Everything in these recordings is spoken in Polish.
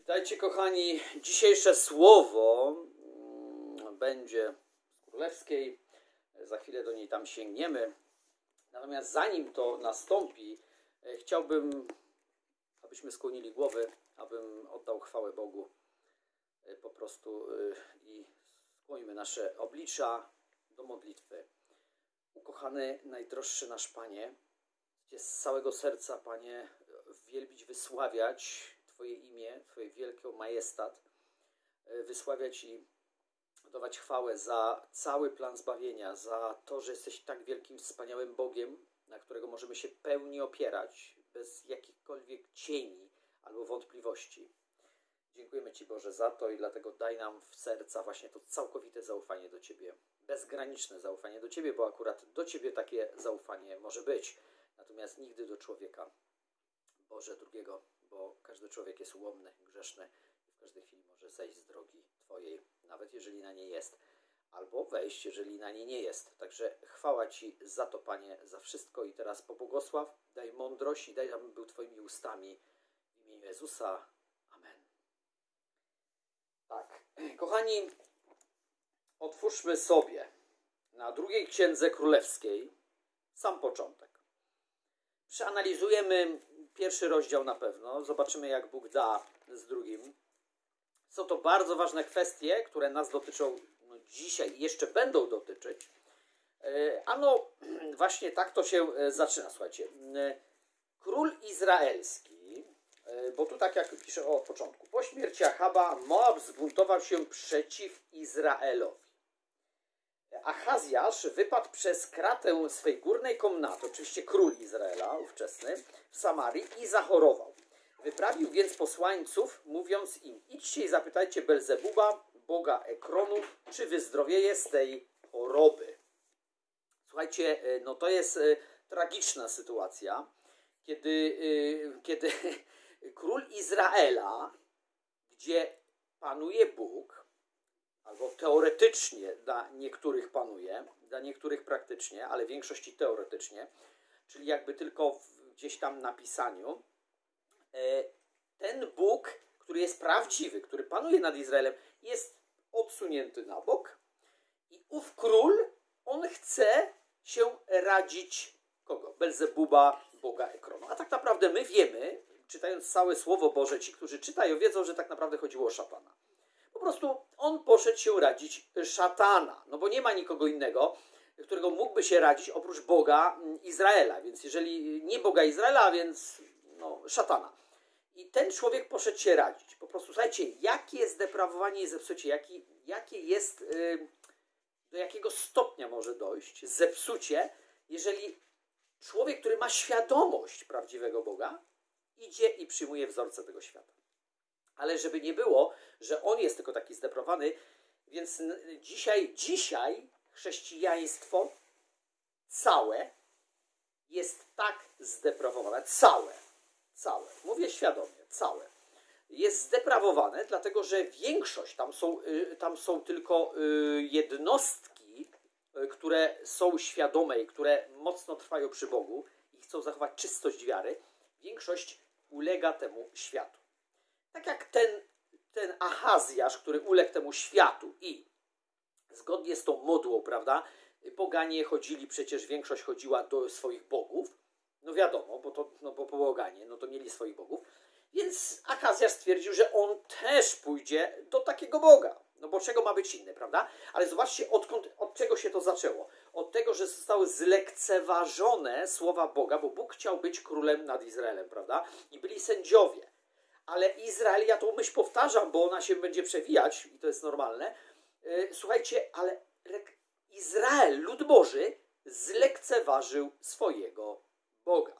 Witajcie kochani, dzisiejsze słowo będzie z Królewskiej, za chwilę do niej tam sięgniemy. Natomiast zanim to nastąpi, chciałbym, abyśmy skłonili głowy, abym oddał chwałę Bogu po prostu i skłońmy nasze oblicza do modlitwy. Ukochany, najdroższy nasz Panie, chcę z całego serca, Panie, wielbić, wysławiać Twoje imię, Twoje wielki majestat, wysławiać i oddawać chwałę za cały plan zbawienia, za to, że jesteś tak wielkim, wspaniałym Bogiem, na którego możemy się pełni opierać, bez jakichkolwiek cieni albo wątpliwości. Dziękujemy Ci, Boże, za to i dlatego daj nam w serca właśnie to całkowite zaufanie do Ciebie, bezgraniczne zaufanie do Ciebie, bo akurat do Ciebie takie zaufanie może być, natomiast nigdy do człowieka, Boże, drugiego, bo każdy człowiek jest ułomny, grzeszny i w każdej chwili może zejść z drogi Twojej, nawet jeżeli na niej jest, albo wejść, jeżeli na niej nie jest. Także chwała Ci za to, Panie, za wszystko i teraz pobłogosław, daj mądrość i daj, abym był Twoimi ustami w imieniu Jezusa. Amen. Tak, kochani, otwórzmy sobie na drugiej Księdze Królewskiej sam początek. Przeanalizujemy pierwszy rozdział na pewno, zobaczymy, jak Bóg da z drugim. Są to bardzo ważne kwestie, które nas dotyczą dzisiaj i jeszcze będą dotyczyć. Ano właśnie tak to się zaczyna, słuchajcie. Król izraelski, bo tu tak jak pisze od początku, po śmierci Achaba Moab zbuntował się przeciw Izraelowi. Achazjasz wypadł przez kratę swej górnej komnaty, oczywiście król Izraela ówczesny, w Samarii i zachorował. Wyprawił więc posłańców, mówiąc im: idźcie i zapytajcie Belzebuba, boga Ekronu, czy wyzdrowieje z tej choroby. Słuchajcie, no to jest tragiczna sytuacja, kiedy król Izraela, gdzie panuje Bóg, albo teoretycznie dla niektórych panuje, dla niektórych praktycznie, ale w większości teoretycznie, czyli jakby tylko gdzieś tam na pisaniu, ten Bóg, który jest prawdziwy, który panuje nad Izraelem, jest odsunięty na bok i ów król, on chce się radzić kogo? Belzebuba, boga Ekronu. A tak naprawdę my wiemy, czytając całe Słowo Boże, ci, którzy czytają, wiedzą, że tak naprawdę chodziło o szatana. Po prostu on poszedł się radzić szatana, no bo nie ma nikogo innego, którego mógłby się radzić oprócz Boga Izraela. Więc jeżeli nie Boga Izraela, więc no, szatana. I ten człowiek poszedł się radzić. Po prostu, słuchajcie, jakie jest deprawowanie i zepsucie, jakie jest, do jakiego stopnia może dojść zepsucie, jeżeli człowiek, który ma świadomość prawdziwego Boga, idzie i przyjmuje wzorce tego świata. Ale żeby nie było, że on jest tylko taki zdeprawowany, więc dzisiaj chrześcijaństwo całe jest tak zdeprawowane, całe, mówię świadomie, całe, jest zdeprawowane, dlatego że większość, tam są tylko jednostki, które są świadome i które mocno trwają przy Bogu i chcą zachować czystość wiary, większość ulega temu światu. Tak jak ten Achazjasz, który uległ temu światu i zgodnie z tą modłą, prawda, poganie chodzili, przecież większość chodziła do swoich bogów, no wiadomo, bo poganie, no to mieli swoich bogów, więc Achazjasz stwierdził, że on też pójdzie do takiego Boga, no bo czego ma być inny, prawda? Ale zobaczcie, od czego się to zaczęło. Od tego, że zostały zlekceważone słowa Boga, bo Bóg chciał być królem nad Izraelem, prawda? I byli sędziowie. Ale Izrael, ja tą myśl powtarzam, bo ona się będzie przewijać i to jest normalne. Słuchajcie, ale Izrael, lud Boży, zlekceważył swojego Boga.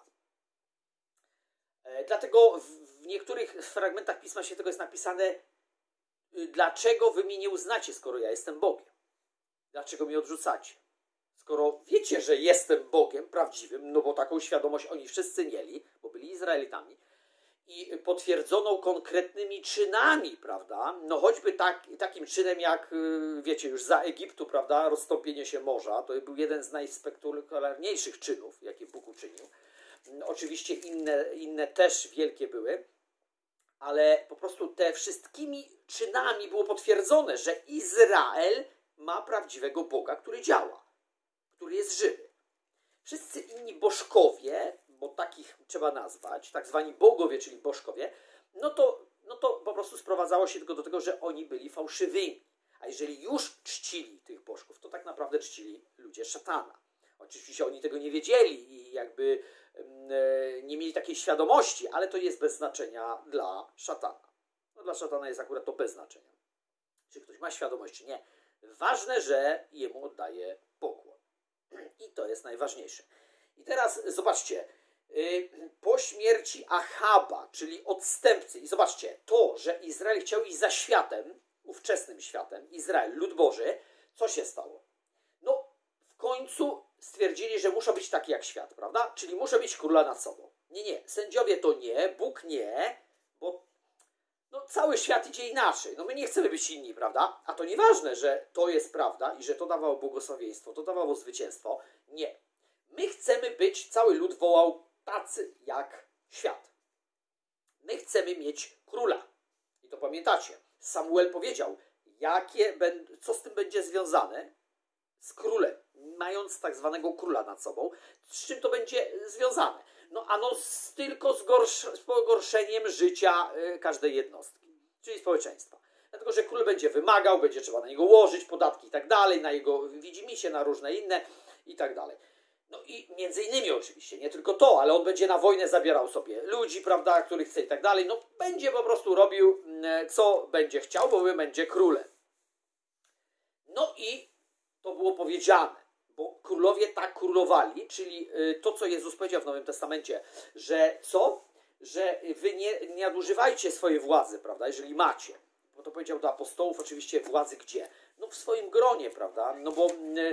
Dlatego w niektórych fragmentach Pisma Świętego jest napisane: dlaczego wy mnie nie uznacie, skoro ja jestem Bogiem? Dlaczego mnie odrzucacie? Skoro wiecie, że jestem Bogiem prawdziwym, no bo taką świadomość oni wszyscy mieli, bo byli Izraelitami, i potwierdzoną konkretnymi czynami, prawda? No choćby takim czynem jak, wiecie, już za Egiptu, prawda, rozstąpienie się morza, to był jeden z najspektakularniejszych czynów, jakie Bóg uczynił. Oczywiście inne też wielkie były, ale po prostu te wszystkimi czynami było potwierdzone, że Izrael ma prawdziwego Boga, który działa, który jest żywy. Wszyscy inni bożkowie, bo takich trzeba nazwać, tak zwani bogowie, czyli bożkowie, no to po prostu sprowadzało się tylko do tego, że oni byli fałszywymi. A jeżeli już czcili tych bożków, to tak naprawdę czcili ludzie szatana. Oczywiście oni tego nie wiedzieli i jakby nie mieli takiej świadomości, ale to jest bez znaczenia dla szatana. No, dla szatana jest akurat to bez znaczenia. Czy ktoś ma świadomość, czy nie. Ważne, że jemu oddaje pokłon. I to jest najważniejsze. I teraz zobaczcie, po śmierci Achaba, czyli odstępcy, i zobaczcie, to, że Izrael chciał iść za światem, ówczesnym światem, Izrael, lud Boży, co się stało? No, w końcu stwierdzili, że muszą być taki jak świat, prawda? Czyli muszą mieć króla nad sobą. Nie, sędziowie to nie, Bóg nie, bo no, cały świat idzie inaczej. No my nie chcemy być inni, prawda? A to nieważne, że to jest prawda i że to dawało błogosławieństwo, to dawało zwycięstwo. Nie. My chcemy być, cały lud wołał, tacy jak świat. My chcemy mieć króla. I to pamiętacie. Samuel powiedział, co z tym będzie związane z królem, mając tak zwanego króla nad sobą. Z czym to będzie związane? No tylko z pogorszeniem życia każdej jednostki, czyli społeczeństwa. Dlatego, że król będzie wymagał, będzie trzeba na niego łożyć podatki i tak dalej, na jego widzimisię, na różne inne i tak dalej. No i między innymi oczywiście, nie tylko to, ale on będzie na wojnę zabierał sobie ludzi, prawda, których chce i tak dalej. No będzie po prostu robił, co będzie chciał, bo będzie królem. No i to było powiedziane, bo królowie tak królowali, czyli to, co Jezus powiedział w Nowym Testamencie, że co? Że wy nie nadużywajcie swojej władzy, prawda, jeżeli macie. Bo to powiedział do apostołów, oczywiście władzy gdzie? No w swoim gronie, prawda, no bo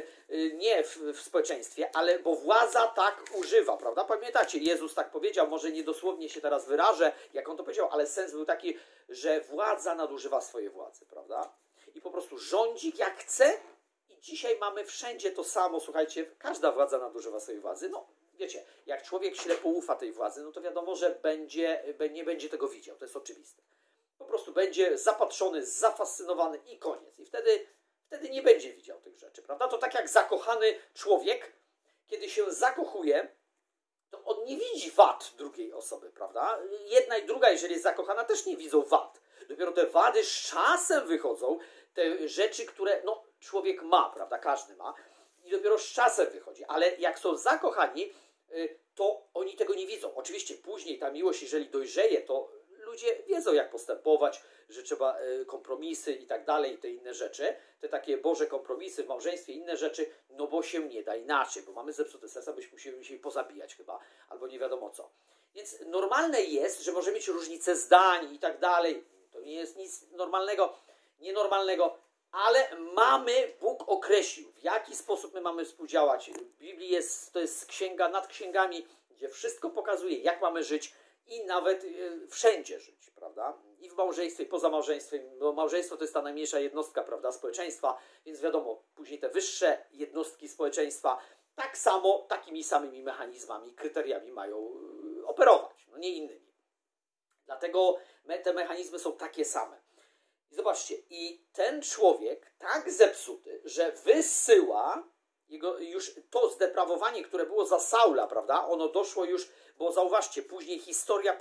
nie w społeczeństwie, ale bo władza tak używa, prawda, pamiętacie, Jezus tak powiedział, może niedosłownie się teraz wyrażę, jak on to powiedział, ale sens był taki, że władza nadużywa swojej władzy, prawda, i po prostu rządzi jak chce. Dzisiaj mamy wszędzie to samo, słuchajcie, każda władza nadużywa swojej władzy. No, wiecie, jak człowiek ślepo ufa tej władzy, no to wiadomo, że nie będzie tego widział, to jest oczywiste. Po prostu będzie zapatrzony, zafascynowany i koniec. I wtedy nie będzie widział tych rzeczy, prawda? To tak jak zakochany człowiek, kiedy się zakochuje, to on nie widzi wad drugiej osoby, prawda? Jedna i druga, jeżeli jest zakochana, też nie widzą wad. Dopiero te wady z czasem wychodzą, te rzeczy, które no, człowiek ma, prawda? Każdy ma. I dopiero z czasem wychodzi. Ale jak są zakochani, to oni tego nie widzą. Oczywiście później ta miłość, jeżeli dojrzeje, to ludzie wiedzą, jak postępować, że trzeba kompromisy i tak dalej, te inne rzeczy, te takie Boże kompromisy w małżeństwie, inne rzeczy, no bo się nie da inaczej, bo mamy zepsute serca, byśmy musieli pozabijać chyba, albo nie wiadomo co. Więc normalne jest, że może mieć różnice zdań i tak dalej, to nie jest nic normalnego, nienormalnego, ale Bóg określił, w jaki sposób my mamy współdziałać. W Biblii to jest księga nad księgami, gdzie wszystko pokazuje, jak mamy żyć i nawet wszędzie żyć, prawda? I w małżeństwie, i poza małżeństwem, bo małżeństwo to jest ta najmniejsza jednostka, prawda, społeczeństwa, więc wiadomo, później te wyższe jednostki społeczeństwa tak samo, takimi samymi mechanizmami, kryteriami mają operować, no nie innymi. Dlatego te mechanizmy są takie same. I zobaczcie, i ten człowiek tak zepsuty, że wysyła już to zdeprawowanie, które było za Saula, prawda, ono doszło już, bo zauważcie, później historia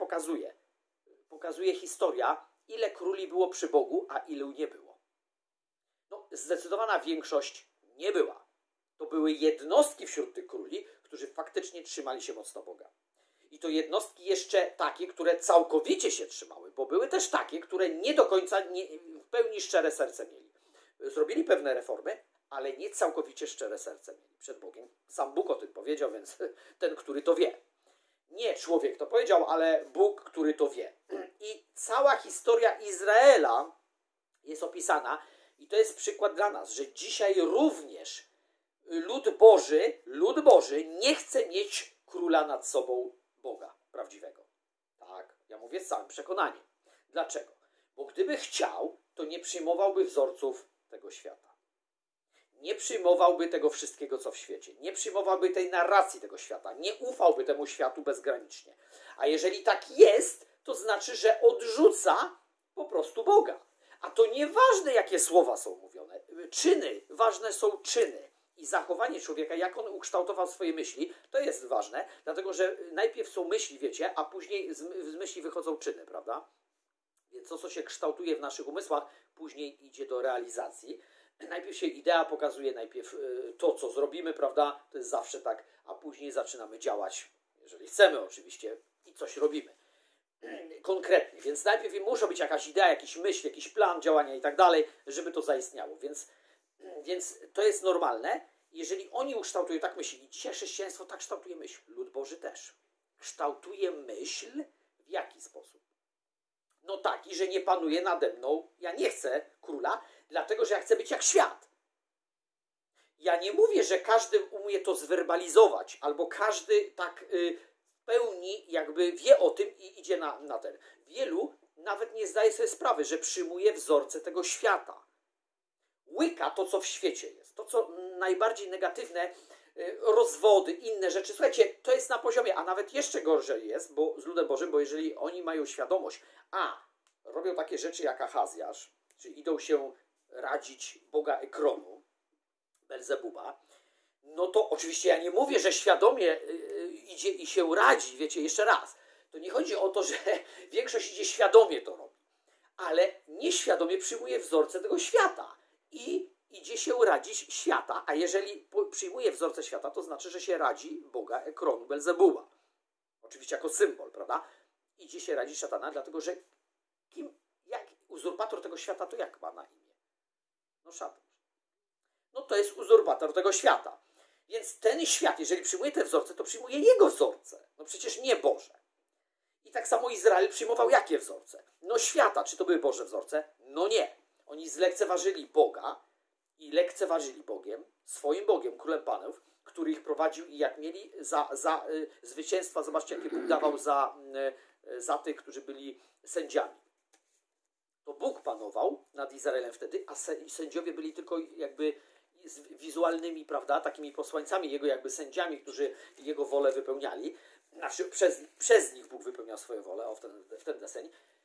pokazuje historia, ile króli było przy Bogu, a ilu nie było. No, zdecydowana większość nie była. To były jednostki wśród tych króli, którzy faktycznie trzymali się mocno Boga. I to jednostki jeszcze takie, które całkowicie się trzymały, bo były też takie, które nie do końca, w pełni szczere serce mieli. Zrobili pewne reformy, ale nie całkowicie szczere serce mieli przed Bogiem. Sam Bóg o tym powiedział, więc ten, który to wie. Nie człowiek to powiedział, ale Bóg, który to wie. I cała historia Izraela jest opisana i to jest przykład dla nas, że dzisiaj również lud Boży nie chce mieć króla nad sobą Boga prawdziwego. Tak, ja mówię z całym przekonaniem. Dlaczego? Bo gdyby chciał, to nie przyjmowałby wzorców tego świata. Nie przyjmowałby tego wszystkiego, co w świecie. Nie przyjmowałby tej narracji tego świata. Nie ufałby temu światu bezgranicznie. A jeżeli tak jest, to znaczy, że odrzuca po prostu Boga. A to nieważne, jakie słowa są mówione. Czyny, ważne są czyny. I zachowanie człowieka, jak on ukształtował swoje myśli, to jest ważne, dlatego że najpierw są myśli, wiecie, a później z myśli wychodzą czyny, prawda? Więc to, co się kształtuje w naszych umysłach, później idzie do realizacji. Najpierw się idea pokazuje, najpierw to, co zrobimy, prawda? To jest zawsze tak, a później zaczynamy działać, jeżeli chcemy oczywiście, i coś robimy. Konkretnie, więc najpierw musi być jakaś idea, jakiś myśl, jakiś plan działania i tak dalej, żeby to zaistniało. Więc to jest normalne. Jeżeli oni ukształtują tak myśl, i dzisiaj chrześcijaństwo tak kształtuje myśl, lud Boży też kształtuje myśl w jaki sposób? No taki, że nie panuje nade mną, ja nie chcę króla, dlatego że ja chcę być jak świat. Ja nie mówię, że każdy umie to zwerbalizować, albo każdy tak w pełni jakby wie o tym i idzie na ten. Wielu nawet nie zdaje sobie sprawy, że przyjmuje wzorce tego świata. Łyka to, co w świecie jest. To, co najbardziej negatywne, rozwody, inne rzeczy. Słuchajcie, to jest na poziomie, a nawet jeszcze gorzej jest bo z ludem Bożym, bo jeżeli oni mają świadomość, robią takie rzeczy jak Ahazjasz, czyli idą się radzić Boga Ekronu, Belzebuba, no to oczywiście ja nie mówię, że świadomie idzie i się radzi, wiecie, jeszcze raz. To nie chodzi o to, że większość idzie świadomie to robi, ale nieświadomie przyjmuje wzorce tego świata i idzie się radzić świata, a jeżeli przyjmuje wzorce świata, to znaczy, że się radzi Boga Ekronu, Belzebuba. Oczywiście jako symbol, prawda? Idzie się radzić szatana, dlatego że jak uzurpator tego świata, to jak ma na imię? No szatan. No to jest uzurpator tego świata. Więc ten świat, jeżeli przyjmuje te wzorce, to przyjmuje jego wzorce. No przecież nie Boże. I tak samo Izrael przyjmował jakie wzorce? No świata. Czy to były Boże wzorce? No nie. Oni zlekceważyli Boga i lekceważyli Bogiem, swoim Bogiem, Królem Panów, który ich prowadził i jak mieli za zwycięstwa, zobaczcie, jakie Bóg dawał za tych, którzy byli sędziami. To Bóg panował nad Izraelem wtedy, a sędziowie byli tylko jakby wizualnymi, prawda, takimi posłańcami Jego, jakby sędziami, którzy Jego wolę wypełniali. Znaczy przez nich Bóg wypełniał swoją wolę, w ten deseń.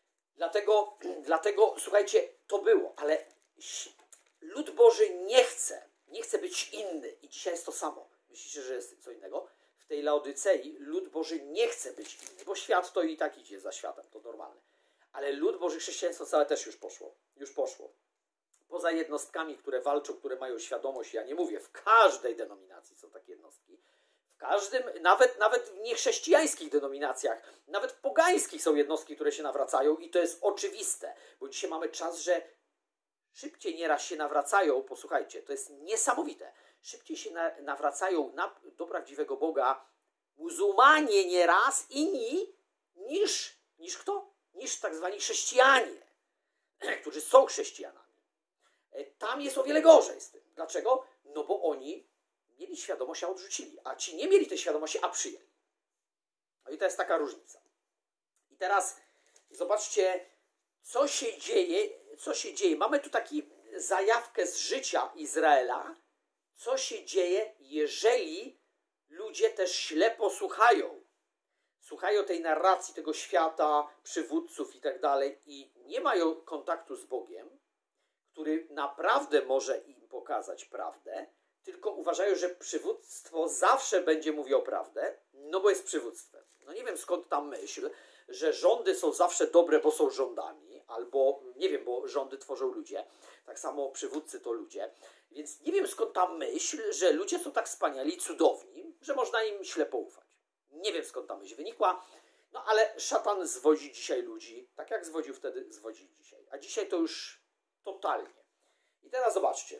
Dlatego, słuchajcie, to było, ale lud Boży nie chce być inny i dzisiaj jest to samo. Myślicie, że jest co innego? W tej Laodycei lud Boży nie chce być inny, bo świat to i tak idzie za światem, to normalne. Ale lud Boży, chrześcijaństwo całe też już poszło. Poza jednostkami, które walczą, które mają świadomość, ja nie mówię, w każdej denominacji są takie jednostki, w każdym, nawet w niechrześcijańskich denominacjach, nawet w pogańskich są jednostki, które się nawracają i to jest oczywiste, bo dzisiaj mamy czas, że szybciej nieraz się nawracają, posłuchajcie, to jest niesamowite, szybciej się nawracają do prawdziwego Boga muzułmanie nieraz inni niż kto? Niż tak zwani chrześcijanie, którzy są chrześcijanami. Tam jest o wiele gorzej z tym. Dlaczego? No bo oni mieli świadomość, a odrzucili, a ci nie mieli tej świadomości, a przyjęli. No i to jest taka różnica. I teraz zobaczcie, co się dzieje. Mamy tu taką zajawkę z życia Izraela, co się dzieje, jeżeli ludzie też ślepo słuchają tej narracji, tego świata, przywódców i tak dalej i nie mają kontaktu z Bogiem, który naprawdę może im pokazać prawdę, tylko uważają, że przywództwo zawsze będzie mówiło prawdę, no bo jest przywództwem. No nie wiem skąd ta myśl, że rządy są zawsze dobre, bo są rządami, albo nie wiem, bo rządy tworzą ludzie, tak samo przywódcy to ludzie, więc nie wiem skąd ta myśl, że ludzie są tak wspaniali i cudowni, że można im ślepo ufać. Nie wiem skąd ta myśl wynikła, no ale szatan zwodzi dzisiaj ludzi, tak jak zwodził wtedy, zwodzi dzisiaj. A dzisiaj to już totalnie. I teraz zobaczcie.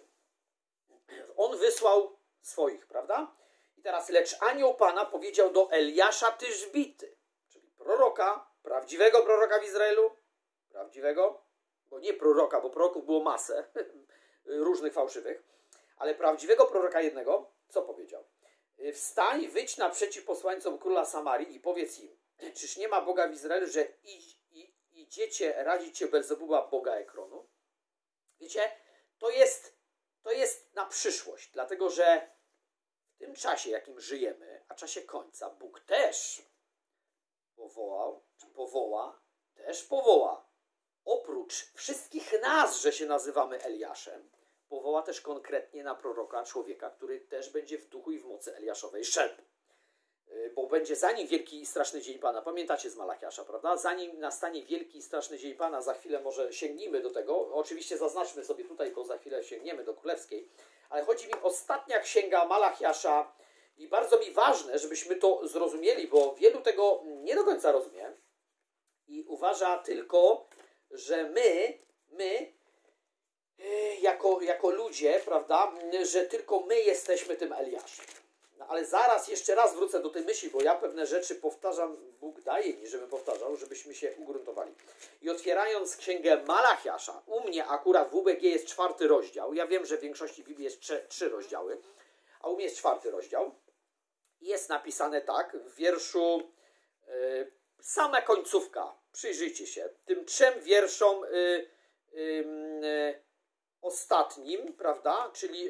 On wysłał swoich, prawda? I teraz, lecz anioł Pana powiedział do Eliasza Tyszbity, czyli proroka, prawdziwego proroka w Izraelu, prawdziwego, bo nie proroka, bo proroków było masę, różnych fałszywych, ale prawdziwego proroka jednego, co powiedział? Wstań, wyjdź naprzeciw posłańcom króla Samarii i powiedz im, czyż nie ma Boga w Izraelu, że idziecie radzić się Belzebuba, Boga Ekronu? Wiecie, to jest na przyszłość, dlatego że w tym czasie, jakim żyjemy, a czasie końca, Bóg też powoła też powoła, oprócz wszystkich nas, że się nazywamy Eliaszem, powoła też konkretnie na proroka człowieka, który też będzie w duchu i w mocy Eliaszowej szedł. Bo będzie zanim wielki i straszny dzień Pana, pamiętacie z Malachiasza, prawda? Zanim nastanie wielki i straszny dzień Pana, za chwilę może sięgnijmy do tego, oczywiście zaznaczmy sobie tutaj, bo za chwilę sięgniemy do Królewskiej, ale chodzi mi o ostatnia księga Malachiasza i bardzo mi ważne, żebyśmy to zrozumieli, bo wielu tego nie do końca rozumie i uważa tylko, że my jako ludzie, prawda, że tylko my jesteśmy tym Eliaszem. No ale zaraz, jeszcze raz wrócę do tej myśli, bo ja pewne rzeczy powtarzam, Bóg daje mi, żebym powtarzał, żebyśmy się ugruntowali. I otwierając księgę Malachiasza, u mnie akurat w UBG jest 4 rozdział. Ja wiem, że w większości Biblii jest 3 rozdziały, a u mnie jest 4 rozdział. I jest napisane tak, w wierszu, sama końcówka, przyjrzyjcie się, tym 3 wierszom ostatnim, prawda, czyli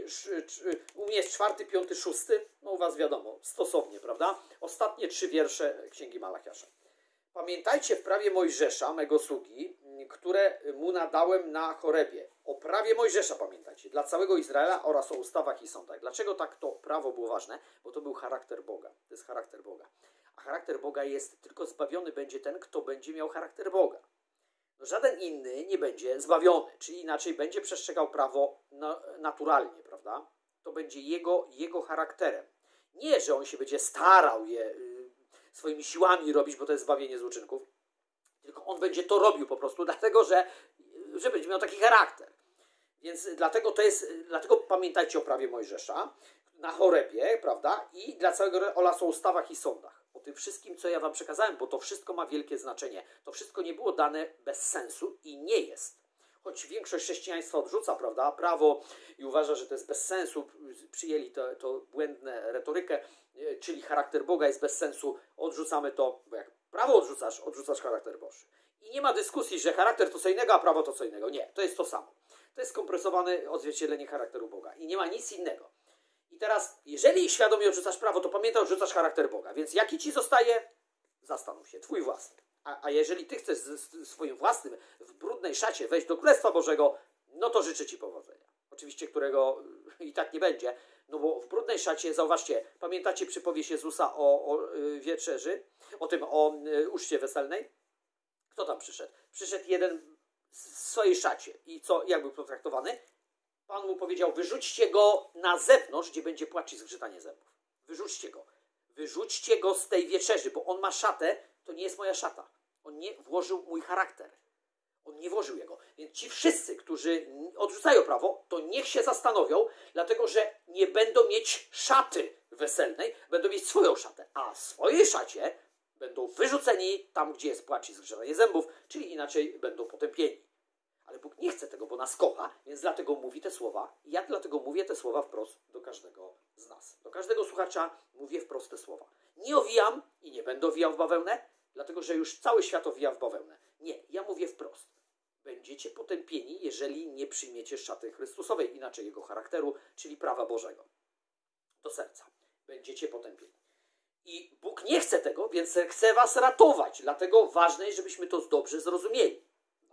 u mnie jest 4, 5, 6, no u was wiadomo, stosownie, prawda, ostatnie 3 wiersze Księgi Malachiasza. Pamiętajcie w prawie Mojżesza, mego sługi, które mu nadałem na Chorebie. O prawie Mojżesza pamiętajcie, dla całego Izraela oraz o ustawach i sądach. Dlaczego tak to prawo było ważne? Bo to był charakter Boga, to jest charakter Boga. A charakter Boga jest, tylko zbawiony będzie ten, kto będzie miał charakter Boga. No, żaden inny nie będzie zbawiony, czyli inaczej będzie przestrzegał prawo naturalnie, prawda? To będzie jego charakterem. Nie, że on się będzie starał je swoimi siłami robić, bo to jest zbawienie z uczynków, tylko on będzie to robił po prostu, dlatego że będzie miał taki charakter. Więc dlatego pamiętajcie o prawie Mojżesza na Chorebie, prawda? I dla całego oraz o ustawach i sądach. O tym wszystkim, co ja wam przekazałem, bo to wszystko ma wielkie znaczenie. To wszystko nie było dane bez sensu i nie jest. Choć większość chrześcijaństwa odrzuca, prawda, prawo i uważa, że to jest bez sensu, przyjęli to błędne retorykę, czyli charakter Boga jest bez sensu, odrzucamy to, bo jak prawo odrzucasz charakter Boży. I nie ma dyskusji, że charakter to co innego, a prawo to co innego. Nie, to jest to samo. To jest skompresowane odzwierciedlenie charakteru Boga i nie ma nic innego. I teraz, jeżeli świadomie odrzucasz prawo, to pamiętaj, odrzucasz charakter Boga. Więc jaki ci zostaje? Zastanów się, twój własny. A jeżeli ty chcesz swoim własnym w brudnej szacie wejść do Królestwa Bożego, no to życzę ci powodzenia. Oczywiście, którego i tak nie będzie, no bo w brudnej szacie, zauważcie, pamiętacie przypowieść Jezusa o wieczerzy, o uczcie weselnej? Kto tam przyszedł? Przyszedł jeden w swojej szacie. I co, jak był potraktowany? Pan mu powiedział, wyrzućcie go na zewnątrz, gdzie będzie płacz i zgrzytanie zębów. Wyrzućcie go. Wyrzućcie go z tej wieczerzy, bo on ma szatę, to nie jest moja szata. On nie włożył mój charakter. On nie włożył jego. Więc ci wszyscy, którzy odrzucają prawo, to niech się zastanowią, dlatego że nie będą mieć szaty weselnej, będą mieć swoją szatę. A w swojej szacie będą wyrzuceni tam, gdzie jest płacz i zgrzytanie zębów, czyli inaczej będą potępieni. Ale Bóg nie chce tego, bo nas kocha, więc dlatego mówi te słowa. I ja dlatego mówię te słowa wprost do każdego z nas. Do każdego słuchacza mówię wprost te słowa. Nie owijam i nie będę owijał w bawełnę, dlatego że już cały świat owija w bawełnę. Nie, ja mówię wprost. Będziecie potępieni, jeżeli nie przyjmiecie szaty Chrystusowej, inaczej Jego charakteru, czyli prawa Bożego. Do serca. Będziecie potępieni. I Bóg nie chce tego, więc chce was ratować. Dlatego ważne jest, żebyśmy to dobrze zrozumieli.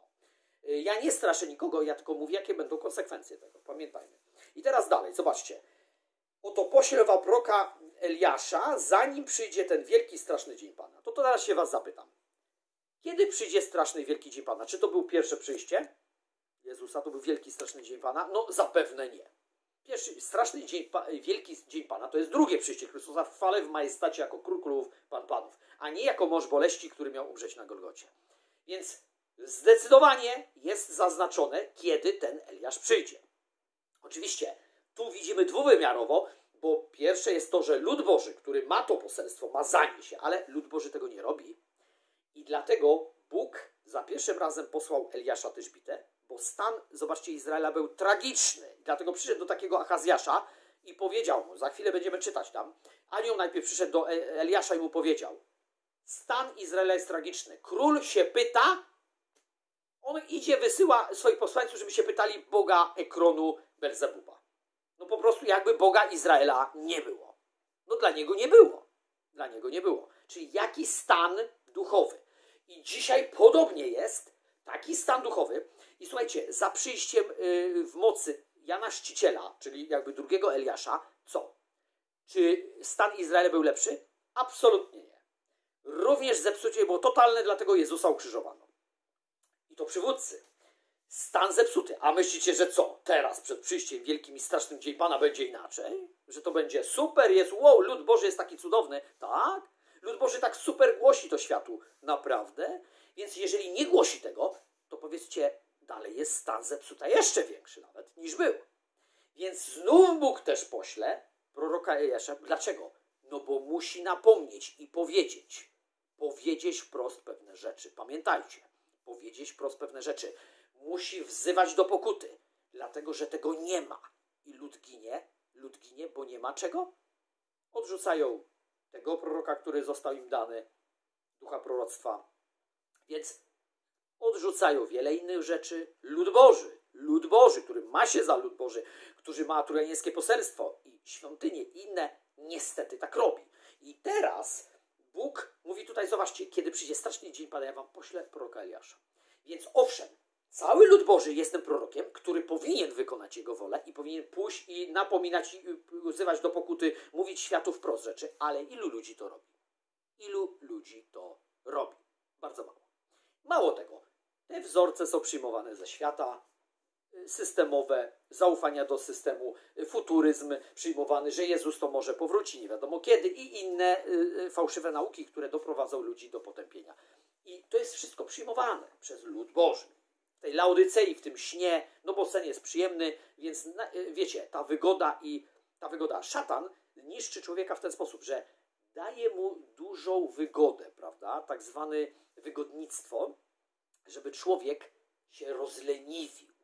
Ja nie straszę nikogo, ja tylko mówię, jakie będą konsekwencje tego. Pamiętajmy. I teraz dalej, zobaczcie. Oto poślę wam proroka Eliasza, zanim przyjdzie ten wielki, straszny dzień Pana. To teraz się was zapytam. Kiedy przyjdzie straszny i wielki dzień Pana? Czy to był pierwsze przyjście Jezusa? To był wielki, straszny dzień Pana? No zapewne nie. Pierwszy straszny dzień, wielki dzień Pana to jest drugie przyjście Chrystusa w chwale, w majestacie jako król królów, Pan panów, a nie jako mąż boleści, który miał umrzeć na Golgocie. Więc zdecydowanie jest zaznaczone, kiedy ten Eliasz przyjdzie. Oczywiście tu widzimy dwuwymiarowo, bo pierwsze jest to, że lud Boży, który ma to poselstwo, ma zanieść się, ale lud Boży tego nie robi. I dlatego Bóg za pierwszym razem posłał Eliasza Tyszbitę, bo stan, zobaczcie, Izraela był tragiczny. I dlatego przyszedł do takiego Achazjasza i powiedział mu, za chwilę będziemy czytać tam, anioł najpierw przyszedł do Eliasza i mu powiedział, stan Izraela jest tragiczny. Król się pyta, on idzie, wysyła swoich posłańców, żeby się pytali Boga Ekronu Belzebuba. No po prostu jakby Boga Izraela nie było. No dla niego nie było. Dla niego nie było. Czyli jaki stan duchowy. I dzisiaj podobnie jest taki stan duchowy. I słuchajcie, za przyjściem w mocy Jana Chrzciciela, czyli jakby drugiego Eliasza, co? Czy stan Izraela był lepszy? Absolutnie nie. Również zepsucie było totalne, dlatego Jezusa ukrzyżowano. I to przywódcy. Stan zepsuty. A myślicie, że co? Teraz, przed przyjściem wielkim i strasznym Dzień Pana będzie inaczej? Że to będzie super, jest wow, lud Boży jest taki cudowny. Tak? Lud Boży tak super głosi to światu. Naprawdę? Więc jeżeli nie głosi tego, to powiedzcie, dalej jest stan zepsuty, jeszcze większy nawet niż był. Więc znów Bóg też pośle proroka Eliasza. Dlaczego? No bo musi napomnieć i powiedzieć. Powiedzieć wprost pewne rzeczy. Pamiętajcie. Powiedzieć wprost pewne rzeczy. Musi wzywać do pokuty. Dlatego, że tego nie ma. I lud ginie, bo nie ma czego? Odrzucają tego proroka, który został im dany, ducha proroctwa. Więc odrzucają wiele innych rzeczy. Lud Boży, który ma się za lud Boży, który ma trójanielskie poselstwo i świątynie inne, niestety tak robi. I teraz Bóg mówi tutaj, zobaczcie, kiedy przyjdzie straszny dzień Pana, ja wam poślę proroka Eliasza. Więc owszem, cały lud Boży jest tym prorokiem, który powinien wykonać jego wolę i powinien pójść i napominać, i wzywać do pokuty, mówić światu wprost rzeczy, ale ilu ludzi to robi? Ilu ludzi to robi? Bardzo mało. Mało tego, te wzorce są przyjmowane ze świata, systemowe, zaufania do systemu, futuryzm przyjmowany, że Jezus to może powróci, nie wiadomo kiedy, i inne fałszywe nauki, które doprowadzą ludzi do potępienia. I to jest wszystko przyjmowane przez lud Boży. W tej Laodycei, w tym śnie, no bo sen jest przyjemny, więc wiecie, ta wygoda. Szatan niszczy człowieka w ten sposób, że daje mu dużą wygodę, prawda? Tak zwane wygodnictwo, żeby człowiek się rozleniwił.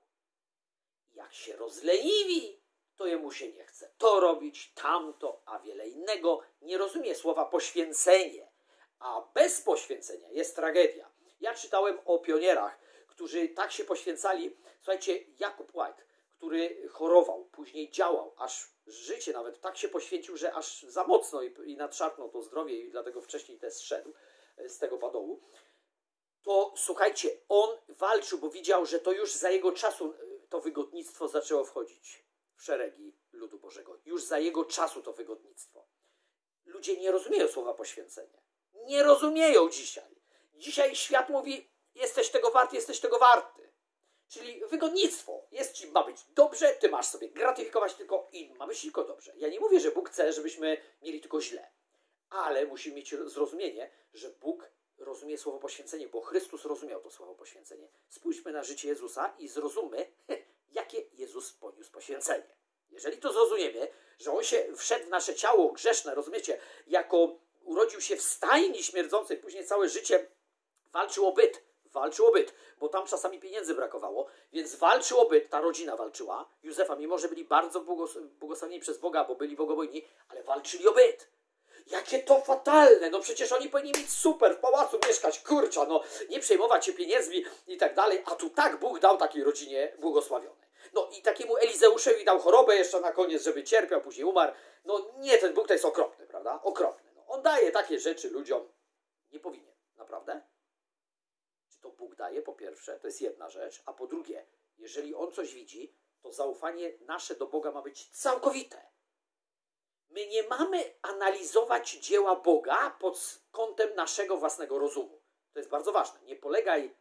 Jak się rozleniwi, to jemu się nie chce to robić, tamto, a wiele innego. Nie rozumie słowa poświęcenie. A bez poświęcenia jest tragedia. Ja czytałem o pionierach, którzy tak się poświęcali. Słuchajcie, Jakub White, który chorował, później działał, aż życie nawet tak się poświęcił, że aż za mocno i nadszarpnął to zdrowie i dlatego wcześniej też zszedł z tego padołu. To słuchajcie, on walczył, bo widział, że to już za jego czasu to wygodnictwo zaczęło wchodzić w szeregi ludu Bożego. Już za jego czasu to wygodnictwo. Ludzie nie rozumieją słowa poświęcenie. Nie rozumieją dzisiaj. Dzisiaj świat mówi, jesteś tego warty. Czyli wygodnictwo. Ma być dobrze, ty masz sobie gratyfikować tylko innym. Ma być tylko dobrze. Ja nie mówię, że Bóg chce, żebyśmy mieli tylko źle. Ale musimy mieć zrozumienie, że Bóg rozumie słowo poświęcenie, bo Chrystus rozumiał to słowo poświęcenie. Spójrzmy na życie Jezusa i zrozummy, jakie Jezus poniósł poświęcenie. Jeżeli to zrozumiemy, że On się wszedł w nasze ciało grzeszne, rozumiecie, urodził się w stajni śmierdzącej, później całe życie walczył o byt, bo tam czasami pieniędzy brakowało, więc walczył o byt, ta rodzina walczyła, Józefa, mimo że byli bardzo błogosławieni przez Boga, bo byli bogobojni, ale walczyli o byt. Jakie to fatalne, no przecież oni powinni mieć super, w pałacu mieszkać, kurcza, no nie przejmować się pieniędzmi i tak dalej, a tu tak Bóg dał takiej rodzinie błogosławionej. No i takiemu Elizeuszowi dał chorobę jeszcze na koniec, żeby cierpiał, później umarł. No nie, ten Bóg to jest okropny, prawda? Okropny. No, on daje takie rzeczy ludziom, nie powinien, naprawdę. Czy to Bóg daje, po pierwsze, to jest jedna rzecz, a po drugie, jeżeli On coś widzi, to zaufanie nasze do Boga ma być całkowite. My nie mamy analizować dzieła Boga pod kątem naszego własnego rozumu. To jest bardzo ważne. Nie polegaj,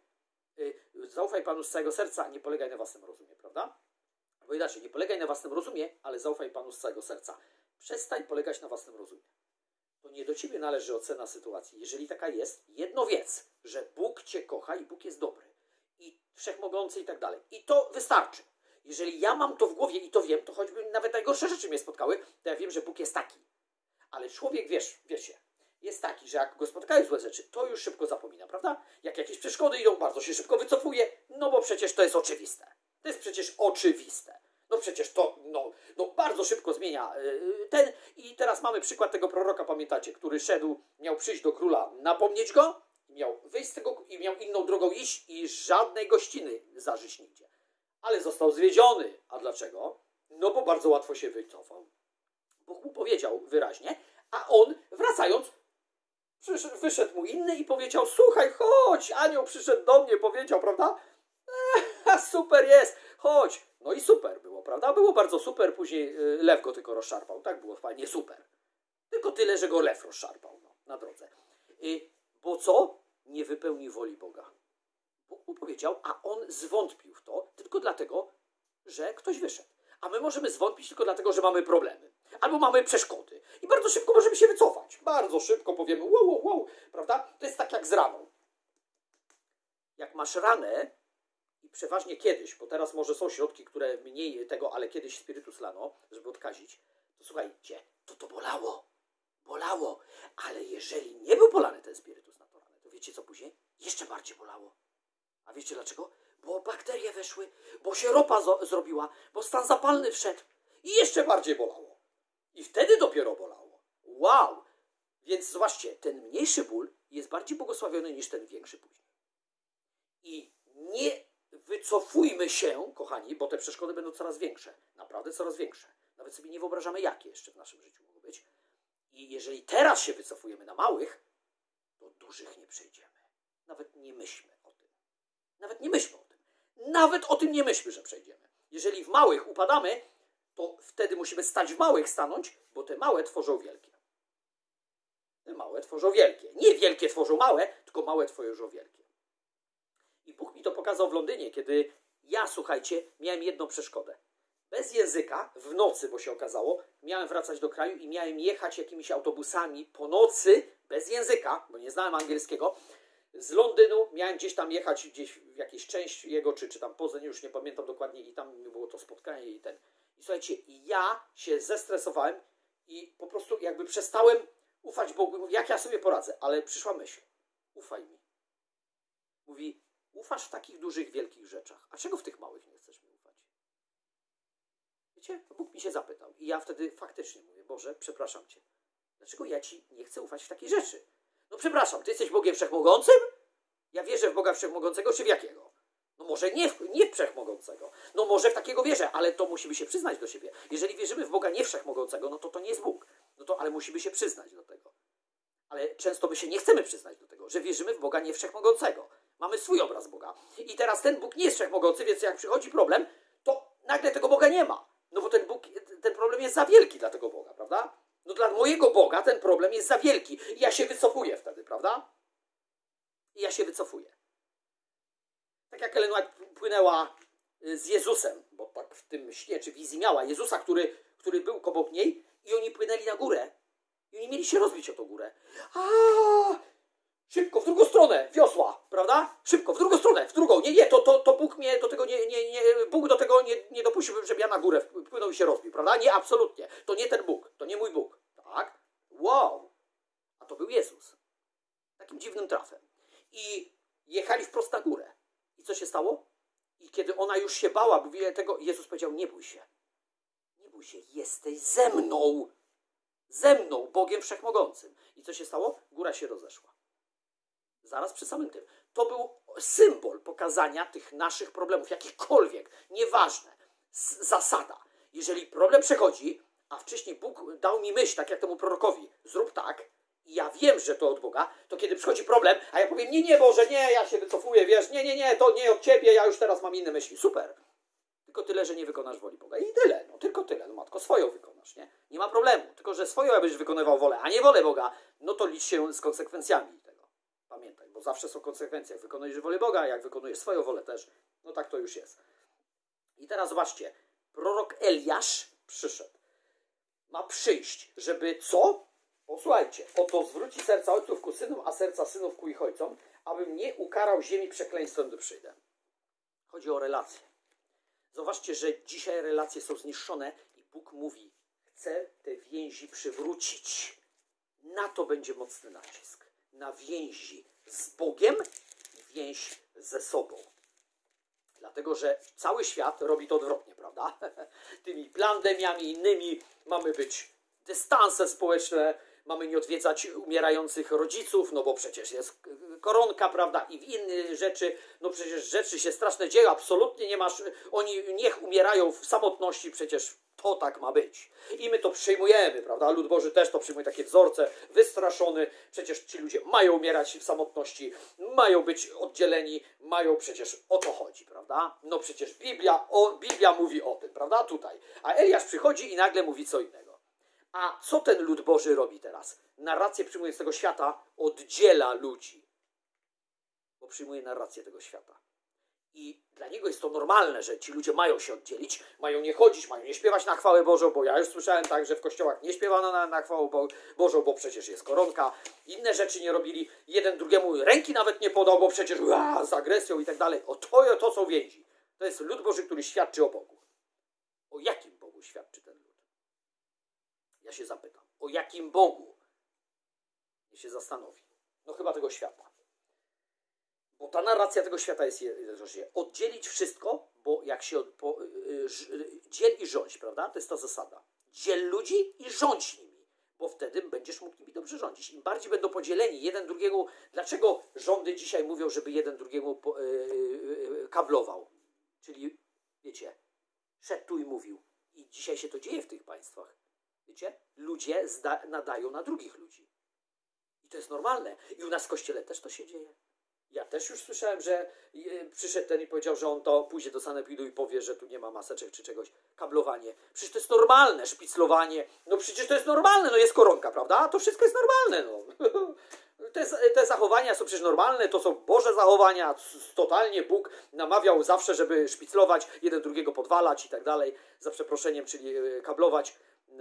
zaufaj Panu z całego serca, nie polegaj na własnym rozumie, prawda? Bo inaczej, nie polegaj na własnym rozumie, ale zaufaj Panu z całego serca. Przestań polegać na własnym rozumie. To nie do ciebie należy ocena sytuacji. Jeżeli taka jest, jedno wiedz, że Bóg cię kocha i Bóg jest dobry. I wszechmogący i tak dalej. I to wystarczy. Jeżeli ja mam to w głowie i to wiem, to choćby nawet najgorsze rzeczy mnie spotkały, to ja wiem, że Bóg jest taki. Ale człowiek, wiecie, jest taki, że jak go spotkają złe rzeczy, to już szybko zapomina, prawda? Jak jakieś przeszkody idą, bardzo się szybko wycofuje, no bo przecież to jest oczywiste. To jest przecież oczywiste. No przecież to, bardzo szybko zmienia ten. I teraz mamy przykład tego proroka, pamiętacie, który miał przyjść do króla, napomnieć go, miał wyjść z tego i miał inną drogą iść i żadnej gościny zażyć nigdzie. Ale został zwiedziony. A dlaczego? No bo bardzo łatwo się wycofał. Bóg mu powiedział wyraźnie, a on wracając wyszedł mu inny i powiedział, słuchaj, chodź, anioł przyszedł do mnie, powiedział, prawda? Super jest, chodź. No i super było, prawda? Było bardzo super, później lew go tylko rozszarpał, tak? Było fajnie, super. Tylko tyle, że go lew rozszarpał na drodze. Bo co? Nie wypełni woli Boga. Bóg mu powiedział, a on zwątpił w to tylko dlatego, że ktoś wyszedł. A my możemy zwątpić tylko dlatego, że mamy problemy. Albo mamy przeszkody. I bardzo szybko możemy się wycofać. Bardzo szybko powiemy, wow, prawda? To jest tak jak z raną. Jak masz ranę, i przeważnie kiedyś, bo teraz może są środki, które mniej tego, ale kiedyś spirytus lano, żeby odkazić, to słuchajcie, to bolało. Bolało. Ale jeżeli nie był polany ten spirytus na to ranę, to wiecie co później? Jeszcze bardziej bolało. A wiecie dlaczego? Bo bakterie weszły, bo się ropa zrobiła, bo stan zapalny wszedł i jeszcze bardziej bolało. I wtedy dopiero bolało. Wow! Więc zobaczcie, ten mniejszy ból jest bardziej błogosławiony niż ten większy później. I nie wycofujmy się, kochani, bo te przeszkody będą coraz większe. Naprawdę coraz większe. Nawet sobie nie wyobrażamy, jakie jeszcze w naszym życiu mogą być. I jeżeli teraz się wycofujemy na małych, to dużych nie przejdziemy. Nawet nie myślmy o tym. Nawet nie myślmy o tym. Nawet o tym nie myślmy, że przejdziemy. Jeżeli w małych upadamy, to wtedy musimy stać w małych stanąć, bo te małe tworzą wielkie. Te małe tworzą wielkie. Nie wielkie tworzą małe, tylko małe tworzą wielkie. I Bóg mi to pokazał w Londynie, kiedy ja, słuchajcie, miałem jedną przeszkodę. Bez języka, w nocy, bo się okazało, miałem wracać do kraju i miałem jechać jakimiś autobusami po nocy, bez języka, bo nie znałem angielskiego. Z Londynu miałem gdzieś tam jechać, gdzieś w jakieś część jego, czy tam Poznań, już nie pamiętam dokładnie, i tam było to spotkanie i ten. I słuchajcie, ja się zestresowałem i po prostu jakby przestałem ufać Bogu. Mówię, jak ja sobie poradzę? Ale przyszła myśl. Ufaj mi. Mówi, ufasz w takich dużych, wielkich rzeczach. A czego w tych małych nie chcesz mi ufać? Wiecie? Bóg mi się zapytał. I ja wtedy faktycznie mówię, Boże, przepraszam Cię. Dlaczego ja Ci nie chcę ufać w takie rzeczy? No przepraszam, Ty jesteś Bogiem Wszechmogącym? Ja wierzę w Boga Wszechmogącego, czy w jakiego? No może nie w Wszechmogącego. No może w takiego wierzę, ale to musimy się przyznać do siebie. Jeżeli wierzymy w Boga nie Wszechmogącego, no to nie jest Bóg. No to, ale musimy się przyznać do tego. Ale często my się nie chcemy przyznać do tego, że wierzymy w Boga nie Wszechmogącego. Mamy swój obraz Boga. I teraz ten Bóg nie jest wszechmogący, więc jak przychodzi problem, to nagle tego Boga nie ma. No bo ten problem jest za wielki dla tego Boga, prawda? No dla mojego Boga ten problem jest za wielki. I ja się wycofuję wtedy, prawda? I ja się wycofuję. Tak jak Ellen White płynęła z Jezusem, bo tak w tym śnie czy wizji miała Jezusa, który był obok niej, i oni płynęli na górę. I oni mieli się rozbić o tą górę. Szybko, w drugą stronę, wiosła, prawda? Szybko, w drugą stronę, w drugą. Nie, to Bóg mnie do tego Bóg do tego nie dopuścił, żeby ja na górę wpłynął i się rozbił, prawda? Nie, absolutnie. To nie ten Bóg, to nie mój Bóg. Tak? Wow. A to był Jezus. Takim dziwnym trafem. I jechali wprost na górę. I co się stało? I kiedy ona już się bała, bo tego, Jezus powiedział, nie bój się. Nie bój się, jesteś ze mną. Ze mną, Bogiem Wszechmogącym. I co się stało? Góra się rozeszła. Zaraz przy samym tym. To był symbol pokazania tych naszych problemów, jakichkolwiek, nieważne. Zasada. Jeżeli problem przechodzi, a wcześniej Bóg dał mi myśl, tak jak temu prorokowi, zrób tak, i ja wiem, że to od Boga, to kiedy przychodzi problem, a ja powiem, nie, Boże, nie, ja się wycofuję, wiesz, nie, to nie od Ciebie, ja już teraz mam inne myśli. Super. Tylko tyle, że nie wykonasz woli Boga. I tyle, no tylko tyle. No matko, swoją wykonasz, nie? Nie ma problemu. Tylko, że swoją jakbyś wykonywał wolę, a nie wolę Boga, no to licz się z konsekwencjami tego. Pamiętaj, bo zawsze są konsekwencje. Jak wykonujesz wolę Boga, jak wykonujesz swoją wolę też, no tak to już jest. I teraz zobaczcie, prorok Eliasz przyszedł. Ma przyjść, żeby co? Posłuchajcie, oto zwróci serca ojców ku synom, a serca synów ku ich ojcom, abym nie ukarał ziemi przekleństwem, gdy przyjdę. Chodzi o relacje. Zobaczcie, że dzisiaj relacje są zniszczone i Bóg mówi, chce te więzi przywrócić. Na to będzie mocny nacisk. Na więzi z Bogiem i więź ze sobą. Dlatego, że cały świat robi to odwrotnie, prawda? Tymi pandemiami innymi mamy być dystanse społeczne, mamy nie odwiedzać umierających rodziców, no bo przecież jest koronka, prawda? I w inne rzeczy, no przecież rzeczy się straszne dzieją, absolutnie nie masz, oni niech umierają w samotności, przecież To tak ma być. I my to przyjmujemy, prawda? Lud Boży też to przyjmuje, takie wzorce, wystraszony. Przecież ci ludzie mają umierać w samotności, mają być oddzieleni, mają przecież o to chodzi, prawda? No przecież Biblia mówi o tym, prawda? Tutaj. A Eliasz przychodzi i nagle mówi co innego. A co ten lud Boży robi teraz? Narrację przyjmuje z tego świata, oddziela ludzi. Bo przyjmuje narrację tego świata. I dla niego jest to normalne, że ci ludzie mają się oddzielić, mają nie chodzić, mają nie śpiewać na chwałę Bożą, bo ja już słyszałem tak, że w kościołach nie śpiewano na chwałę Bożą, bo przecież jest koronka. Inne rzeczy nie robili, jeden drugiemu ręki nawet nie podał, bo przecież z agresją i tak dalej. To są więzi. To jest lud Boży, który świadczy o Bogu. O jakim Bogu świadczy ten lud? Ja się zapytam. O jakim Bogu? Niech się zastanowi. No chyba tego świata. Bo ta narracja tego świata jest oddzielić wszystko, bo jak się dziel i rządź, prawda? To jest ta zasada. Dziel ludzi i rządź nimi, bo wtedy będziesz mógł nimi dobrze rządzić. Im bardziej będą podzieleni jeden drugiego. Dlaczego rządy dzisiaj mówią, żeby jeden drugiemu kablował? Czyli, wiecie, szedł tu i mówił. I dzisiaj się to dzieje w tych państwach. Wiecie? Ludzie nadają na drugich ludzi. I to jest normalne. I u nas w kościele też to się dzieje. Ja też już słyszałem, że przyszedł ten i powiedział, że on to pójdzie do sanepidu i powie, że tu nie ma maseczek czy czegoś. Kablowanie. Przecież to jest normalne. Szpiclowanie. No przecież to jest normalne. No jest koronka, prawda? To wszystko jest normalne. No. Te zachowania są przecież normalne. To są Boże zachowania. Totalnie Bóg namawiał zawsze, żeby szpiclować, jeden drugiego podwalać i tak dalej. Za przeproszeniem, czyli kablować.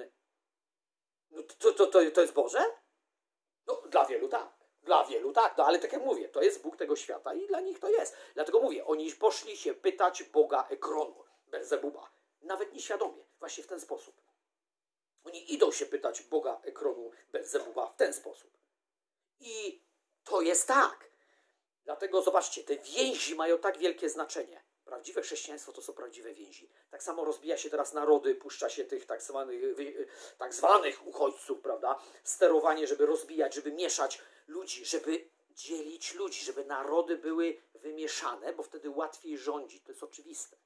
No to jest Boże? No dla wielu tak. Dla wielu tak, no ale tak jak mówię, to jest Bóg tego świata i dla nich to jest. Dlatego mówię, oni poszli się pytać Boga Ekronu, Belzebuba. Nawet nieświadomie, właśnie w ten sposób. Oni idą się pytać Boga Ekronu, Belzebuba w ten sposób. I to jest tak. Dlatego zobaczcie, te więzi mają tak wielkie znaczenie. Prawdziwe chrześcijaństwo to są prawdziwe więzi. Tak samo rozbija się teraz narody, puszcza się tych tak zwanych uchodźców, prawda? Sterowanie, żeby rozbijać, żeby mieszać ludzi, żeby dzielić ludzi, żeby narody były wymieszane, bo wtedy łatwiej rządzić. To jest oczywiste.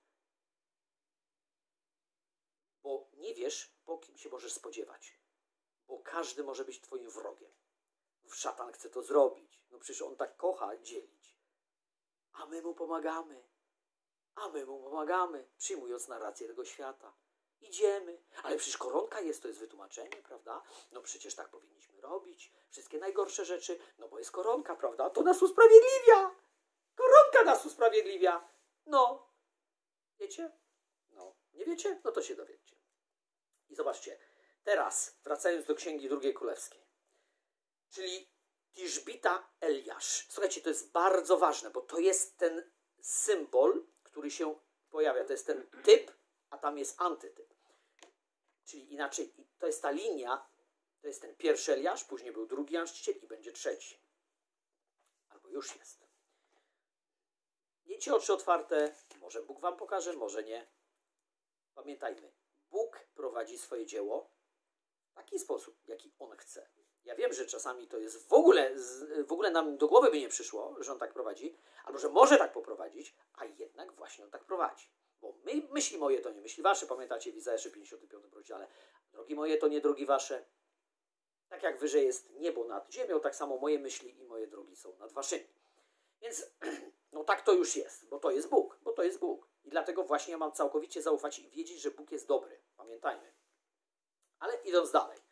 Bo nie wiesz, po kim się możesz spodziewać. Bo każdy może być twoim wrogiem. Szatan chce to zrobić. No przecież on tak kocha dzielić. A my mu pomagamy. Przyjmując narrację tego świata. Idziemy. Ale przecież koronka jest, to jest wytłumaczenie, prawda? No przecież tak powinniśmy robić. Wszystkie najgorsze rzeczy, no bo jest koronka, prawda? To nas usprawiedliwia. Koronka nas usprawiedliwia. No. Wiecie? No. Nie wiecie? No to się dowiecie. I zobaczcie. Teraz, wracając do Księgi II Królewskiej. Czyli Tiszbita Eliasz. Słuchajcie, to jest bardzo ważne, bo to jest ten symbol, który się pojawia. To jest ten typ, a tam jest antytyp. Czyli inaczej, to jest ta linia, to jest ten pierwszy Eliasz, później był drugi Jan Chrzciciel i będzie trzeci. Albo już jest. Miejcie oczy otwarte, może Bóg wam pokaże, może nie. Pamiętajmy, Bóg prowadzi swoje dzieło w taki sposób, jaki On chce. Ja wiem, że czasami to jest w ogóle nam do głowy by nie przyszło, że On tak prowadzi, albo że może tak poprowadzić, a jednak właśnie On tak prowadzi. Bo myśli moje to nie myśli wasze, pamiętacie w Izajaszu 55 rozdziale. Drogi moje to nie drogi wasze. Tak jak wyżej jest niebo nad ziemią, tak samo moje myśli i moje drogi są nad waszymi. Więc no tak to już jest, bo to jest Bóg. I dlatego właśnie ja mam całkowicie zaufać i wiedzieć, że Bóg jest dobry. Pamiętajmy. Ale idąc dalej.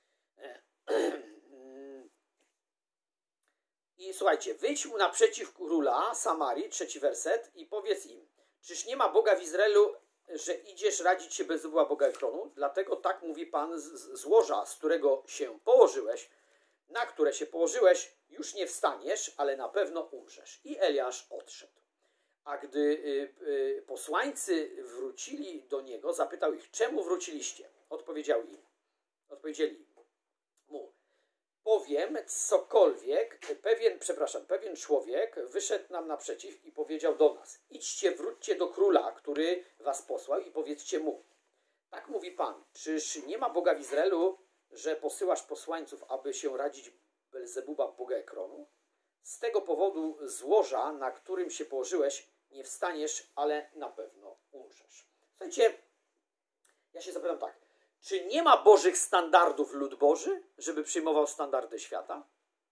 I słuchajcie, wyjdź mu naprzeciw króla Samarii, 3 werset, i powiedz im, czyż nie ma Boga w Izraelu, że idziesz radzić się bez Boga Ekronu? Dlatego tak mówi Pan z łoża, z którego się położyłeś, na które się położyłeś, już nie wstaniesz, ale na pewno umrzesz. I Eliasz odszedł. A gdy posłańcy wrócili do niego, zapytał ich, czemu wróciliście? Odpowiedzieli mu, powiem cokolwiek, pewien człowiek wyszedł nam naprzeciw i powiedział do nas, idźcie, wróćcie do króla, który was posłał i powiedzcie mu, tak mówi Pan, czyż nie ma Boga w Izraelu, że posyłasz posłańców, aby się radzić Belzebuba Boga Ekronu? Z tego powodu z łoża, na którym się położyłeś, nie wstaniesz, ale na pewno umrzesz. Słuchajcie, Ja się zapytam tak, czy nie ma bożych standardów lud Boży, żeby przyjmował standardy świata?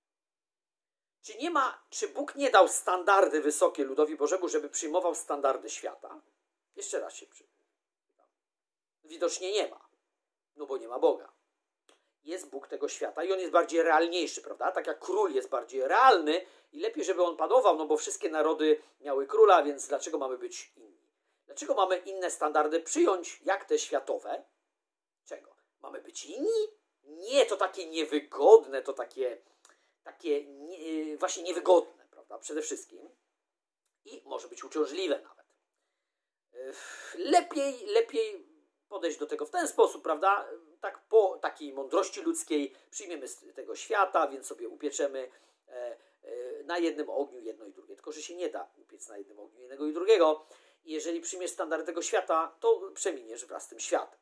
Czy Bóg nie dał standardy wysokie ludowi Bożemu, żeby przyjmował standardy świata? Jeszcze raz się przypytam. Widocznie nie ma, no bo nie ma Boga. Jest Bóg tego świata i on jest bardziej realniejszy, prawda? Tak jak król jest bardziej realny i lepiej, żeby on panował, no bo wszystkie narody miały króla, więc dlaczego mamy być inni? Dlaczego mamy inne standardy przyjąć, jak te światowe? Czego? Mamy być inni? Nie, to takie niewygodne, to takie właśnie niewygodne, prawda? Przede wszystkim. I może być uciążliwe nawet. Lepiej podejść do tego w ten sposób, prawda? Tak po takiej mądrości ludzkiej przyjmiemy z tego świata, więc sobie upieczemy na jednym ogniu jedno i drugie. Tylko że się nie da upiec na jednym ogniu jednego i drugiego. I jeżeli przyjmiesz standardy tego świata, to przeminiesz wraz z tym światem.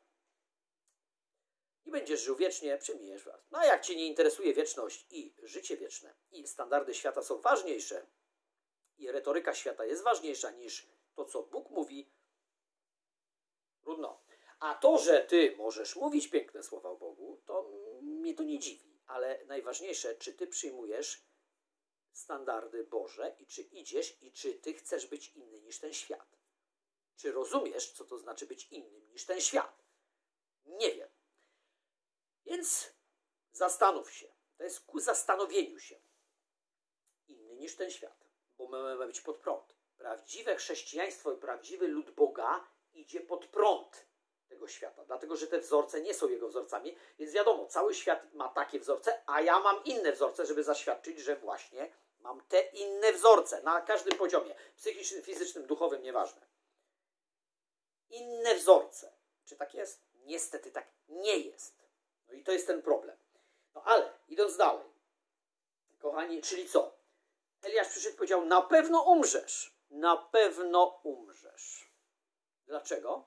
I będziesz żył wiecznie, przeminiesz wraz. No a jak cię nie interesuje wieczność i życie wieczne, i standardy świata są ważniejsze, i retoryka świata jest ważniejsza niż to, co Bóg mówi, trudno. A to, że ty możesz mówić piękne słowa o Bogu, to mnie to nie dziwi. Ale najważniejsze, czy ty przyjmujesz standardy Boże i czy idziesz i czy ty chcesz być inny niż ten świat. Czy rozumiesz, co to znaczy być innym niż ten świat? Nie wiem. Więc zastanów się. To jest ku zastanowieniu się. Inny niż ten świat. Bo my mamy być pod prąd. Prawdziwe chrześcijaństwo i prawdziwy lud Boga idzie pod prąd tego świata. Dlatego, że te wzorce nie są jego wzorcami. Więc wiadomo, cały świat ma takie wzorce, a ja mam inne wzorce, żeby zaświadczyć, że właśnie mam te inne wzorce. Na każdym poziomie. Psychicznym, fizycznym, duchowym, nieważne. Inne wzorce. Czy tak jest? Niestety tak nie jest. No i to jest ten problem. No ale, idąc dalej. Kochani, czyli co? Eliasz przyszedł i powiedział, na pewno umrzesz. Na pewno umrzesz. Dlaczego?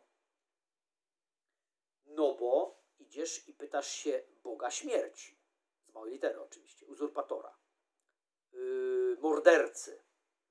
No bo idziesz i pytasz się Boga śmierci. Z małej litery oczywiście. Uzurpatora. Mordercy.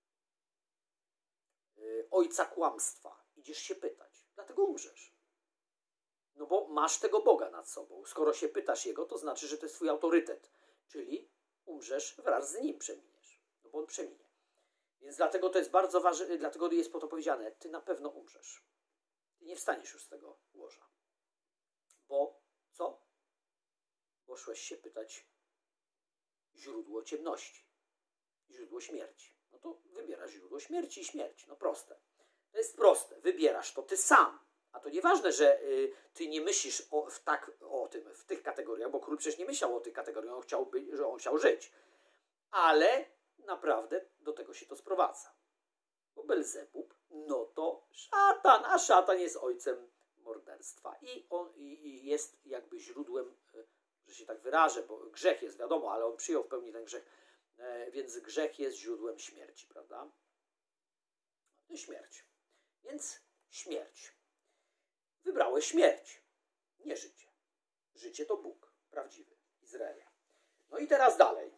Ojca kłamstwa. Idziesz się pytać. Dlatego umrzesz. No bo masz tego Boga nad sobą. Skoro się pytasz Jego, to znaczy, że to jest twój autorytet. Czyli umrzesz wraz z Nim, przeminiesz. No bo On przeminie. Więc dlatego to jest bardzo ważne, dlatego jest po to powiedziane, ty na pewno umrzesz. Ty nie wstaniesz już z tego łoża. Bo co? Bo szłeś się pytać źródło ciemności. Źródło śmierci. No to wybierasz źródło śmierci i śmierć. No proste. To jest proste. Wybierasz to ty sam. A to nieważne, że ty nie myślisz w tych kategoriach, bo król przecież nie myślał o tych kategoriach, on chciał żyć. Ale naprawdę do tego się to sprowadza. Bo Belzebub, no to szatan, a szatan jest ojcem morderstwa. I on jest jakby źródłem, że się tak wyrażę, bo grzech jest, wiadomo, ale on przyjął w pełni ten grzech, więc grzech jest źródłem śmierci, prawda? To śmierć. Więc śmierć. Wybrałeś śmierć, nie życie. Życie to Bóg, prawdziwy, Izraela. No i teraz dalej.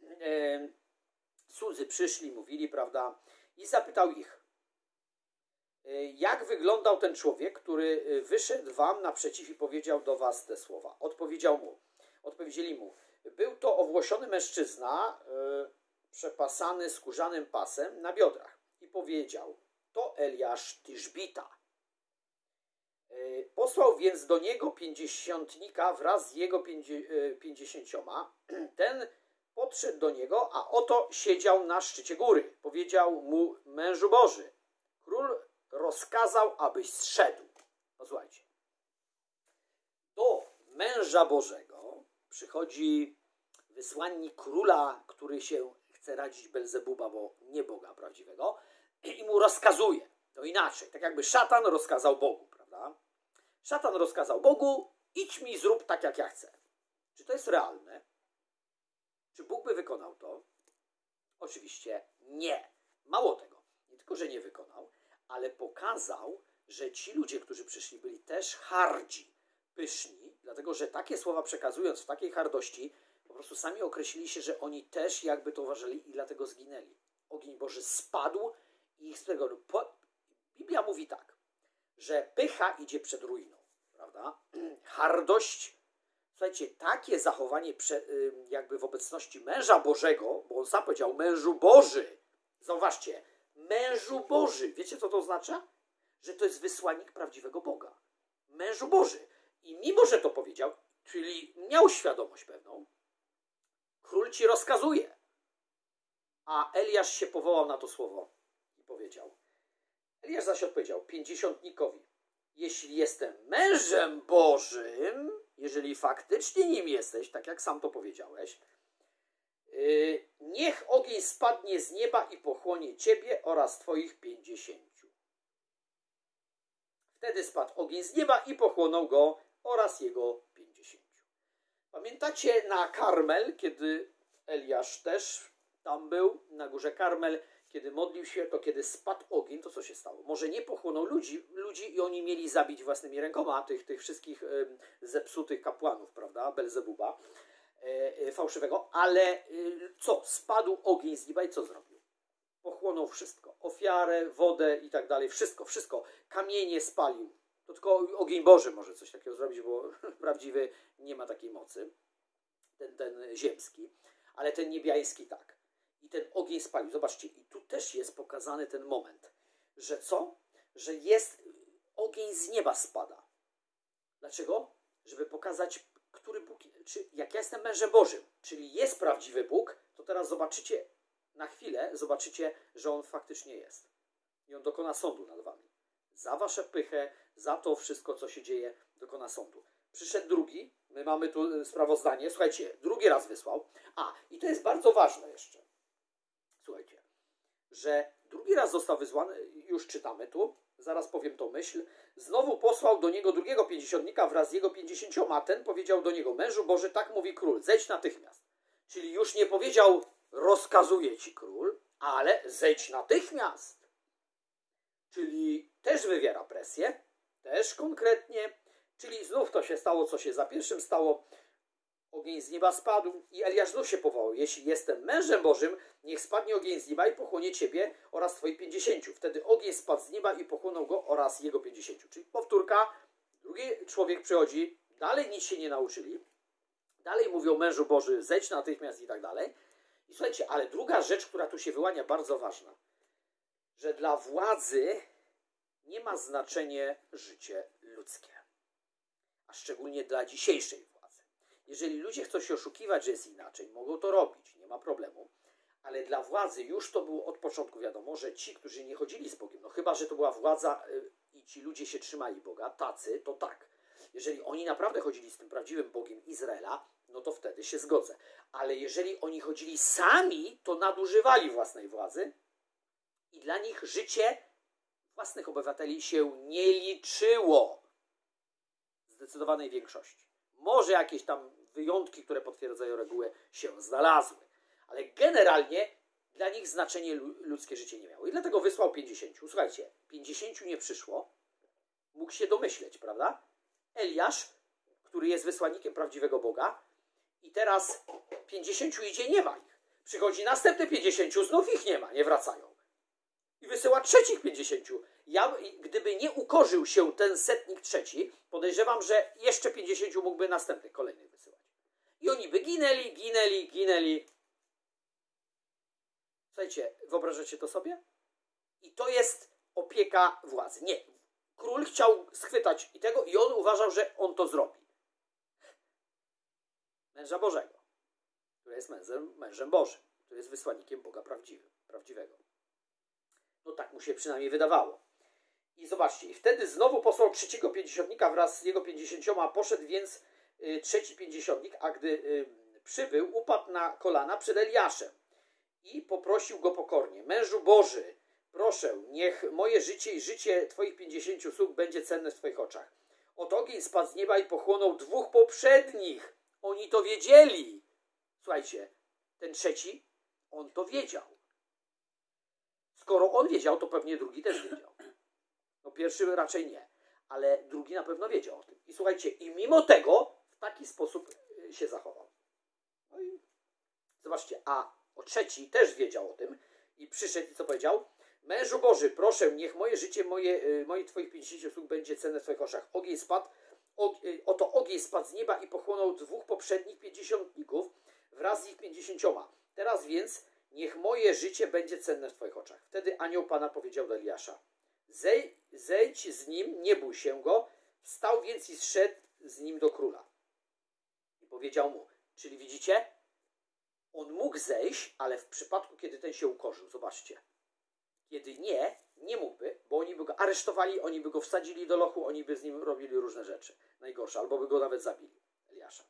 Słudzy przyszli, mówili, prawda, i zapytał ich, jak wyglądał ten człowiek, który wyszedł wam naprzeciw i powiedział do was te słowa. Odpowiedzieli mu, był to owłosiony mężczyzna, przepasany skórzanym pasem na biodrach. I powiedział, to Eliasz Tiszbita. Posłał więc do niego 50 wraz z jego 50. Ten podszedł do niego, a oto siedział na szczycie góry. Powiedział mu, mężu Boży, król rozkazał, abyś zszedł. Posłuchajcie. Do męża Bożego przychodzi wysłannik króla, który się chce radzić Belzebuba, bo nie Boga prawdziwego, i mu rozkazuje. To inaczej, tak jakby szatan rozkazał Bogu, prawda? Szatan rozkazał Bogu, idź mi zrób tak, jak ja chcę. Czy to jest realne? Czy Bóg by wykonał to? Oczywiście nie. Mało tego. Nie tylko, że nie wykonał, ale pokazał, że ci ludzie, którzy przyszli, byli też hardzi, pyszni, dlatego, że takie słowa przekazując w takiej hardości, po prostu sami określili się, że oni też jakby to uważali i dlatego zginęli. Ogień Boży spadł i ich z tego... Biblia mówi tak, że pycha idzie przed ruiną, prawda? prawda? Hardość. Słuchajcie, takie zachowanie jakby w obecności męża Bożego, bo on sam powiedział mężu Boży. Zauważcie, mężu Boży. Wiecie, co to oznacza? Że to jest wysłannik prawdziwego Boga. Mężu Boży. I mimo, że to powiedział, czyli miał świadomość pewną, król ci rozkazuje. A Eliasz się powołał na to słowo i powiedział. Eliasz zaś odpowiedział pięćdziesiątnikowi: jeśli jestem mężem Bożym, jeżeli faktycznie nim jesteś, tak jak sam to powiedziałeś, niech ogień spadnie z nieba i pochłonie ciebie oraz twoich 50. Wtedy spadł ogień z nieba i pochłonął go oraz jego 50. Pamiętacie na Karmel, kiedy Eliasz też tam był, na górze Karmel, kiedy modlił się, to kiedy spadł ogień, to co się stało? Może nie pochłonął ludzi i oni mieli zabić własnymi rękoma tych wszystkich zepsutych kapłanów, prawda, Belzebuba fałszywego, ale co? Spadł ogień z nieba i co zrobił? Pochłonął wszystko. Ofiarę, wodę i tak dalej. Wszystko. Kamienie spalił. To tylko ogień Boży może coś takiego zrobić, bo prawdziwy nie ma takiej mocy. Ten ziemski. Ale ten niebiański tak. I ten ogień spalił. Zobaczcie, i tu też jest pokazany ten moment, że co? Że jest ogień z nieba spada. Dlaczego? Żeby pokazać, który Bóg, jak ja jestem mężem Bożym, czyli jest prawdziwy Bóg, to teraz zobaczycie, na chwilę zobaczycie, że On faktycznie jest. I On dokona sądu nad wami. Za wasze pychę, za to wszystko, co się dzieje, dokona sądu. Przyszedł drugi, my mamy tu sprawozdanie, słuchajcie, drugi raz wysłał. I to jest bardzo ważne jeszcze. Słuchajcie, że drugi raz został wysłany, już czytamy tu, zaraz powiem tą myśl. Znowu posłał do niego drugiego pięćdziesiątnika wraz z jego 50, a ten powiedział do niego: mężu Boży, tak mówi król, zejdź natychmiast. Czyli już nie powiedział: rozkazuje ci król, ale zejdź natychmiast. Czyli też wywiera presję, też konkretnie, czyli znów to się stało, co się za pierwszym stało. Ogień z nieba spadł i Eliasz znów się powołał: jeśli jestem mężem Bożym, niech spadnie ogień z nieba i pochłonie ciebie oraz twoich 50. Wtedy ogień spadł z nieba i pochłonął go oraz jego 50. Czyli powtórka, drugi człowiek przychodzi, dalej nic się nie nauczyli, dalej mówią: mężu Boży, zejdź natychmiast i tak dalej. I słuchajcie, ale druga rzecz, która tu się wyłania, bardzo ważna, że dla władzy nie ma znaczenia życie ludzkie, a szczególnie dla dzisiejszej władzy. Jeżeli ludzie chcą się oszukiwać, że jest inaczej, mogą to robić, nie ma problemu, ale dla władzy już to było od początku wiadomo, że ci, którzy nie chodzili z Bogiem, no chyba że to była władza i ci ludzie się trzymali Boga, tacy, to tak. Jeżeli oni naprawdę chodzili z tym prawdziwym Bogiem Izraela, no to wtedy się zgodzę. Ale jeżeli oni chodzili sami, to nadużywali własnej władzy i dla nich życie własnych obywateli się nie liczyło w zdecydowanej większości. Może jakieś tam wyjątki, które potwierdzają regułę, się znalazły. Ale generalnie dla nich znaczenie ludzkie życie nie miało. I dlatego wysłał 50. Słuchajcie, 50 nie przyszło. Mógł się domyśleć, prawda? Eliasz, który jest wysłannikiem prawdziwego Boga, i teraz 50 idzie, nie ma ich. Przychodzi następne 50, znów ich nie ma, nie wracają. I wysyła trzecich 50. Gdyby nie ukorzył się ten setnik trzeci, podejrzewam, że jeszcze 50 mógłby następnych, kolejnych wysyłać. I oni by ginęli. Słuchajcie, wyobrażacie to sobie? I to jest opieka władzy. Nie. Król chciał schwytać i on uważał, że on to zrobi. Męża Bożego, który jest mężem Bożym, który jest wysłannikiem Boga prawdziwego. No tak mu się przynajmniej wydawało. I zobaczcie, i wtedy znowu posłał trzeciego pięćdziesiątnika wraz z jego 50, a poszedł więc trzeci pięćdziesiątnik, a gdy przybył, upadł na kolana przed Eliaszem i poprosił go pokornie: mężu Boży, proszę, niech moje życie i życie twoich 50 sług będzie cenne w twoich oczach. Oto ogień spadł z nieba i pochłonął dwóch poprzednich. Oni to wiedzieli. Słuchajcie, ten trzeci, on to wiedział. Skoro on wiedział, to pewnie drugi też wiedział. No pierwszy raczej nie, ale drugi na pewno wiedział o tym. I słuchajcie, i mimo tego w taki sposób się zachował. No i zobaczcie, a o trzeci też wiedział o tym i przyszedł i co powiedział? Mężu Boży, proszę, niech moje życie, moje twoich 50 sług będzie cenne w twoich oczach. Ogień spadł oto ogień spadł z nieba i pochłonął 2 poprzednich 50-tników wraz z ich 50. Teraz więc niech moje życie będzie cenne w Twoich oczach. Wtedy anioł Pana powiedział do Eliasza: zejdź z nim, nie bój się go. Wstał więc i zszedł z nim do króla. I powiedział mu, czyli widzicie, on mógł zejść, ale w przypadku, kiedy ten się ukorzył, zobaczcie. Kiedy nie mógłby, bo oni by go aresztowali, oni by go wsadzili do lochu, oni by z nim robili różne rzeczy. Najgorsze, albo by go nawet zabili, Eliasza.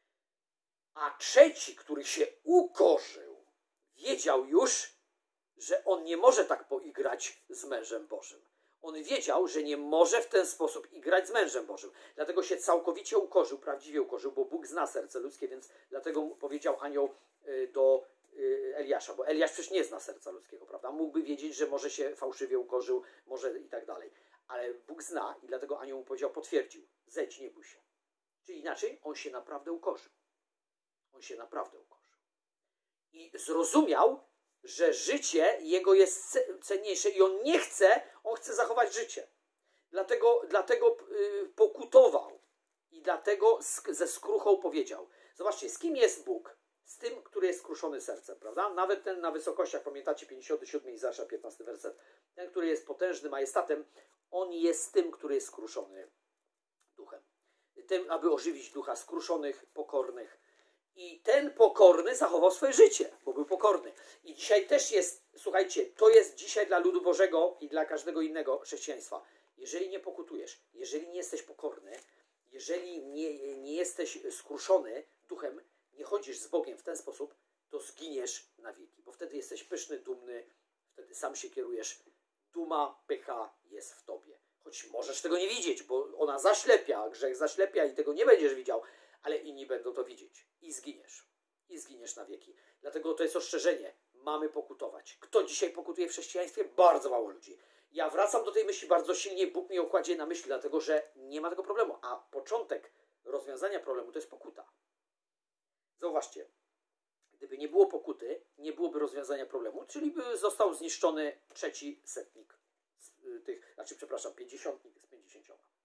A trzeci, który się ukorzył, wiedział już, że on nie może tak poigrać z mężem Bożym. On wiedział, że nie może w ten sposób igrać z mężem Bożym. Dlatego się całkowicie ukorzył, prawdziwie ukorzył, bo Bóg zna serce ludzkie, więc dlatego powiedział anioł do Eliasza, bo Eliasz przecież nie zna serca ludzkiego, prawda? Mógłby wiedzieć, że może się fałszywie ukorzył, może i tak dalej. Ale Bóg zna i dlatego anioł mu powiedział, potwierdził, zejdź, nie bój się. Czyli inaczej, on się naprawdę ukorzył. On się naprawdę ukorzył. I zrozumiał, że życie jego jest cenniejsze i on nie chce, on chce zachować życie. Dlatego pokutował i dlatego ze skruchą powiedział. Zobaczcie, z kim jest Bóg? Z tym, który jest skruszony sercem, prawda? Nawet ten na wysokościach, pamiętacie 57 Izajasza, 15 werset. Ten, który jest potężny majestatem, on jest tym, który jest skruszony duchem. Tym, aby ożywić ducha skruszonych, pokornych. I ten pokorny zachował swoje życie, bo był pokorny. I dzisiaj też jest, słuchajcie, to jest dzisiaj dla ludu Bożego i dla każdego innego chrześcijaństwa. Jeżeli nie pokutujesz, jeżeli nie jesteś pokorny, jeżeli nie jesteś skruszony duchem, nie chodzisz z Bogiem w ten sposób, to zginiesz na wieki. Bo wtedy jesteś pyszny, dumny, wtedy sam się kierujesz. Duma, pycha jest w tobie. Choć możesz tego nie widzieć, bo ona zaślepia, grzech zaślepia i tego nie będziesz widział, ale inni będą to widzieć. I zginiesz. I zginiesz na wieki. Dlatego to jest ostrzeżenie. Mamy pokutować. Kto dzisiaj pokutuje w chrześcijaństwie? Bardzo mało ludzi. Ja wracam do tej myśli bardzo silnie. Bóg mi ją kładzie na myśl, dlatego że nie ma tego problemu. A początek rozwiązania problemu to jest pokuta. Zauważcie. Gdyby nie było pokuty, nie byłoby rozwiązania problemu, czyli by został zniszczony trzeci setnik. Pięćdziesiątnik z 50.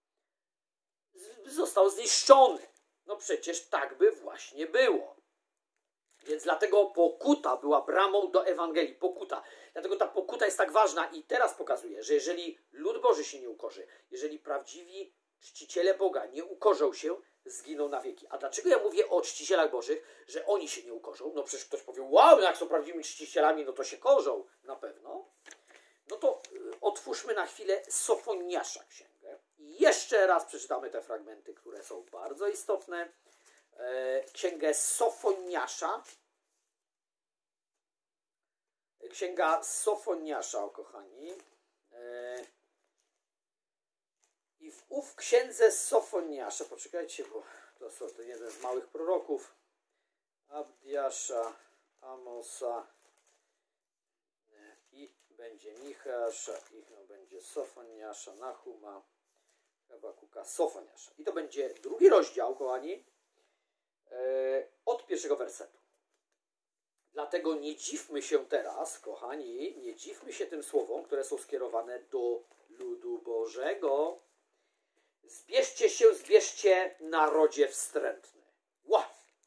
Został zniszczony. No przecież tak by właśnie było. Więc dlatego pokuta była bramą do Ewangelii. Pokuta. Dlatego ta pokuta jest tak ważna i teraz pokazuje, że jeżeli lud Boży się nie ukorzy, jeżeli prawdziwi czciciele Boga nie ukorzą się, zginą na wieki. A dlaczego ja mówię o czcicielach Bożych, że oni się nie ukorzą? No przecież ktoś powie, wow, jak są prawdziwymi czcicielami, no to się korzą. Na pewno. No to otwórzmy na chwilę Sofoniasza księgę. I jeszcze raz przeczytamy te fragmenty, które są bardzo istotne. Księgę Sofoniasza. Księga Sofoniasza, kochani. I w księdze Sofoniasza, poczekajcie, bo to jeden z małych proroków. Abdiasza, Amosa i będzie Micheasza i będzie Sofoniasza, Nahuma, Habakuka, Sofoniasza. I to będzie drugi rozdział, kochani, od pierwszego wersetu. Dlatego nie dziwmy się teraz, kochani, nie dziwmy się tym słowom, które są skierowane do ludu Bożego. Zbierzcie, narodzie wstrętny. Ła!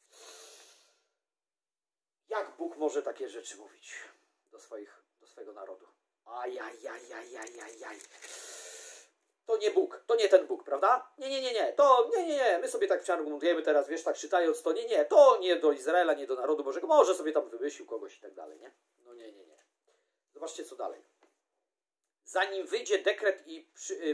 Jak Bóg może takie rzeczy mówić do swojego narodu? Ajajajajajajaj. To nie Bóg, to nie ten Bóg, prawda? Nie. My sobie tak argumentujemy teraz, wiesz, tak czytając to, to nie do Izraela, nie do narodu Bożego. Może sobie tam wymyślił kogoś i tak dalej, nie? No nie. Zobaczcie, co dalej. Zanim wyjdzie dekret i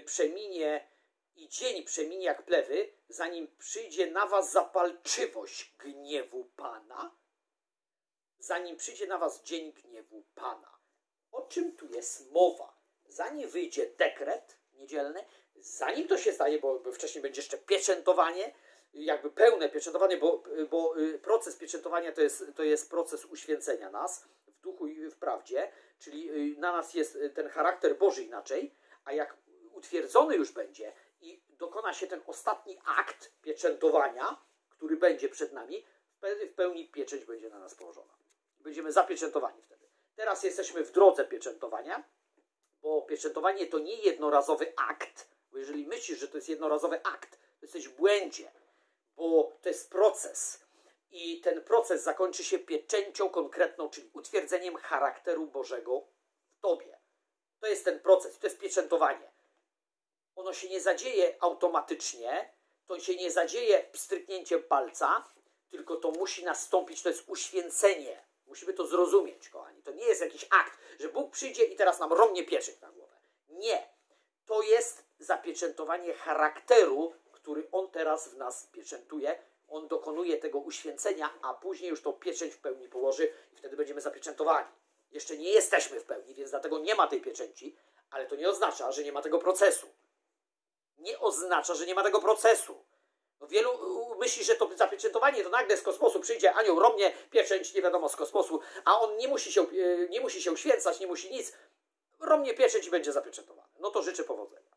dzień przeminie jak plewy, zanim przyjdzie na was zapalczywość gniewu Pana, zanim przyjdzie na was dzień gniewu Pana. O czym tu jest mowa? Zanim wyjdzie dekret niedzielny, zanim to się staje, bo wcześniej będzie jeszcze pieczętowanie, jakby pełne pieczętowanie, bo proces pieczętowania to jest proces uświęcenia nas w duchu i w prawdzie, czyli na nas jest ten charakter Boży inaczej, a jak utwierdzony już będzie i dokona się ten ostatni akt pieczętowania, który będzie przed nami, wtedy w pełni pieczęć będzie na nas położona. Będziemy zapieczętowani wtedy. Teraz jesteśmy w drodze pieczętowania, bo pieczętowanie to nie jednorazowy akt, bo jeżeli myślisz, że to jest jednorazowy akt, Jesteś w błędzie, bo to jest proces. I ten proces zakończy się pieczęcią konkretną, czyli utwierdzeniem charakteru Bożego w tobie. To jest ten proces, to jest pieczętowanie. Ono się nie zadzieje automatycznie, to się nie zadzieje pstryknięciem palca, tylko to musi nastąpić, to jest uświęcenie. Musimy to zrozumieć, kochani. To nie jest jakiś akt, że Bóg przyjdzie i teraz nam romnie pieczyć na głowę. Nie. To jest zapieczętowanie charakteru, który On teraz w nas pieczętuje. On dokonuje tego uświęcenia, a później już tą pieczęć w pełni położy i wtedy będziemy zapieczętowani. Jeszcze nie jesteśmy w pełni, więc dlatego nie ma tej pieczęci, ale to nie oznacza, że nie ma tego procesu. Nie oznacza, że nie ma tego procesu. No wielu myśli, że to zapieczętowanie to nagle z kosmosu przyjdzie anioł romnie, pieczęć nie wiadomo z kosmosu, a on nie musi się uświęcać, nie musi nic. Romnie pieczęć i będzie zapieczętowany. No to życzę powodzenia.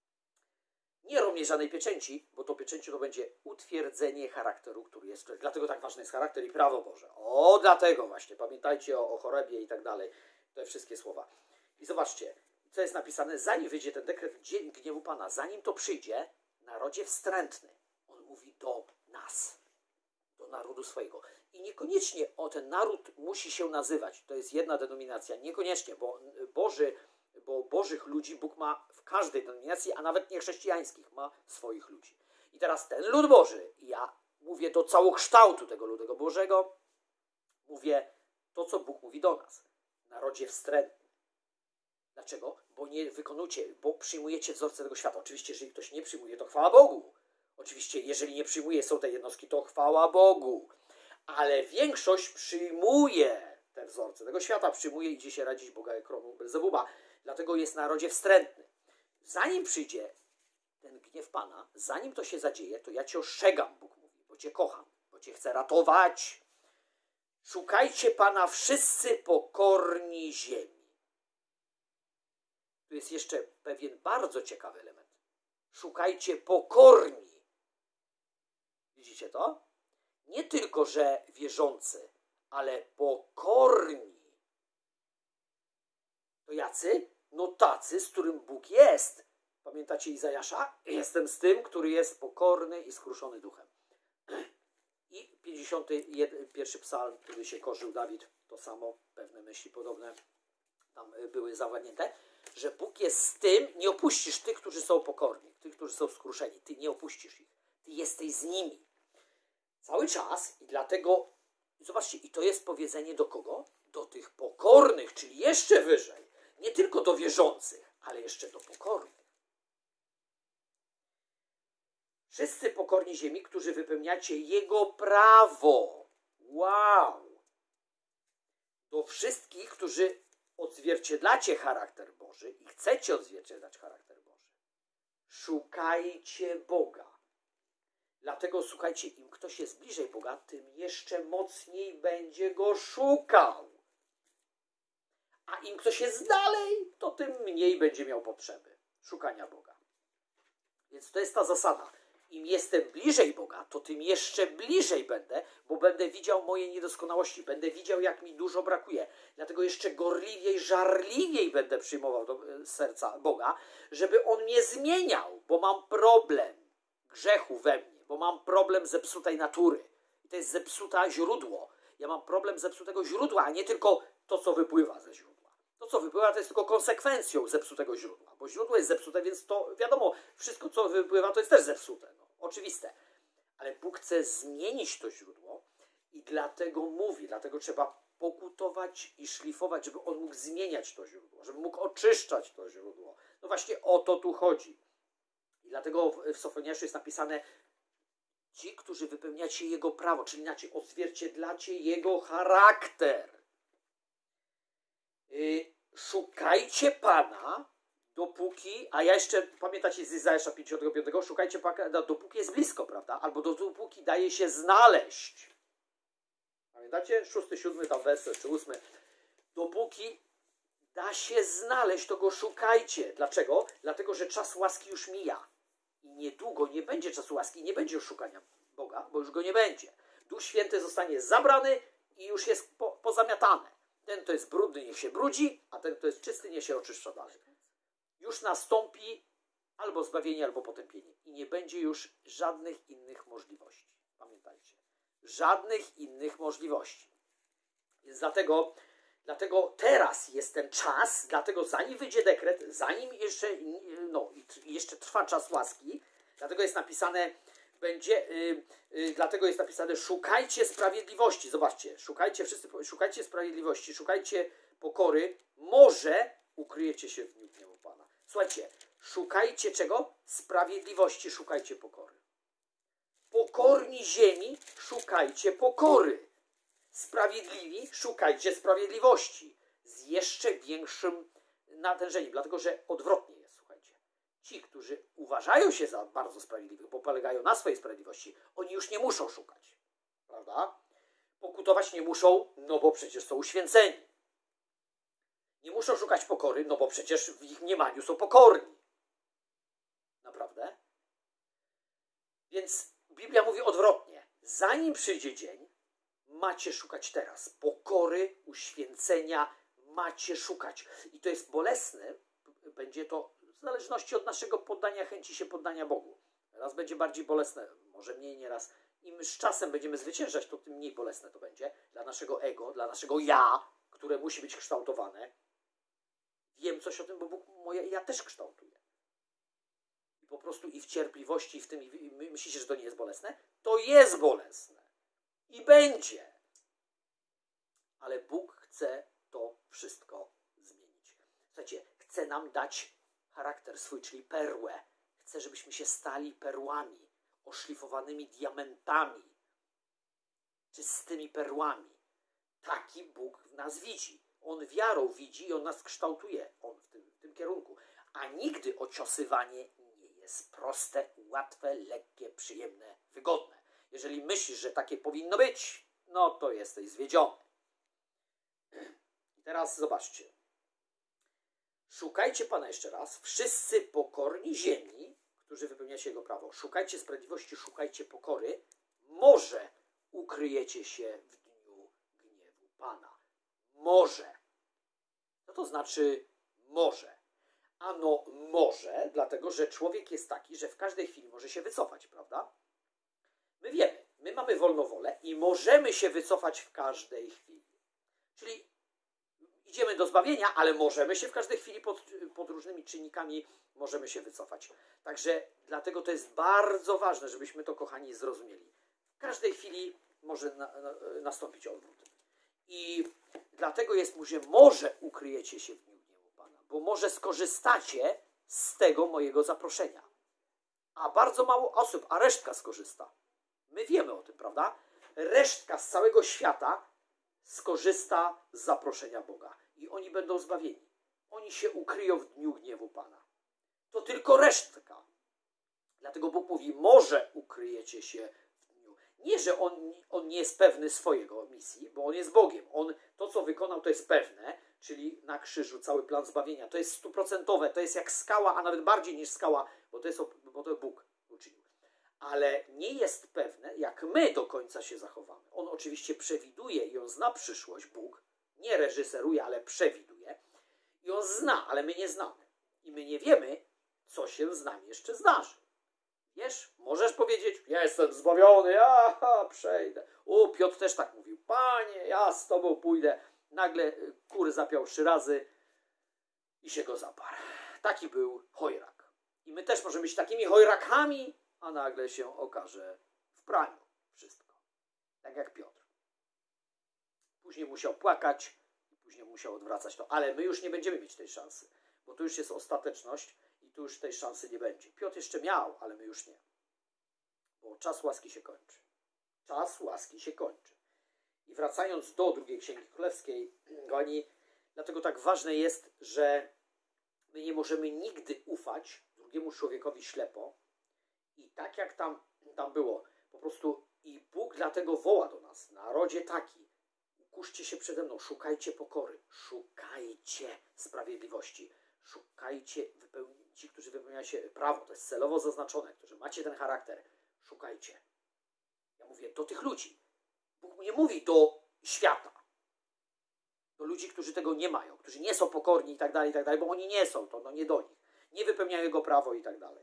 Nie romnie żadnej pieczęci, bo to pieczęcią to będzie utwierdzenie charakteru, który jest człowiek. Dlatego tak ważny jest charakter i prawo Boże. O, dlatego właśnie. Pamiętajcie o chorobie i tak dalej. Te wszystkie słowa. I zobaczcie, co jest napisane. Zanim wyjdzie ten dekret dzień gniewu Pana, zanim to przyjdzie, narodzie wstrętny. On mówi do nas, do narodu swojego. I niekoniecznie ten naród musi się nazywać. To jest jedna denominacja. Niekoniecznie, bo Bożych ludzi Bóg ma w każdej denominacji, a nawet niechrześcijańskich ma swoich ludzi. I teraz ten lud Boży, ja mówię do całokształtu tego ludu Bożego, mówię to, co Bóg mówi do nas. Narodzie wstrętny. Dlaczego? Bo nie wykonujecie, bo przyjmujecie wzorce tego świata. Oczywiście, jeżeli ktoś nie przyjmuje, to chwała Bogu. Oczywiście, jeżeli nie przyjmuje, są te jednostki, to chwała Bogu. Ale większość przyjmuje te wzorce tego świata, przyjmuje i idzie się radzić Boga ekronu Belzebuba. Dlatego jest narodzie wstrętny. Zanim przyjdzie ten gniew Pana, zanim to się zadzieje, to ja cię ostrzegam, Bóg mówi, bo cię kocham, bo cię chcę ratować. Szukajcie Pana wszyscy pokorni ziemi. Tu jest jeszcze pewien bardzo ciekawy element. Szukajcie pokorni. Widzicie to? Nie tylko, że wierzący, ale pokorni. To jacy? No tacy, z którym Bóg jest. Pamiętacie Izajasza? Jestem z tym, który jest pokorny i skruszony duchem. I 51 psalm, który się korzył Dawid, to samo, pewne myśli podobne tam były zawładnięte, że Bóg jest z tym, nie opuścisz tych, którzy są pokorni, tych, którzy są skruszeni. Ty nie opuścisz ich. Ty jesteś z nimi. Cały czas i dlatego, zobaczcie, i to jest powiedzenie do kogo? Do tych pokornych, czyli jeszcze wyżej. Nie tylko do wierzących, ale jeszcze do pokornych. Wszyscy pokorni ziemi, którzy wypełniacie Jego prawo. Wow! Do wszystkich, którzy odzwierciedlacie charakter Boży i chcecie odzwierciedlać charakter Boży. Szukajcie Boga. Dlatego słuchajcie, im ktoś jest bliżej Boga, tym jeszcze mocniej będzie Go szukał. A im ktoś jest dalej, to tym mniej będzie miał potrzeby szukania Boga. Więc to jest ta zasada. Im jestem bliżej Boga, to tym jeszcze bliżej będę, bo będę widział moje niedoskonałości, będę widział, jak mi dużo brakuje. Dlatego jeszcze gorliwiej, żarliwiej będę przyjmował do serca Boga, żeby On mnie zmieniał, bo mam problem grzechu we mnie, bo mam problem zepsutej natury. I to jest zepsute źródło. Ja mam problem zepsutego źródła, a nie tylko to, co wypływa ze źródła. To, co wypływa, to jest tylko konsekwencją zepsutego źródła. Bo źródło jest zepsute, więc to wiadomo, wszystko, co wypływa, to jest też zepsute. No, oczywiste. Ale Bóg chce zmienić to źródło i dlatego mówi, dlatego trzeba pokutować i szlifować, żeby On mógł zmieniać to źródło, żeby mógł oczyszczać to źródło. No właśnie o to tu chodzi. I dlatego w Sofoniaszu jest napisane ci, którzy wypełniacie Jego prawo, czyli inaczej odzwierciedlacie Jego charakter. Szukajcie Pana, dopóki, a ja jeszcze, pamiętacie z Izajasza 55, szukajcie Pana, dopóki jest blisko, prawda? Albo dopóki daje się znaleźć. Pamiętacie? 6, 7 tam werset, czy 8. Dopóki da się znaleźć, to Go szukajcie. Dlaczego? Dlatego, że czas łaski już mija. I niedługo nie będzie czasu łaski, nie będzie już szukania Boga, bo już Go nie będzie. Duch Święty zostanie zabrany i już jest pozamiatane. Ten, kto jest brudny, niech się brudzi, a ten, kto jest czysty, niech się oczyszcza dalej. Już nastąpi albo zbawienie, albo potępienie. I nie będzie już żadnych innych możliwości. Pamiętajcie. Żadnych innych możliwości. Więc dlatego teraz jest ten czas, dlatego zanim wyjdzie dekret, zanim jeszcze, jeszcze trwa czas łaski, dlatego jest napisane, dlatego jest napisane, szukajcie sprawiedliwości. Zobaczcie, szukajcie sprawiedliwości, szukajcie pokory, może ukryjecie się w dniu gniewu Pana. Słuchajcie, szukajcie czego? Sprawiedliwości, szukajcie pokory. Pokorni ziemi, szukajcie pokory. Sprawiedliwi, szukajcie sprawiedliwości. Z jeszcze większym natężeniem, dlatego że odwrotnie jest, słuchajcie. Ci, którzy uważają się za bardzo sprawiedliwych, bo polegają na swojej sprawiedliwości, oni już nie muszą szukać. Prawda? Pokutować nie muszą, no bo przecież są uświęceni. Nie muszą szukać pokory, no bo przecież w ich mniemaniu są pokorni. Naprawdę? Więc Biblia mówi odwrotnie. Zanim przyjdzie dzień, macie szukać teraz. Pokory, uświęcenia macie szukać. I to jest bolesne. Będzie to w zależności od naszego poddania, chęci się poddania Bogu. Raz będzie bardziej bolesne, może mniej nieraz. Im z czasem będziemy zwyciężać, to tym mniej bolesne to będzie. Dla naszego ego, dla naszego ja, które musi być kształtowane. Wiem coś o tym, bo Bóg moje ja też kształtuje. I po prostu i w cierpliwości, i w tym, i myślicie, że to nie jest bolesne? To jest bolesne. I będzie. Ale Bóg chce to wszystko zmienić. Słuchajcie, chce nam dać charakter swój, czyli perłę. Chce, żebyśmy się stali perłami, oszlifowanymi diamentami, czystymi perłami. Taki Bóg w nas widzi. On wiarą widzi i On nas kształtuje. On w tym kierunku. A nigdy ociosywanie nie jest proste, łatwe, lekkie, przyjemne, wygodne. Jeżeli myślisz, że takie powinno być, no to jesteś zwiedziony. I teraz zobaczcie. Szukajcie Pana jeszcze raz. Wszyscy pokorni ziemi, którzy wypełniacie Jego prawo. Szukajcie sprawiedliwości, szukajcie pokory. Może ukryjecie się w dniu gniewu Pana. Może. Co to znaczy może? Ano może, dlatego że człowiek jest taki, że w każdej chwili może się wycofać, prawda? My wiemy, my mamy wolną wolę i możemy się wycofać w każdej chwili. Czyli idziemy do zbawienia, ale możemy się w każdej chwili pod różnymi czynnikami możemy się wycofać. Także dlatego to jest bardzo ważne, żebyśmy to, kochani, zrozumieli. W każdej chwili może nastąpić odwrót. I dlatego jest mu, że może ukryjecie się w dniu gniewu Pana, bo może skorzystacie z tego mojego zaproszenia. A bardzo mało osób, a resztka skorzysta. My wiemy o tym, prawda? Resztka z całego świata skorzysta z zaproszenia Boga. I oni będą zbawieni. Oni się ukryją w dniu gniewu Pana. To tylko resztka. Dlatego Bóg mówi, może ukryjecie się w dniu. Nie, że on nie jest pewny swojego misji, bo On jest Bogiem. To, co wykonał, to jest pewne, czyli na krzyżu cały plan zbawienia. To jest 100%, to jest jak skała, a nawet bardziej niż skała, bo to Bóg uczynił. Ale nie jest pewne, jak my do końca się zachowamy. On oczywiście przewiduje i On zna przyszłość, Bóg. Nie reżyseruje, ale przewiduje. I On zna, ale my nie znamy. I my nie wiemy, co się z nami jeszcze zdarzy. Wiesz, możesz powiedzieć, ja jestem zbawiony, ja przejdę. Piotr też tak mówił, Panie, ja z Tobą pójdę. Nagle kur zapiał 3 razy i się go zaparł. Taki był chojrak. I my też możemy być takimi chojrakami, a nagle się okaże w praniu wszystko. Tak jak Piotr. Później musiał płakać i później musiał odwracać to. Ale my już nie będziemy mieć tej szansy, bo to już jest ostateczność i tu już tej szansy nie będzie. Piotr jeszcze miał, ale my już nie. Bo czas łaski się kończy. Czas łaski się kończy. I wracając do drugiej Księgi Królewskiej, kochani, dlatego tak ważne jest, że my nie możemy nigdy ufać drugiemu człowiekowi ślepo. I tak jak tam było, po prostu i Bóg dlatego woła do nas, narodzie taki, ukuszcie się przede mną, szukajcie pokory, szukajcie sprawiedliwości, szukajcie ci, którzy wypełniają się prawo, to jest celowo zaznaczone, którzy macie ten charakter, szukajcie. Ja mówię do tych ludzi. Bóg nie mówi do świata, do ludzi, którzy tego nie mają, którzy nie są pokorni i tak dalej, bo oni nie są to, no nie do nich. nie wypełniają jego prawo i tak dalej.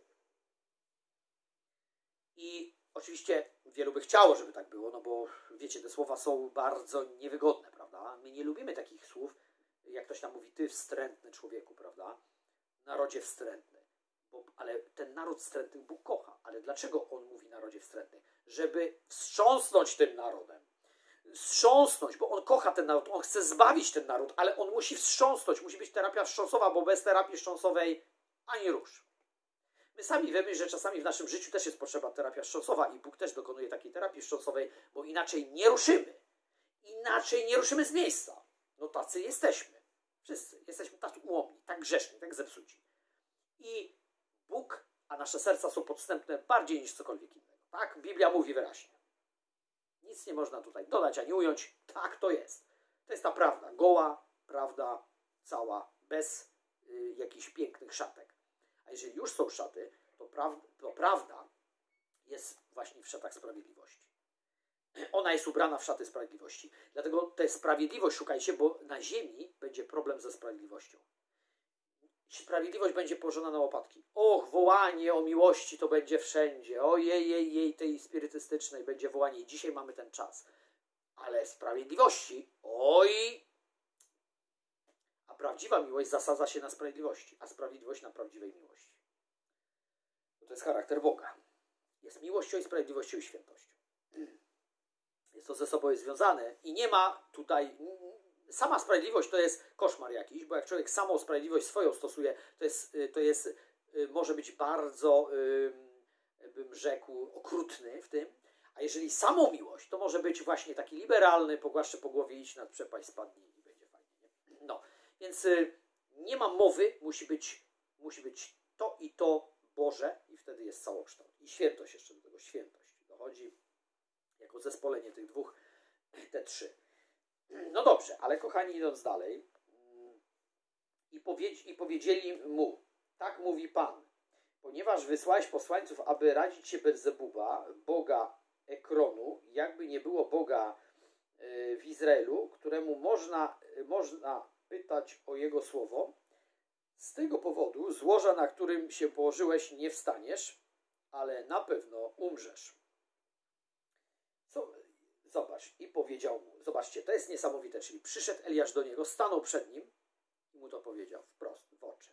I oczywiście wielu by chciało, żeby tak było, no bo wiecie, te słowa są bardzo niewygodne, prawda? My nie lubimy takich słów, jak ktoś tam mówi, ty wstrętny człowieku, prawda? Narodzie wstrętny. Ale ten naród wstrętny Bóg kocha. Ale dlaczego on mówi narodzie wstrętny? Żeby wstrząsnąć tym narodem. Wstrząsnąć, bo on kocha ten naród, on chce zbawić ten naród, ale on musi wstrząsnąć, musi być terapia wstrząsowa, bo bez terapii wstrząsowej ani rusz. My sami wiemy, że czasami w naszym życiu też jest potrzeba terapia wstrząsowa i Bóg też dokonuje takiej terapii wstrząsowej, bo inaczej nie ruszymy. Inaczej nie ruszymy z miejsca. No tacy jesteśmy. Wszyscy jesteśmy tak ułomni, tak grzeszni, tak zepsuci. I Bóg, a nasze serca są podstępne bardziej niż cokolwiek innego. Tak? Biblia mówi wyraźnie. Nic nie można tutaj dodać ani ująć. Tak to jest. To jest ta prawda. Goła prawda cała, bez jakichś pięknych szatek. A jeżeli już są szaty, to prawda jest właśnie w szatach sprawiedliwości. Ona jest ubrana w szaty sprawiedliwości. Dlatego tę sprawiedliwość szukajcie, bo na ziemi będzie problem ze sprawiedliwością. Sprawiedliwość będzie położona na łopatki. Och, wołanie o miłości to będzie wszędzie. Ojej, tej spirytystycznej będzie wołanie. I dzisiaj mamy ten czas. Ale sprawiedliwości, oj! A prawdziwa miłość zasadza się na sprawiedliwości, a sprawiedliwość na prawdziwej miłości. To jest charakter Boga. Jest miłością i sprawiedliwością i świętością. Jest to ze sobą związane i nie ma tutaj... Sama sprawiedliwość to jest koszmar jakiś, bo jak człowiek samą sprawiedliwość swoją stosuje, to jest może być bardzo, bym rzekł, okrutny w tym. A jeżeli samą miłość, to może być właśnie taki liberalny, pogłaszczę po głowie, idź nad przepaść, spadnij i będzie fajnie. Nie? No, więc nie ma mowy, musi być to i to Boże i wtedy jest całokształt. I świętość jeszcze do tego, świętość dochodzi jako zespolenie tych dwóch, te trzy. No dobrze, ale kochani, idąc dalej, i powiedzieli mu, tak mówi Pan, ponieważ wysłałeś posłańców, aby radzić się Belzebuba, boga Ekronu, jakby nie było Boga w Izraelu, któremu można pytać o jego słowo, z tego powodu z łoża, na którym się położyłeś, nie wstaniesz, ale na pewno umrzesz. Zobacz, i powiedział mu, zobaczcie, to jest niesamowite, czyli przyszedł Eliasz do niego, stanął przed nim i mu to powiedział wprost, w oczy.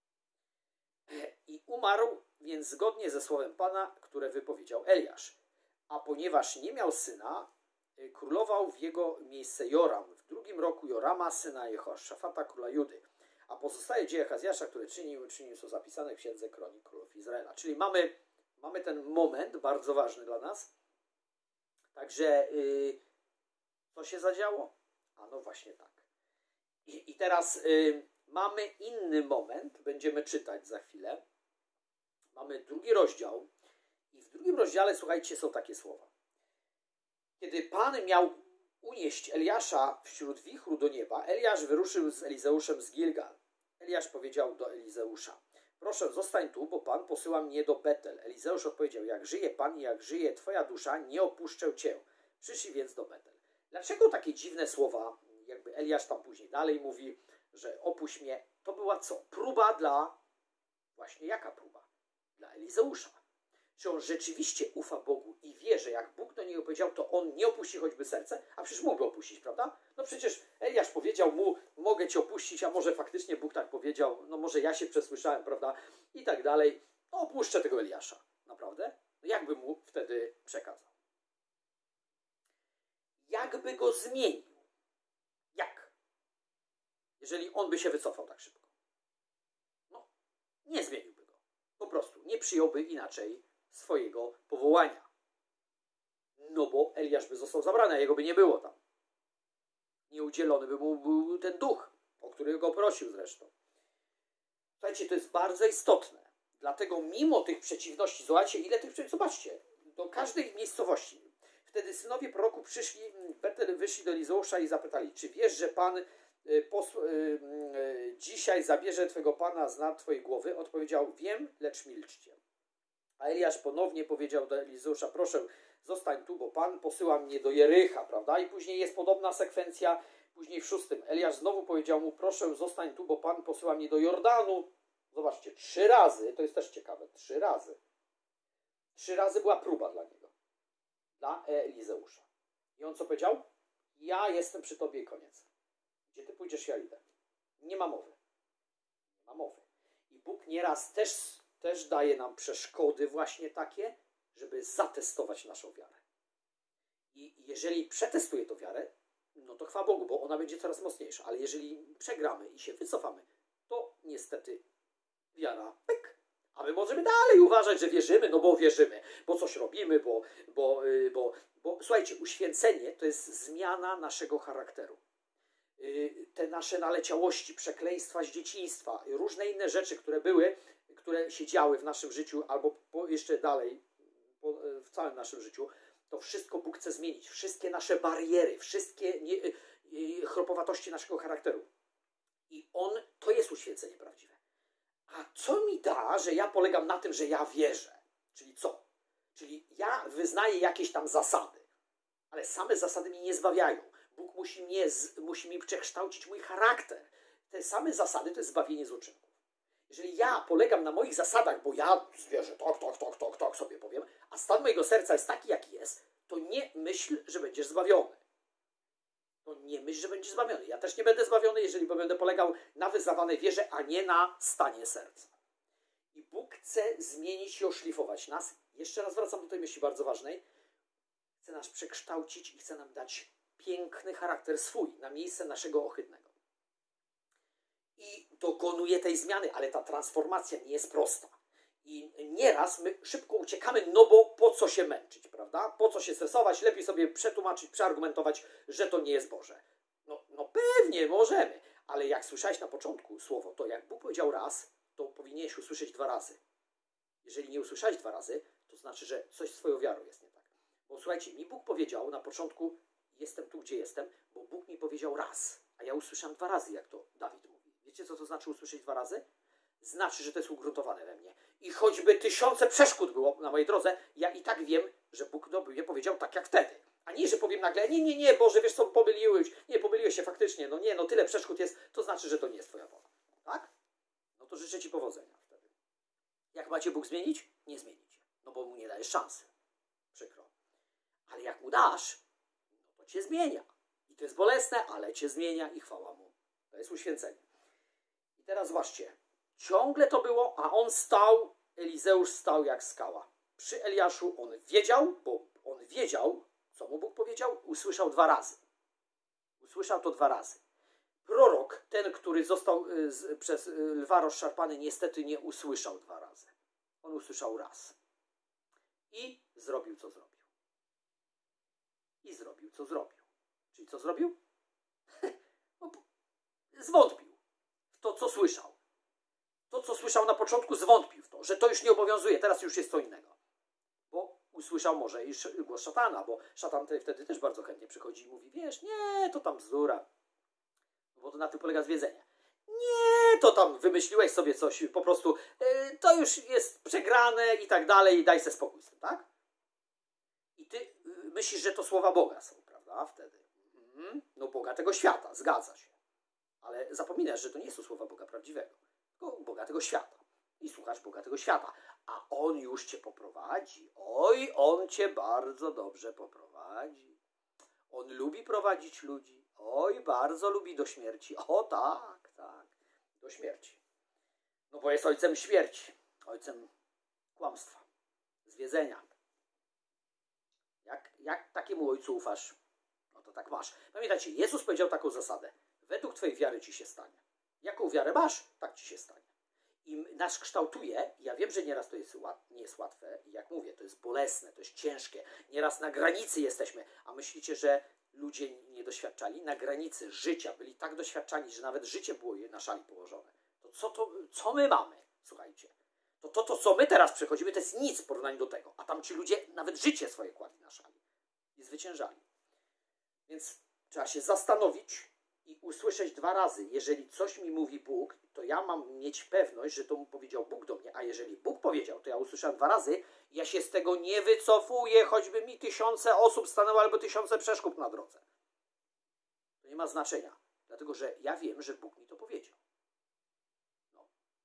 I umarł więc zgodnie ze słowem Pana, które wypowiedział Eliasz. A ponieważ nie miał syna, królował w jego miejsce Joram, w 2 roku Jorama, syna Jehoszafata, króla Judy. A pozostałe dzieje Achazjasza, które czynił, są zapisane w Księdze Kronik Królów Izraela. Czyli mamy ten moment bardzo ważny dla nas. Także co się zadziało? A no właśnie tak. I teraz mamy inny moment, będziemy czytać za chwilę. Mamy 2 rozdział i w 2 rozdziale, słuchajcie, są takie słowa. Kiedy Pan miał unieść Eliasza wśród wichru do nieba, Eliasz wyruszył z Elizeuszem z Gilgal. Eliasz powiedział do Elizeusza, proszę, zostań tu, bo Pan posyła mnie do Betel. Elizeusz odpowiedział, jak żyje Pan i jak żyje Twoja dusza, nie opuszczę Cię. Przyszli więc do Betel. Dlaczego takie dziwne słowa, jakby Eliasz tam później dalej mówi, że opuść mnie, to była co? Próba dla... Właśnie jaka próba? Dla Elizeusza. Czy on rzeczywiście ufa Bogu i wie, że jak Bóg do niego powiedział, to on nie opuści choćby serce, a przecież mógł opuścić, prawda? No przecież Eliasz powiedział mu, mogę cię opuścić, a może faktycznie Bóg tak powiedział, no może ja się przesłyszałem, prawda? I tak dalej. No opuszczę tego Eliasza. Naprawdę? No jakby mu wtedy przekazał? Jakby go zmienił? Jak? Jeżeli on by się wycofał tak szybko. No, nie zmieniłby go. Po prostu nie przyjąłby inaczej swojego powołania. No bo Eliasz by został zabrany, a jego by nie było tam. Nieudzielony by mu był ten duch, o który go prosił zresztą. Słuchajcie, to jest bardzo istotne. Dlatego mimo tych przeciwności, zobaczcie, ile tych przeciwności, zobaczcie, do każdej miejscowości. Wtedy synowie proroku przyszli, Betel wyszli do Elizeusza i zapytali, czy wiesz, że Pan dzisiaj zabierze Twego Pana z nad Twojej głowy? Odpowiedział, wiem, lecz milczcie. A Eliasz ponownie powiedział do Elizeusza, proszę, zostań tu, bo Pan posyła mnie do Jericha, prawda? I później jest podobna sekwencja, później w 6. Eliasz znowu powiedział mu, proszę, zostań tu, bo Pan posyła mnie do Jordanu. Zobaczcie, 3 razy, to jest też ciekawe, 3 razy. 3 razy była próba dla niego, dla Elizeusza. I on co powiedział? Ja jestem przy tobie i koniec. Gdzie ty pójdziesz, ja idę. Nie ma mowy. Nie ma mowy. I Bóg nieraz też daje nam przeszkody właśnie takie, żeby zatestować naszą wiarę. I jeżeli przetestuje to wiarę, no to chwała Bogu, bo ona będzie coraz mocniejsza. Ale jeżeli przegramy i się wycofamy, to niestety wiara pyk. A my możemy dalej uważać, że wierzymy, no bo wierzymy, bo coś robimy, bo słuchajcie, uświęcenie to jest zmiana naszego charakteru. Te nasze naleciałości, przekleństwa z dzieciństwa, różne inne rzeczy, które były, które się działy w naszym życiu, albo jeszcze dalej w całym naszym życiu, to wszystko Bóg chce zmienić. Wszystkie nasze bariery, wszystkie chropowatości naszego charakteru. I to jest uświęcenie prawdziwe. A co mi da, że ja polegam na tym, że ja wierzę? Czyli co? Czyli ja wyznaję jakieś tam zasady, ale same zasady mnie nie zbawiają. Bóg musi mi przekształcić mój charakter. Te same zasady to jest zbawienie z uczynków. Jeżeli ja polegam na moich zasadach, bo ja wierzę, tak sobie powiem, a stan mojego serca jest taki, jaki jest, to nie myśl, że będziesz zbawiony. To nie myśl, że będziesz zbawiony. Ja też nie będę zbawiony, jeżeli będę polegał na wyznawanej wierze, a nie na stanie serca. I Bóg chce zmienić i oszlifować nas. Jeszcze raz wracam do tej myśli bardzo ważnej. Chce nas przekształcić i chce nam dać piękny charakter swój na miejsce naszego ohydnego. I dokonuje tej zmiany, ale ta transformacja nie jest prosta. I nieraz my szybko uciekamy, no bo po co się męczyć, prawda? Po co się stresować? Lepiej sobie przetłumaczyć, przeargumentować, że to nie jest Boże. No pewnie możemy, ale jak słyszałeś na początku słowo, to jak Bóg powiedział raz, to powinieneś usłyszeć 2 razy. Jeżeli nie usłyszałeś 2 razy, to znaczy, że coś z twoją wiarą jest nie tak. Bo słuchajcie, mi Bóg powiedział na początku, jestem tu, gdzie jestem, bo Bóg mi powiedział raz, a ja usłyszałem 2 razy, jak to Dawid mówi. Wiecie, co to znaczy usłyszeć 2 razy? Znaczy, że to jest ugruntowane we mnie. I choćby 1000 przeszkód było na mojej drodze, ja i tak wiem, że Bóg do mnie powiedział tak jak wtedy. A nie, że powiem nagle, nie, Boże, wiesz co, pomyliłeś się faktycznie, tyle przeszkód jest, to znaczy, że to nie jest twoja wola. Tak? No to życzę ci powodzenia wtedy. Jak macie Bóg zmienić? Nie zmienicie. No bo mu nie dajesz szansy. Przykro. Ale jak mu dasz, no to cię zmienia. I to jest bolesne, ale cię zmienia i chwała mu. To jest uświęcenie. I teraz zobaczcie. Ciągle to było, a on stał, Elizeusz stał jak skała. Przy Eliaszu on wiedział, bo on wiedział, co mu Bóg powiedział, usłyszał 2 razy. Usłyszał to 2 razy. Prorok, ten, który został przez lwa rozszarpany, niestety nie usłyszał 2 razy. On usłyszał raz. I zrobił, co zrobił. I zrobił, co zrobił. Czyli co zrobił? Zwątpił w to, co słyszał. To, co słyszał na początku, zwątpił w to, że to już nie obowiązuje, teraz już jest co innego. Bo usłyszał może i głos szatana, bo szatan wtedy też bardzo chętnie przychodzi i mówi, wiesz, nie, to tam bzdura. Bo to na tym polega zwiedzenie. Nie, to tam wymyśliłeś sobie coś, po prostu to już jest przegrane i tak dalej, daj sobie spokój z tym, tak? I ty myślisz, że to słowa Boga są, prawda, wtedy. No Boga tego świata, zgadza się. Ale zapominasz, że to nie są słowa Boga prawdziwego, tylko Boga tego świata. I słuchasz Boga tego świata. A On już cię poprowadzi. Oj, On cię bardzo dobrze poprowadzi. On lubi prowadzić ludzi. Oj, bardzo lubi do śmierci. O tak, do śmierci. No bo jest ojcem śmierci. Ojcem kłamstwa. Zwiedzenia. Jak takiemu ojcu ufasz, no to tak masz. Pamiętajcie, Jezus powiedział taką zasadę. Według twojej wiary ci się stanie. Jaką wiarę masz, tak ci się stanie. I nas kształtuje, ja wiem, że nieraz to nie jest łatwe, i jak mówię, to jest bolesne, to jest ciężkie. Nieraz na granicy jesteśmy, a myślicie, że ludzie nie doświadczali? Na granicy życia byli tak doświadczani, że nawet życie było na szali położone. Co my mamy? Słuchajcie. To, co my teraz przechodzimy, to jest nic w porównaniu do tego. A tam ci ludzie nawet życie swoje kładli na szali. I zwyciężali. Więc trzeba się zastanowić i usłyszeć 2 razy. Jeżeli coś mi mówi Bóg, to ja mam mieć pewność, że to mu powiedział Bóg do mnie. A jeżeli Bóg powiedział, to ja usłyszałem 2 razy. Ja się z tego nie wycofuję, choćby mi 1000 osób stanęło albo 1000 przeszkód na drodze. To nie ma znaczenia. Dlatego, że ja wiem, że Bóg mi to powiedział. No.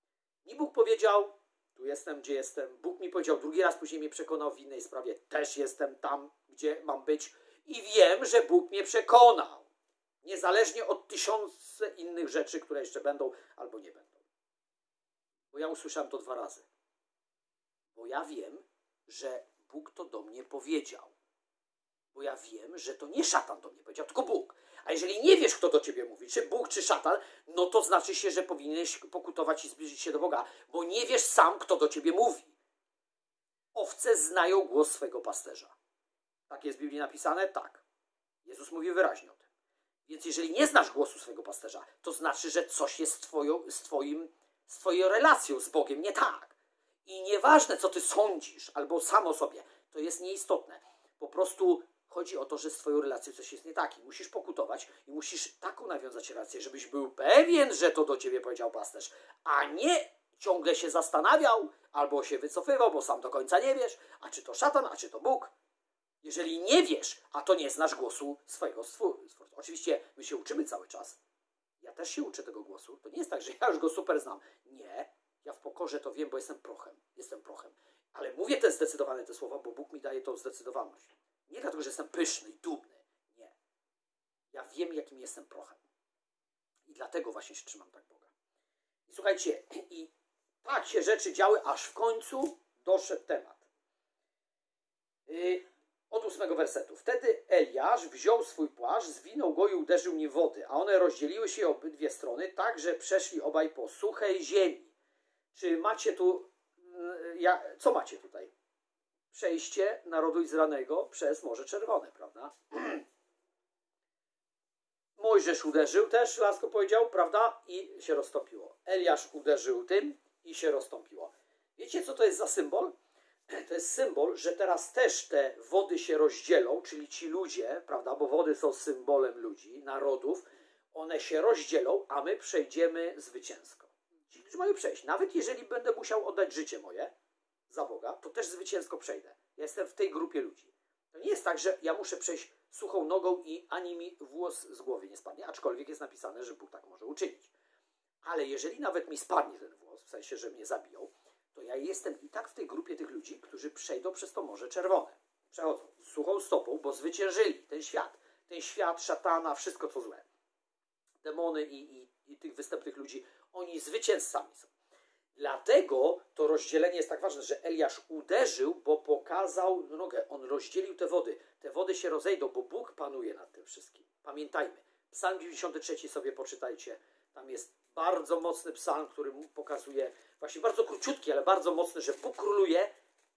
Mi Bóg powiedział, tu jestem, gdzie jestem. Bóg mi powiedział drugi raz, później mnie przekonał w innej sprawie. Też jestem tam, gdzie mam być. I wiem, że Bóg mnie przekonał. Niezależnie od tysiące innych rzeczy, które jeszcze będą albo nie będą. Bo ja usłyszałem to 2 razy. Bo ja wiem, że Bóg to do mnie powiedział. Bo ja wiem, że to nie szatan do mnie powiedział, tylko Bóg. A jeżeli nie wiesz, kto do ciebie mówi, czy Bóg, czy szatan, no to znaczy się, że powinieneś pokutować i zbliżyć się do Boga, bo nie wiesz sam, kto do ciebie mówi. Owce znają głos swego pasterza. Tak jest w Biblii napisane? Tak. Jezus mówi wyraźnie o tym. Więc jeżeli nie znasz głosu swego pasterza, to znaczy, że coś jest z twoją relacją z Bogiem nie tak. I nieważne, co ty sądzisz, albo sam o sobie, to jest nieistotne. Po prostu chodzi o to, że z twoją relacją coś jest nie tak i musisz pokutować i musisz taką nawiązać relację, żebyś był pewien, że to do ciebie powiedział pasterz, a nie ciągle się zastanawiał albo się wycofywał, bo sam do końca nie wiesz, a czy to szatan, a czy to Bóg. Jeżeli nie wiesz, a to nie znasz głosu swojego stwórcy. Oczywiście my się uczymy cały czas. Ja też się uczę tego głosu. To nie jest tak, że ja już go super znam. Nie. Ja w pokorze to wiem, bo jestem prochem. Jestem prochem. Ale mówię te zdecydowane te słowa, bo Bóg mi daje tą zdecydowaność. Nie dlatego, że jestem pyszny i dumny. Nie. Ja wiem, jakim jestem prochem. I dlatego właśnie się trzymam tak Boga. I słuchajcie, i tak się rzeczy działy, aż w końcu doszedł temat. Od 8 wersetu. Wtedy Eliasz wziął swój płaszcz, zwinął go i uderzył nim wody, a one rozdzieliły się obydwie strony, tak, że przeszli obaj po suchej ziemi. Czy macie tu... co macie tutaj? Przejście narodu Izraelnego przez Morze Czerwone, prawda? Mojżesz uderzył też, Lasko powiedział, prawda? I się roztąpiło. Eliasz uderzył tym i się roztąpiło. Wiecie, co to jest za symbol? To jest symbol, że teraz też te wody się rozdzielą, czyli ci ludzie, prawda, bo wody są symbolem ludzi, narodów, one się rozdzielą, a my przejdziemy zwycięsko. Ci, którzy mają przejść, nawet jeżeli będę musiał oddać życie moje za Boga, to też zwycięsko przejdę. Ja jestem w tej grupie ludzi. To nie jest tak, że ja muszę przejść suchą nogą i ani mi włos z głowy nie spadnie, aczkolwiek jest napisane, że Bóg tak może uczynić. Ale jeżeli nawet mi spadnie ten włos, w sensie, że mnie zabiją, to ja jestem i tak w tej grupie tych ludzi, którzy przejdą przez to Morze Czerwone. Przechodzą z suchą stopą, bo zwyciężyli ten świat. Ten świat, szatana, wszystko co złe. Demony i tych występnych ludzi, oni zwycięzcami są. Dlatego to rozdzielenie jest tak ważne, że Eliasz uderzył, bo pokazał nogę. On rozdzielił te wody. Te wody się rozejdą, bo Bóg panuje nad tym wszystkim. Pamiętajmy. Psalm 93 sobie poczytajcie. Tam jest bardzo mocny psalm, który pokazuje, właśnie bardzo króciutki, ale bardzo mocny, że Bóg króluje.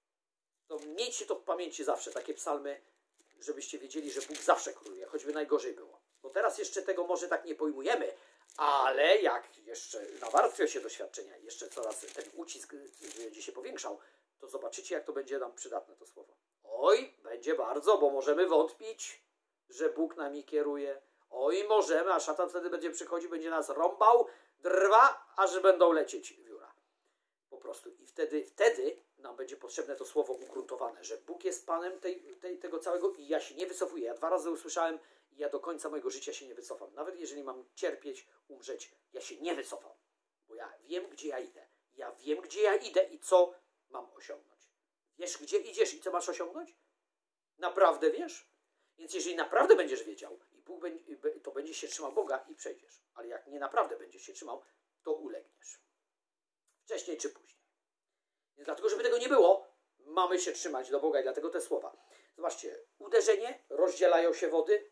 To miejcie to w pamięci zawsze, takie psalmy, żebyście wiedzieli, że Bóg zawsze króluje, choćby najgorzej było. Bo teraz jeszcze tego może tak nie pojmujemy, ale jak jeszcze nawarstwia się doświadczenia, jeszcze coraz ten ucisk będzie się powiększał, to zobaczycie, jak to będzie nam przydatne to słowo. Oj, będzie bardzo, bo możemy wątpić, że Bóg nami kieruje. Oj, możemy, a szatan wtedy będzie przychodził, będzie nas rąbał, drwa, aż będą lecieć wióra. Po prostu. I wtedy nam będzie potrzebne to słowo ugruntowane, że Bóg jest Panem tego całego i ja się nie wycofuję. Ja 2 razy usłyszałem i ja do końca mojego życia się nie wycofam. Nawet jeżeli mam cierpieć, umrzeć, ja się nie wycofam. Bo ja wiem, gdzie ja idę. Ja wiem, gdzie ja idę i co mam osiągnąć. Wiesz, gdzie idziesz i co masz osiągnąć? Naprawdę wiesz? Więc jeżeli naprawdę będziesz wiedział i Bóg to będziesz się trzymał Boga i przejdziesz. Ale jak nie naprawdę będziesz się trzymał, to ulegniesz. Wcześniej czy później. Więc dlatego, żeby tego nie było, mamy się trzymać do Boga i dlatego te słowa. Zobaczcie, uderzenie, rozdzielają się wody,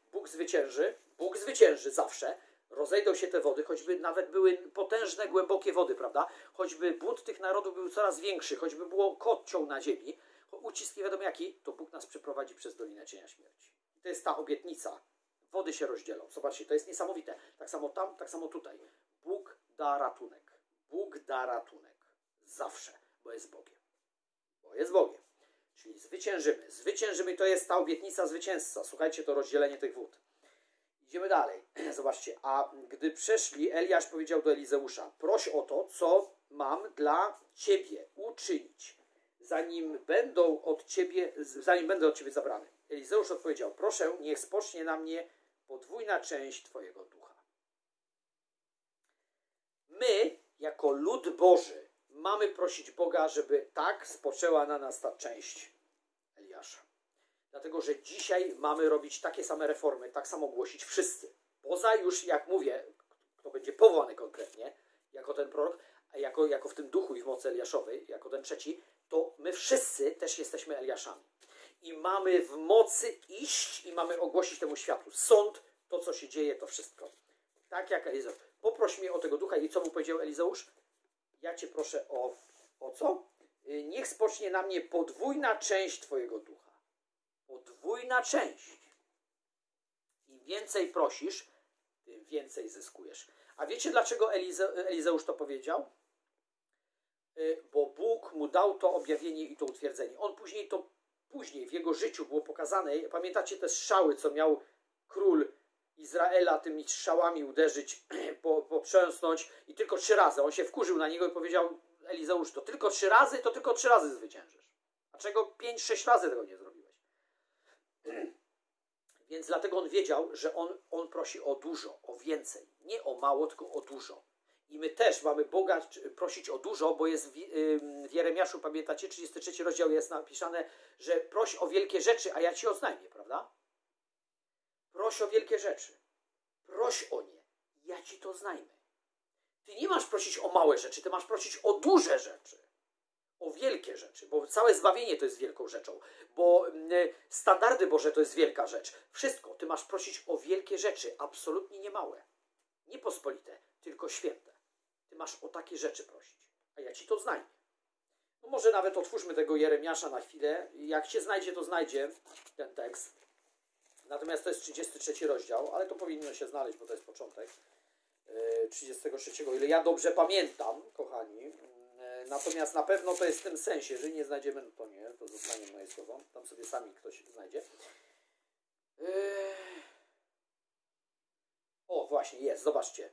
Bóg zwycięży zawsze, rozejdą się te wody, choćby nawet były potężne, głębokie wody, prawda? Choćby bunt tych narodów był coraz większy, choćby było kocioł na ziemi, ucisk nie wiadomo jaki, to Bóg nas przeprowadzi przez Dolinę Cienia Śmierci. I to jest ta obietnica. Wody się rozdzielą. Zobaczcie, to jest niesamowite. Tak samo tam, tak samo tutaj. Bóg da ratunek. Bóg da ratunek. Zawsze, bo jest Bogiem. Bo jest Bogiem. Czyli zwyciężymy. Zwyciężymy, to jest ta obietnica zwycięzca. Słuchajcie, to rozdzielenie tych wód. Idziemy dalej. Zobaczcie. A gdy przeszli, Eliasz powiedział do Elizeusza: proś o to, co mam dla ciebie uczynić, zanim będę od ciebie zabrany. Elizeusz odpowiedział: proszę, niech spocznie na mnie podwójna część twojego ducha. My, jako lud Boży, mamy prosić Boga, żeby tak spoczęła na nas ta część Eliasza. Dlatego, że dzisiaj mamy robić takie same reformy, tak samo głosić wszyscy. Poza już, jak mówię, kto będzie powołany konkretnie, jako ten prorok, a jako w tym duchu i w mocy Eliaszowej, jako ten trzeci, to my wszyscy też jesteśmy Eliaszami. I mamy w mocy iść i mamy ogłosić temu światu sąd, to co się dzieje, to wszystko. Tak jak Elizeusz. Poproś mnie o tego ducha. I co mu powiedział Elizeusz? Ja cię proszę o co? Niech spocznie na mnie podwójna część twojego ducha. Podwójna część. Im więcej prosisz, tym więcej zyskujesz. A wiecie dlaczego Elizeusz to powiedział? Bo Bóg mu dał to objawienie i to utwierdzenie. On później w jego życiu było pokazane, pamiętacie te strzały, co miał król Izraela tymi strzałami uderzyć, potrząsnąć i tylko 3 razy. On się wkurzył na niego i powiedział Elizeusz, to tylko 3 razy, to tylko 3 razy zwyciężysz. Dlaczego 5-6 razy tego nie zrobiłeś? Więc dlatego on wiedział, że on prosi o dużo, o więcej. Nie o mało, tylko o dużo. I my też mamy Boga prosić o dużo, bo jest w Jeremiaszu, pamiętacie, 33 rozdział jest napisane, że proś o wielkie rzeczy, a ja ci oznajmię, prawda? Proś o wielkie rzeczy. Proś o nie. Ja ci to oznajmię. Ty nie masz prosić o małe rzeczy, ty masz prosić o duże rzeczy. O wielkie rzeczy, bo całe zbawienie to jest wielką rzeczą, bo standardy Boże to jest wielka rzecz. Wszystko, ty masz prosić o wielkie rzeczy, absolutnie nie małe. Nie pospolite, tylko święte. Ty masz o takie rzeczy prosić, a ja ci to znajdę. No może nawet otwórzmy tego Jeremiasza na chwilę. Jak się znajdzie, to znajdzie ten tekst. Natomiast to jest 33 rozdział, ale to powinno się znaleźć, bo to jest początek 33, o ile ja dobrze pamiętam, kochani. Natomiast na pewno to jest w tym sensie, jeżeli nie znajdziemy, no to nie, to zostanie moje słowo. Tam sobie sami ktoś znajdzie. O, właśnie, jest, zobaczcie.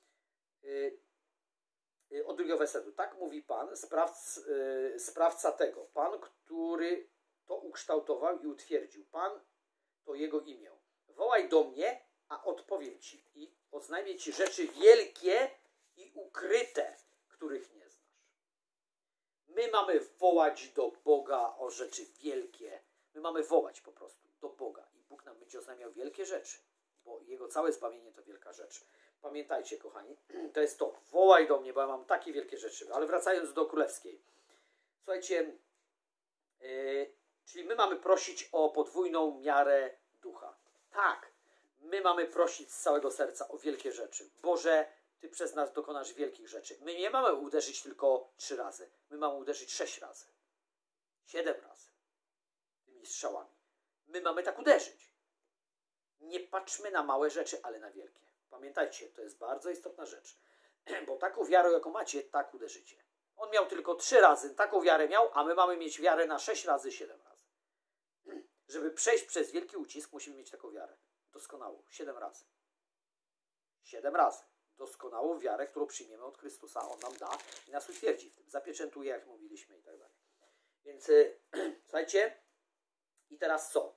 Od 2 wersetu. Tak mówi Pan, sprawca tego. Pan, który to ukształtował i utwierdził. Pan to Jego imię. Wołaj do mnie, a odpowiem Ci i oznajmię Ci rzeczy wielkie i ukryte, których nie znasz. My mamy wołać do Boga o rzeczy wielkie. My mamy wołać po prostu do Boga i Bóg nam będzie oznajmiał wielkie rzeczy, bo Jego całe zbawienie to wielka rzecz. Pamiętajcie, kochani, to jest to. Wołaj do mnie, bo ja mam takie wielkie rzeczy. Ale wracając do królewskiej. Słuchajcie, czyli my mamy prosić o podwójną miarę ducha. Tak, my mamy prosić z całego serca o wielkie rzeczy. Boże, Ty przez nas dokonasz wielkich rzeczy. My nie mamy uderzyć tylko 3 razy. My mamy uderzyć 6 razy. 7 razy. Tymi strzałami. My mamy tak uderzyć. Nie patrzmy na małe rzeczy, ale na wielkie. Pamiętajcie, to jest bardzo istotna rzecz. Bo taką wiarę, jaką macie, tak uderzycie. On miał tylko 3 razy, taką wiarę miał, a my mamy mieć wiarę na 6 razy, 7 razy. Żeby przejść przez wielki ucisk, musimy mieć taką wiarę. Doskonałą. 7 razy. 7 razy. Doskonałą wiarę, którą przyjmiemy od Chrystusa. On nam da i nas utwierdzi w tym. Zapieczętuje, jak mówiliśmy i tak dalej. Więc słuchajcie. I teraz co?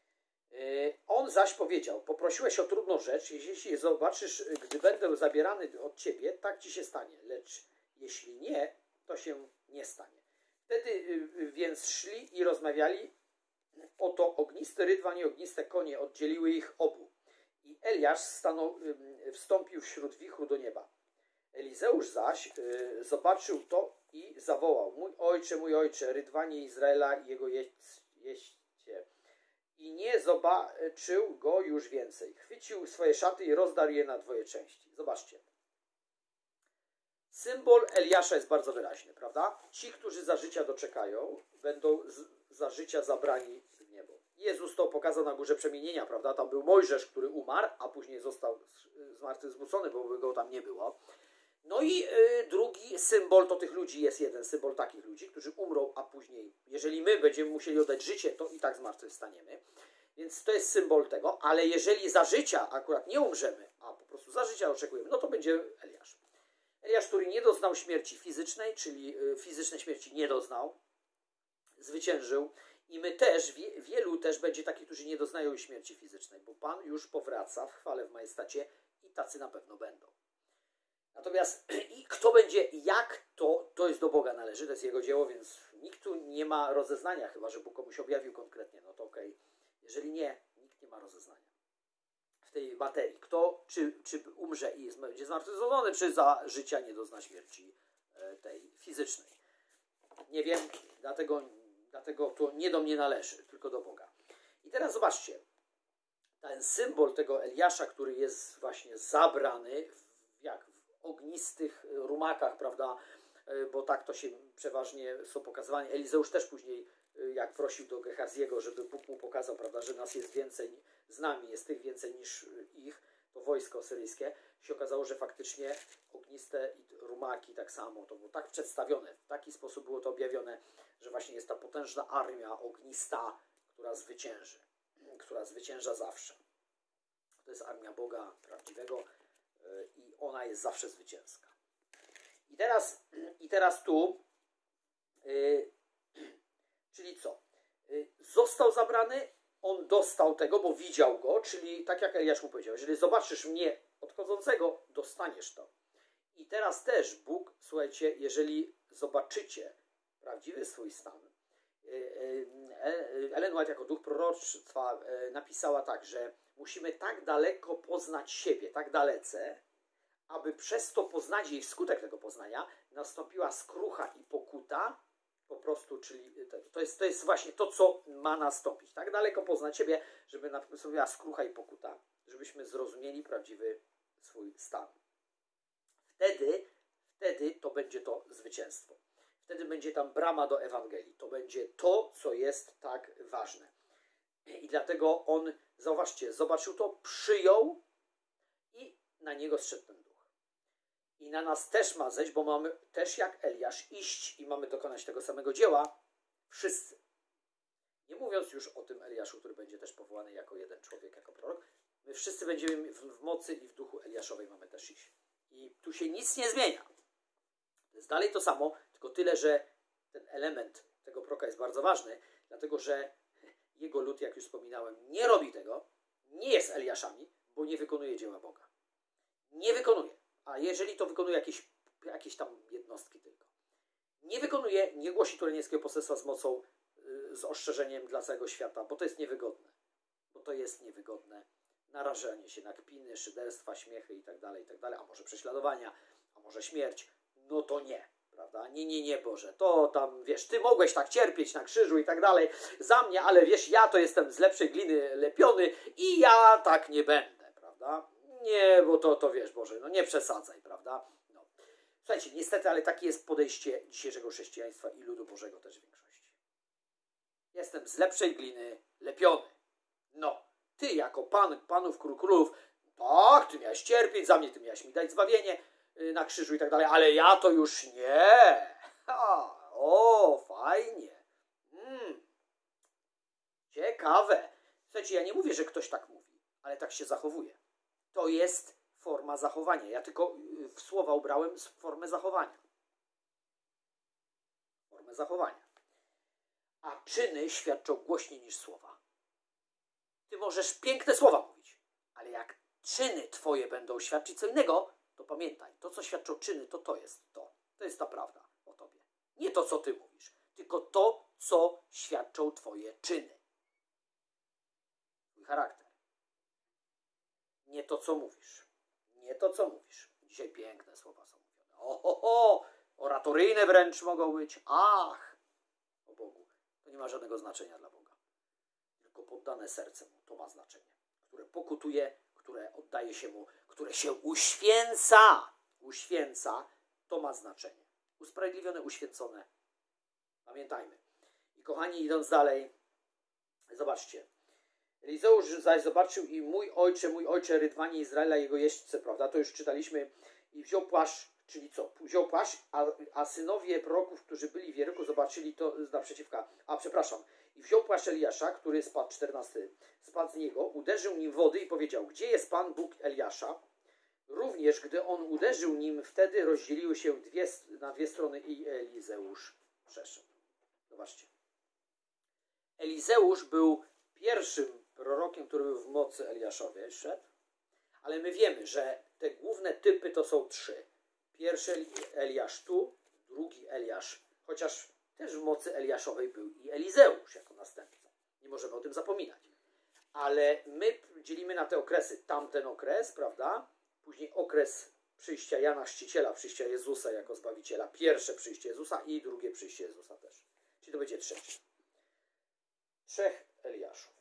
On zaś powiedział, poprosiłeś o trudną rzecz, jeśli zobaczysz, gdy będę zabierany od ciebie, tak ci się stanie. Lecz jeśli nie, to się nie stanie. Wtedy więc szli i rozmawiali. Oto ognisty rydwan i ogniste konie oddzieliły ich obu. I Eliasz wstąpił wśród wichru do nieba. Elizeusz zaś zobaczył to i zawołał. Mój ojcze, rydwanie Izraela i jego jeźdźcie. I nie zobaczył go już więcej. Chwycił swoje szaty i rozdarł je na 2 części. Zobaczcie. Symbol Eliasza jest bardzo wyraźny, prawda? Ci, którzy za życia doczekają, będą za życia zabrani w niebo. Jezus to pokazał na Górze Przemienienia, prawda? Tam był Mojżesz, który umarł, a później został zmartwychwzbudzony, bo by go tam nie było. No i drugi symbol to tych ludzi, jest jeden symbol takich ludzi, którzy umrą, a później, jeżeli my będziemy musieli oddać życie, to i tak zmartwychwstaniemy. Więc to jest symbol tego, ale jeżeli za życia akurat nie umrzemy, a po prostu za życia oczekujemy, no to będzie Eliasz. Eliasz, który nie doznał śmierci fizycznej, czyli fizycznej śmierci nie doznał, zwyciężył. I my też, wielu też będzie takich, którzy nie doznają śmierci fizycznej, bo Pan już powraca w chwale, w majestacie i tacy na pewno będą. Natomiast i kto będzie, jak to jest do Boga należy, to jest Jego dzieło, więc nikt tu nie ma rozeznania, chyba że Bóg komuś objawił konkretnie, no to okej. Jeżeli nie, nikt nie ma rozeznania w tej materii. Kto, czy umrze i będzie zmartwychwzbudzony, czy za życia nie dozna śmierci tej fizycznej. Nie wiem, dlatego to nie do mnie należy, tylko do Boga. I teraz zobaczcie, ten symbol tego Eliasza, który jest właśnie zabrany jak w ognistych rumakach, prawda, bo tak to się przeważnie są pokazywane. Elizeusz też później, jak prosił do Gehaziego, żeby Bóg mu pokazał, prawda, że nas jest więcej, z nami jest tych więcej niż ich, to wojsko syryjskie, się okazało, że faktycznie ogniste rumaki tak samo, to było tak przedstawione, w taki sposób było to objawione, że właśnie jest ta potężna armia ognista, która zwycięży, która zwycięża zawsze. To jest armia Boga prawdziwego i ona jest zawsze zwycięska. I teraz tu, czyli co? Został zabrany, on dostał tego, bo widział go, czyli tak jak Eliasz mu powiedział, jeżeli zobaczysz mnie odchodzącego, dostaniesz to. I teraz też Bóg, słuchajcie, jeżeli zobaczycie prawdziwy swój stan, Ellen White jako duch proroctwa napisała tak, że musimy tak daleko poznać siebie, tak dalece, aby przez to poznanie i wskutek tego poznania nastąpiła skrucha i pokuta, po prostu, czyli to jest właśnie to, co ma nastąpić. Tak daleko poznać siebie, żeby nastąpiła skrucha i pokuta, żebyśmy zrozumieli prawdziwy swój stan. Wtedy to będzie to zwycięstwo. Wtedy będzie tam brama do Ewangelii. To będzie to, co jest tak ważne. I dlatego on, zauważcie, zobaczył to, przyjął i na niego zszedł ten duch. I na nas też ma zejść, bo mamy też jak Eliasz iść i mamy dokonać tego samego dzieła. Wszyscy. Nie mówiąc już o tym Eliaszu, który będzie też powołany jako jeden człowiek, jako prorok. My wszyscy będziemy w mocy i w duchu Eliaszowej mamy też iść. I tu się nic nie zmienia. To jest dalej to samo, tylko tyle, że ten element tego proroka jest bardzo ważny, dlatego że jego lud, jak już wspominałem, nie robi tego, nie jest Eliaszami, bo nie wykonuje dzieła Boga. Nie wykonuje. A jeżeli to wykonuje jakieś tam jednostki tylko. Nie wykonuje, nie głosi tureńskiego poselstwa z mocą, z ostrzeżeniem dla całego świata, bo to jest niewygodne. Bo to jest niewygodne. Narażanie się na kpiny, szyderstwa, śmiechy i tak dalej, a może prześladowania, a może śmierć. No to nie, prawda? Nie, Boże. To tam, wiesz, Ty mogłeś tak cierpieć na krzyżu i tak dalej za mnie, ale wiesz, ja to jestem z lepszej gliny lepiony i ja tak nie będę, prawda? Nie, bo to wiesz, Boże, no nie przesadzaj, prawda? No. Słuchajcie, niestety, ale takie jest podejście dzisiejszego chrześcijaństwa i ludu Bożego też w większości. Jestem z lepszej gliny lepiony. No, Ty jako Pan, Panów, Król Królów, tak, Ty miałeś cierpieć za mnie, Ty miałeś mi dać zbawienie na krzyżu i tak dalej, ale ja to już nie. Fajnie. Ciekawe. Słuchajcie, ja nie mówię, że ktoś tak mówi, ale tak się zachowuje. To jest forma zachowania. Ja tylko w słowa ubrałem formę zachowania. Formę zachowania. A czyny świadczą głośniej niż słowa. Ty możesz piękne słowa mówić, ale jak czyny Twoje będą świadczyć co innego, to pamiętaj, to co świadczą czyny, to jest to. To jest ta prawda o Tobie. Nie to, co Ty mówisz, tylko to, co świadczą Twoje czyny. Twój charakter. Nie to, co mówisz. Nie to, co mówisz. Dzisiaj piękne słowa są mówione. Oratoryjne wręcz mogą być. Ach, o Bogu. To nie ma żadnego znaczenia dla Boga. Tylko poddane serce Mu, to ma znaczenie. Które pokutuje, które oddaje się Mu, które się uświęca. Uświęca, to ma znaczenie. Usprawiedliwione, uświęcone. Pamiętajmy. I kochani, idąc dalej, zobaczcie. Elizeusz zaś zobaczył i mój ojcze, rydwanie Izraela, jego jeźdźcy, prawda? To już czytaliśmy. I wziął płaszcz, czyli co? Wziął płaszcz, a synowie proroków, którzy byli w Jerychu, zobaczyli to naprzeciwka. I wziął płaszcz Eliasza, który spadł, 14, spadł z niego, uderzył nim wody i powiedział, gdzie jest Pan Bóg Eliasza? Również, gdy on uderzył nim, wtedy rozdzieliły się na dwie strony i Elizeusz przeszedł. Zobaczcie. Elizeusz był pierwszym prorokiem, który był w mocy Eliaszowej szedł, ale my wiemy, że te główne typy to są 3. Pierwszy Eliasz tu, drugi Eliasz, chociaż też w mocy Eliaszowej był i Elizeusz jako następca. Nie możemy o tym zapominać. Ale my dzielimy na te okresy. Tamten okres, prawda? Później okres przyjścia Jana Chrzciciela, przyjścia Jezusa jako Zbawiciela. Pierwsze przyjście Jezusa i drugie przyjście Jezusa też. Czyli to będzie trzecie. Trzech Eliaszów.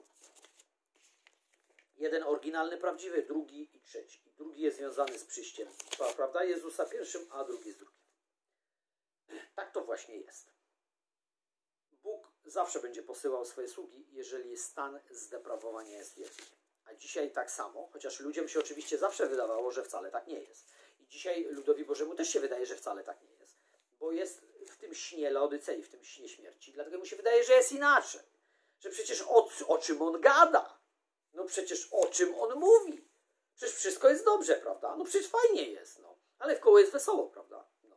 Jeden oryginalny, prawdziwy, drugi i trzeci. Drugi jest związany z przyjściem, prawda? Jezusa pierwszym, a drugi z drugim. Tak to właśnie jest. Bóg zawsze będzie posyłał swoje sługi, jeżeli stan zdeprawowania jest wielki. A dzisiaj tak samo, chociaż ludziom się oczywiście zawsze wydawało, że wcale tak nie jest. I dzisiaj ludowi Bożemu też się wydaje, że wcale tak nie jest. Bo jest w tym śnie Laodycei, w tym śnie śmierci. Dlatego mu się wydaje, że jest inaczej. Że przecież o czym on gada? No przecież o czym on mówi? Przecież wszystko jest dobrze, prawda? No przecież fajnie jest, no. Ale w koło jest wesoło, prawda? No,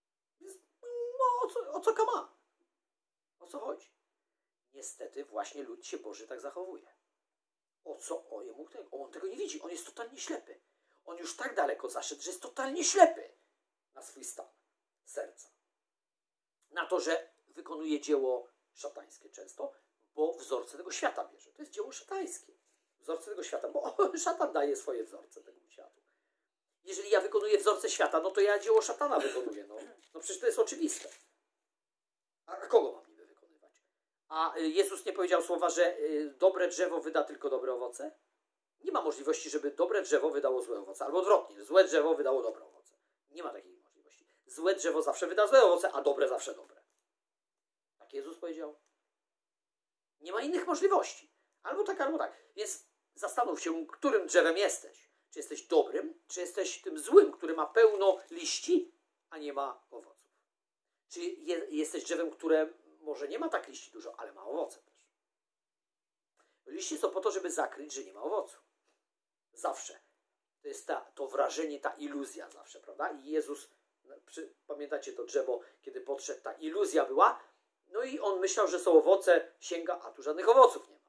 o co ma? O co chodzi? Niestety właśnie lud się Boży tak zachowuje. On tego nie widzi. On jest totalnie ślepy. On już tak daleko zaszedł, że jest totalnie ślepy na swój stan serca. Na to, że wykonuje dzieło szatańskie często, bo wzorce tego świata bierze. To jest dzieło szatańskie. Wzorce tego świata, bo szatan daje swoje wzorce tego światu. Jeżeli ja wykonuję wzorce świata, no to ja dzieło szatana wykonuję. No przecież to jest oczywiste. A kogo mam niby wykonywać? A Jezus nie powiedział słowa, że dobre drzewo wyda tylko dobre owoce? Nie ma możliwości, żeby dobre drzewo wydało złe owoce. Albo odwrotnie, złe drzewo wydało dobre owoce. Nie ma takiej możliwości. Złe drzewo zawsze wyda złe owoce, a dobre zawsze dobre. Tak Jezus powiedział. Nie ma innych możliwości. Albo tak, albo tak. Więc zastanów się, którym drzewem jesteś. Czy jesteś dobrym, czy jesteś tym złym, który ma pełno liści, a nie ma owoców. Czy jesteś drzewem, które może nie ma tak liści dużo, ale ma owoce też. Liście są po to, żeby zakryć, że nie ma owocu. Zawsze. To jest to wrażenie, ta iluzja zawsze, prawda? I Jezus, pamiętacie to drzewo, kiedy podszedł, ta iluzja była, no i on myślał, że są owoce, sięga, a tu żadnych owoców nie ma.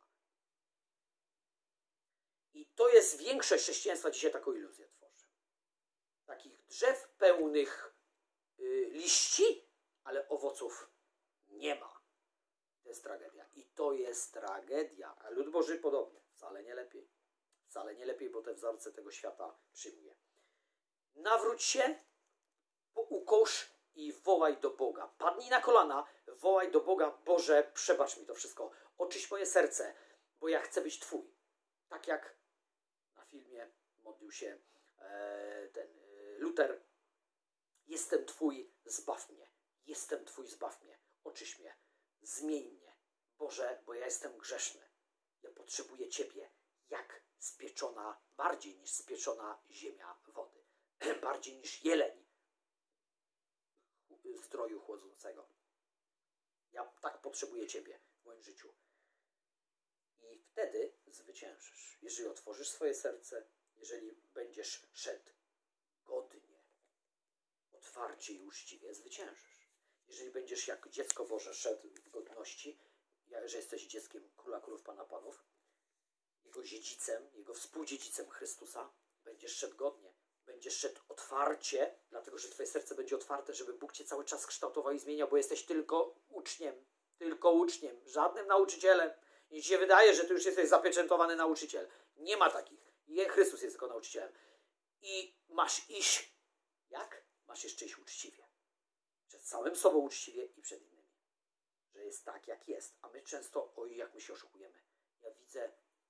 I to jest większość chrześcijaństwa dzisiaj taką iluzję tworzy. Takich drzew pełnych liści, ale owoców nie ma. To jest tragedia. I to jest tragedia. A lud Boży podobnie. Wcale nie lepiej. Wcale nie lepiej, bo te wzorce tego świata przyjmuje. Nawróć się, ukosz i wołaj do Boga. Padnij na kolana, wołaj do Boga. Boże, przebacz mi to wszystko. Oczyść moje serce, bo ja chcę być Twój. Tak jak na filmie modlił się ten Luter. Jestem Twój, zbaw mnie. Jestem Twój, zbaw mnie. Oczyść mnie. Zmień mnie. Boże, bo ja jestem grzeszny. Ja potrzebuję Ciebie. Jak spieczona, bardziej niż spieczona ziemia wody. Bardziej niż jeleń zdroju chłodzącego. Ja tak potrzebuję Ciebie w moim życiu. I wtedy zwyciężysz. Jeżeli otworzysz swoje serce, jeżeli będziesz szedł godnie, otwarcie i uczciwie, zwyciężysz. Jeżeli będziesz jak dziecko Boże szedł w godności, że jesteś dzieckiem Króla Królów, Pana Panów, Jego dziedzicem, Jego współdziedzicem Chrystusa, będziesz szedł godnie, będziesz szedł otwarcie, dlatego że Twoje serce będzie otwarte, żeby Bóg Cię cały czas kształtował i zmieniał, bo jesteś tylko uczniem, żadnym nauczycielem. I Ci się wydaje, że Ty już jesteś zapieczętowany nauczyciel. Nie ma takich. Chrystus jest tylko nauczycielem. I masz iść, jak? Masz jeszcze iść uczciwie. Przed samym sobą uczciwie i przed innymi. Że jest tak, jak jest. A my często, oj, jak my się oszukujemy. Ja widzę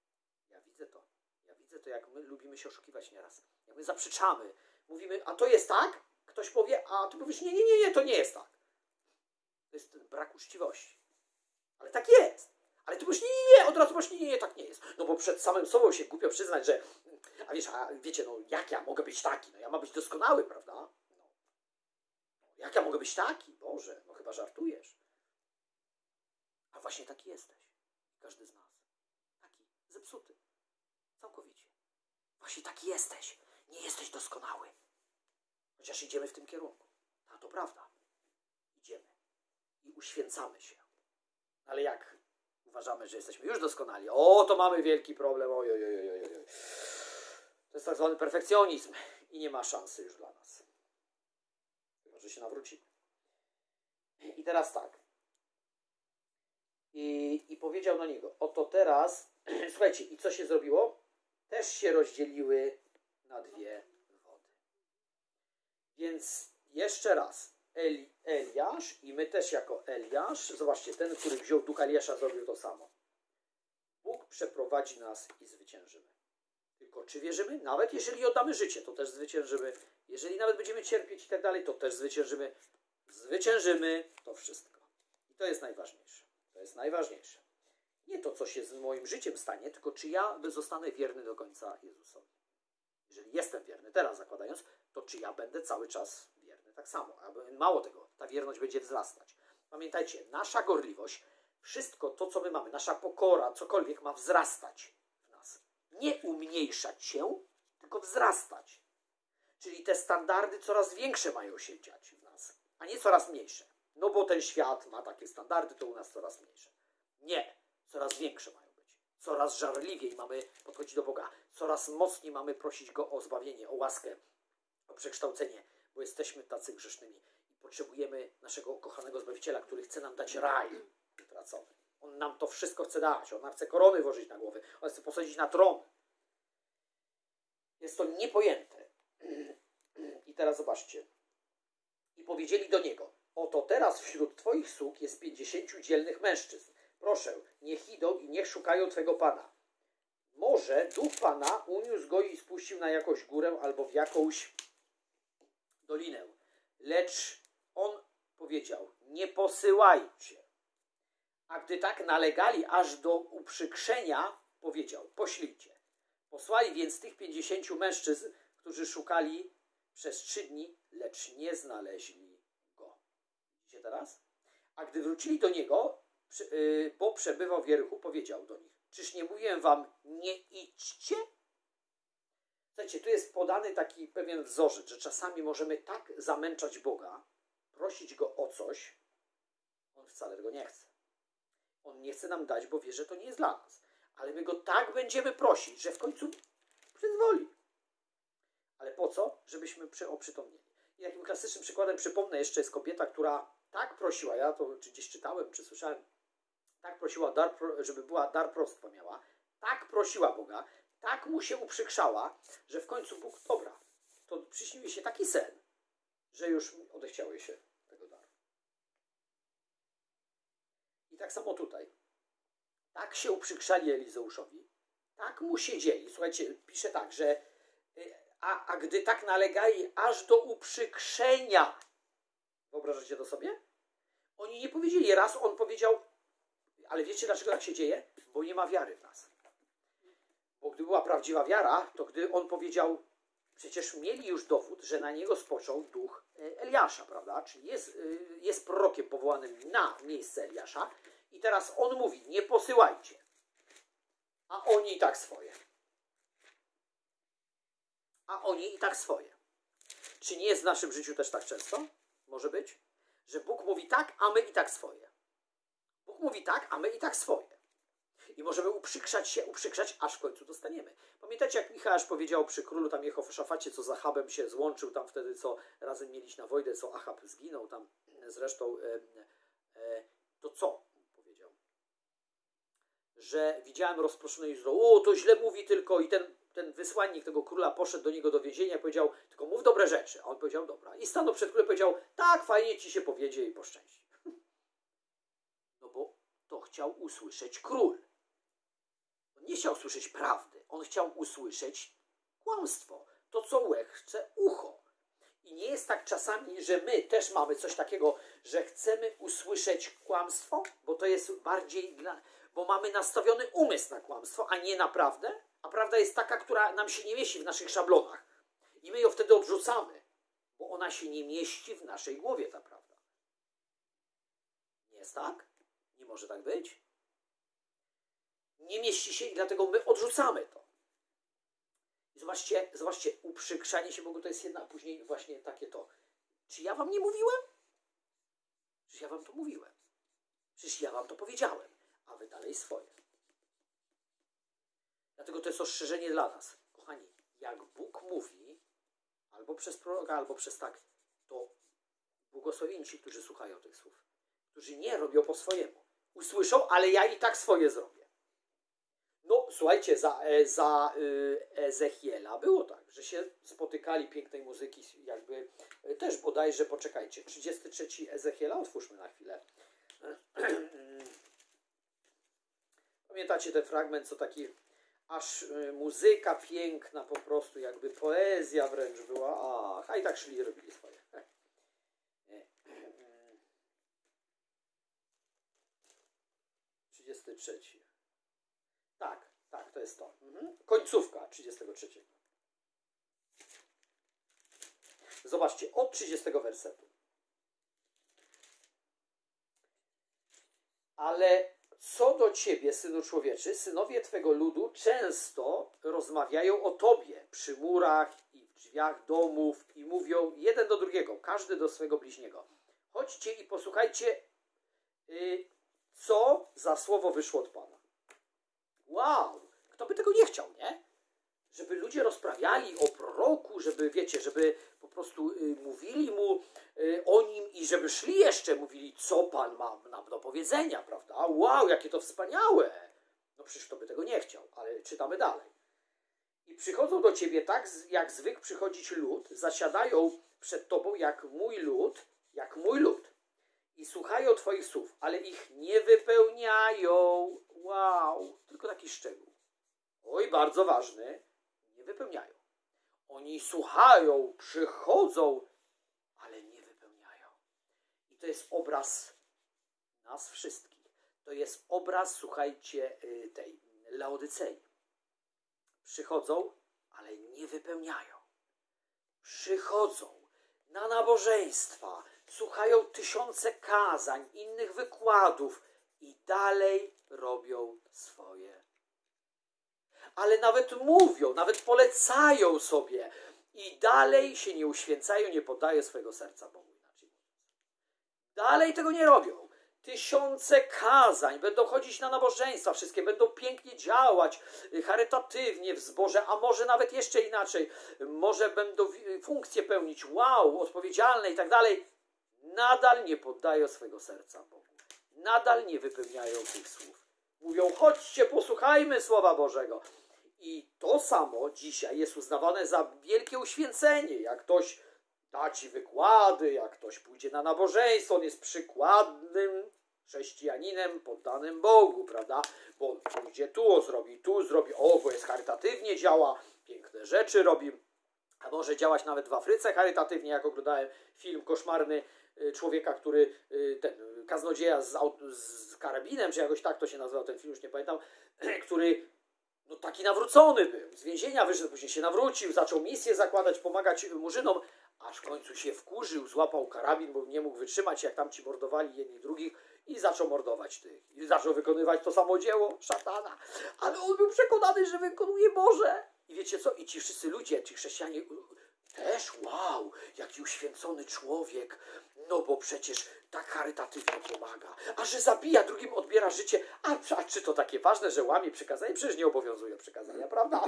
to, jak my lubimy się oszukiwać nieraz. Jak my zaprzeczamy. Mówimy, a to jest tak? Ktoś powie, a Ty powiesz, nie, to nie jest tak. To jest ten brak uczciwości. Ale tak jest. Ale Ty powiesz, nie, od razu powiesz, nie, tak nie jest. No bo przed samym sobą się głupio przyznać, że, wiecie, no jak ja mogę być taki? No ja mam być doskonały, prawda? No. Jak ja mogę być taki? Boże, no chyba żartujesz. A właśnie taki jesteś. Każdy z nas. Taki, zepsuty. Całkowicie. Właśnie taki jesteś. Nie jesteś doskonały. Chociaż idziemy w tym kierunku. A to prawda. Idziemy. I uświęcamy się. Ale jak uważamy, że jesteśmy już doskonali, to mamy wielki problem. Oj. To jest tak zwany perfekcjonizm i nie ma szansy już dla nas. może się nawrócimy. I teraz tak. I powiedział do niego, oto teraz, słuchajcie, i co się zrobiło? Też się rozdzieliły na dwie wody. Więc jeszcze raz, Eliasz i my też jako Eliasz, zobaczcie, ten, który wziął ducha Eliasza, zrobił to samo. Bóg przeprowadzi nas i zwyciężymy. Tylko czy wierzymy? Nawet jeżeli oddamy życie, to też zwyciężymy. Jeżeli nawet będziemy cierpieć i tak dalej, to też zwyciężymy. Zwyciężymy to wszystko. I to jest najważniejsze. To jest najważniejsze. Nie to, co się z moim życiem stanie, tylko czy ja zostanę wierny do końca Jezusowi. Jeżeli jestem wierny, teraz zakładając, to czy ja będę cały czas wierny tak samo. Mało tego, ta wierność będzie wzrastać. Pamiętajcie, nasza gorliwość, wszystko to, co my mamy, nasza pokora, cokolwiek ma wzrastać w nas. Nie umniejszać się, tylko wzrastać. Czyli te standardy coraz większe mają się dziać w nas, a nie coraz mniejsze. No bo ten świat ma takie standardy, to u nas coraz mniejsze. Nie, coraz większe mają być. Coraz żarliwiej mamy podchodzić do Boga. Coraz mocniej mamy prosić Go o zbawienie, o łaskę, o przekształcenie, bo jesteśmy tacy grzesznymi i potrzebujemy naszego kochanego Zbawiciela, który chce nam dać raj utracony. On nam to wszystko chce dać. On nam chce korony włożyć na głowę. On chce posadzić na tron. Jest to niepojęte. I teraz zobaczcie. I powiedzieli do niego, oto teraz wśród twoich sług jest 50 dzielnych mężczyzn. Proszę, niech idą i niech szukają twego Pana. Może duch Pana uniósł go i spuścił na jakąś górę albo w jakąś dolinę. Lecz on powiedział, nie posyłajcie. A gdy tak nalegali aż do uprzykrzenia, powiedział, poślijcie. Posłali więc tych 50 mężczyzn, którzy szukali przez 3 dni, lecz nie znaleźli go. Widzicie teraz? A gdy wrócili do niego, bo przebywał w Jerichu, powiedział do nich, czyż nie mówiłem wam, nie idźcie? Słuchajcie, tu jest podany taki pewien wzorzec, że czasami możemy tak zamęczać Boga, prosić Go o coś, On wcale tego nie chce. On nie chce nam dać, bo wie, że to nie jest dla nas. Ale my Go tak będziemy prosić, że w końcu przyzwoli. Ale po co? Żebyśmy oprzytomnieli. I takim klasycznym przykładem, przypomnę jeszcze, jest kobieta, która tak prosiła, ja to czy gdzieś czytałem, czy słyszałem, tak prosiła, żeby była dar proroctwa miała, tak prosiła Boga, tak mu się uprzykrzała, że w końcu Bóg, dobra, to przyśnił jej się taki sen, że już odechciało jej się tego daru. I tak samo tutaj. Tak się uprzykrzali Elizeuszowi, tak mu siedzieli. Słuchajcie, pisze tak, że a gdy tak nalegali aż do uprzykrzenia, wyobrażacie to sobie? Oni nie powiedzieli raz, on powiedział, ale wiecie dlaczego tak się dzieje? Bo nie ma wiary w nas. Bo gdy była prawdziwa wiara, to gdy on powiedział, przecież mieli już dowód, że na niego spoczął duch Eliasza, prawda? Czyli jest prorokiem powołanym na miejsce Eliasza i teraz on mówi, nie posyłajcie. A oni i tak swoje. A oni i tak swoje. Czy nie jest w naszym życiu też tak często? Może być? Że Bóg mówi tak, a my i tak swoje. Bóg mówi tak, a my i tak swoje. I możemy uprzykrzać, aż w końcu dostaniemy. Pamiętacie, jak Michał powiedział przy królu tam Jehoszafacie, co z Achabem się złączył tam wtedy, co razem mieliśmy na wojnę, co Achab zginął tam zresztą, to co powiedział? Że widziałem rozproszone Izrael. O, to źle mówi tylko i ten wysłannik tego króla poszedł do niego do więzienia i powiedział, tylko mów dobre rzeczy. A on powiedział, dobra. I stanął przed królem i powiedział, tak, fajnie ci się powiedzie i poszczęści. No bo to chciał usłyszeć król. On nie chciał słyszeć prawdy. On chciał usłyszeć kłamstwo. To, co łech chce ucho. I nie jest tak czasami, że my też mamy coś takiego, że chcemy usłyszeć kłamstwo, bo to jest bardziej, bo mamy nastawiony umysł na kłamstwo, a nie na prawdę. A prawda jest taka, która nam się nie mieści w naszych szablonach. I my ją wtedy odrzucamy, bo ona się nie mieści w naszej głowie, ta prawda. Nie jest tak? Nie może tak być? Nie mieści się i dlatego my odrzucamy to. I zobaczcie, uprzykrzanie się Bogu to jest jedna, a później właśnie takie to. Czy ja wam nie mówiłem? Przecież ja wam to mówiłem. Przecież ja wam to powiedziałem, a wy dalej swoje. Dlatego to jest ostrzeżenie dla nas. Kochani, jak Bóg mówi, albo przez proroka, albo przez tak, to Błogosławieni ci, którzy słuchają tych słów, którzy nie robią po swojemu. Usłyszą, ale ja i tak swoje zrobię. No, słuchajcie, za Ezechiela było tak, że się spotykali pięknej muzyki, jakby też bodajże, poczekajcie, 33 Ezechiela, otwórzmy na chwilę. Pamiętacie ten fragment, co taki aż muzyka piękna, po prostu jakby poezja wręcz była. A i tak szli i robili swoje. 33. Tak, to jest to. Końcówka 33. Zobaczcie, od 30 wersetu. Ale co do ciebie, synu człowieczy, synowie twego ludu często rozmawiają o tobie przy murach i w drzwiach domów i mówią jeden do drugiego, każdy do swego bliźniego. Chodźcie i posłuchajcie, co za słowo wyszło od Pana. Wow! Kto by tego nie chciał, nie? Żeby ludzie rozprawiali o proroku, żeby, wiecie, żeby po prostu mówili mu o nim i żeby szli jeszcze, mówili, co Pan ma nam do powiedzenia, prawda? Wow, jakie to wspaniałe! No przecież kto by tego nie chciał, ale czytamy dalej. I przychodzą do ciebie tak, jak zwykł przychodzić lud, zasiadają przed tobą jak mój lud, i słuchają twoich słów, ale ich nie wypełniają. Wow, tylko taki szczegół. Oj, bardzo ważny. Nie wypełniają. Oni słuchają, przychodzą, ale nie wypełniają. I to jest obraz nas wszystkich. To jest obraz, słuchajcie, tej Laodycei. Przychodzą, ale nie wypełniają. Przychodzą na nabożeństwa, słuchają tysiące kazań, innych wykładów i dalej robią swoje. Ale nawet mówią, nawet polecają sobie i dalej się nie uświęcają, nie poddają swojego serca Bogu. Inaczej. Dalej tego nie robią. Tysiące kazań, będą chodzić na nabożeństwa, wszystkie będą pięknie działać, charytatywnie w zborze, a może nawet jeszcze inaczej, może będą funkcje pełnić, wow, odpowiedzialne i tak dalej. Nadal nie poddają swojego serca Bogu. Nadal nie wypełniają tych słów. Mówią, chodźcie, posłuchajmy Słowa Bożego. I to samo dzisiaj jest uznawane za wielkie uświęcenie. Jak ktoś da ci wykłady, jak ktoś pójdzie na nabożeństwo, on jest przykładnym chrześcijaninem poddanym Bogu, prawda? Bo on pójdzie tu zrobi, bo jest charytatywnie, działa, piękne rzeczy robi, a może działać nawet w Afryce charytatywnie, jak oglądałem film koszmarny człowieka, który, ten kaznodzieja z karabinem, czy jakoś tak to się nazywał ten film, już nie pamiętam, który no taki nawrócony był, z więzienia wyszedł, później się nawrócił, zaczął misję zakładać, pomagać murzynom, aż w końcu się wkurzył, złapał karabin, bo nie mógł wytrzymać, jak tam ci mordowali jedni drugich i zaczął mordować tych. I zaczął wykonywać to samo dzieło szatana. Ale on był przekonany, że wykonuje Boże. I wiecie co? I ci wszyscy ludzie, ci chrześcijanie też, wow, jaki uświęcony człowiek. No bo przecież tak charytatywnie pomaga. A że zabija, drugim odbiera życie. A czy to takie ważne, że łamie przykazania? Przecież nie obowiązują przykazania, prawda?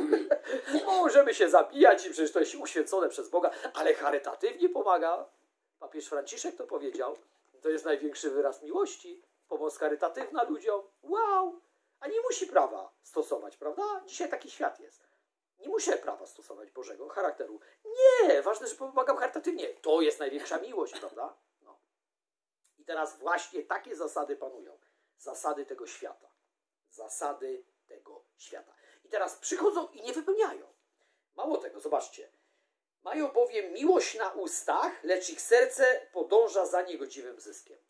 Możemy się zabijać i przecież to jest uświęcone przez Boga, ale charytatywnie pomaga. Papież Franciszek to powiedział. To jest największy wyraz miłości. Pomoc charytatywna ludziom. Wow! A nie musi prawa stosować, prawda? Dzisiaj taki świat jest. Nie muszę prawa stosować Bożego charakteru. Nie! Ważne, że pomagam charytatywnie. To jest największa miłość, prawda? No. I teraz właśnie takie zasady panują. Zasady tego świata. Zasady tego świata. I teraz przychodzą i nie wypełniają. Mało tego, zobaczcie. Mają bowiem miłość na ustach, lecz ich serce podąża za niegodziwym zyskiem.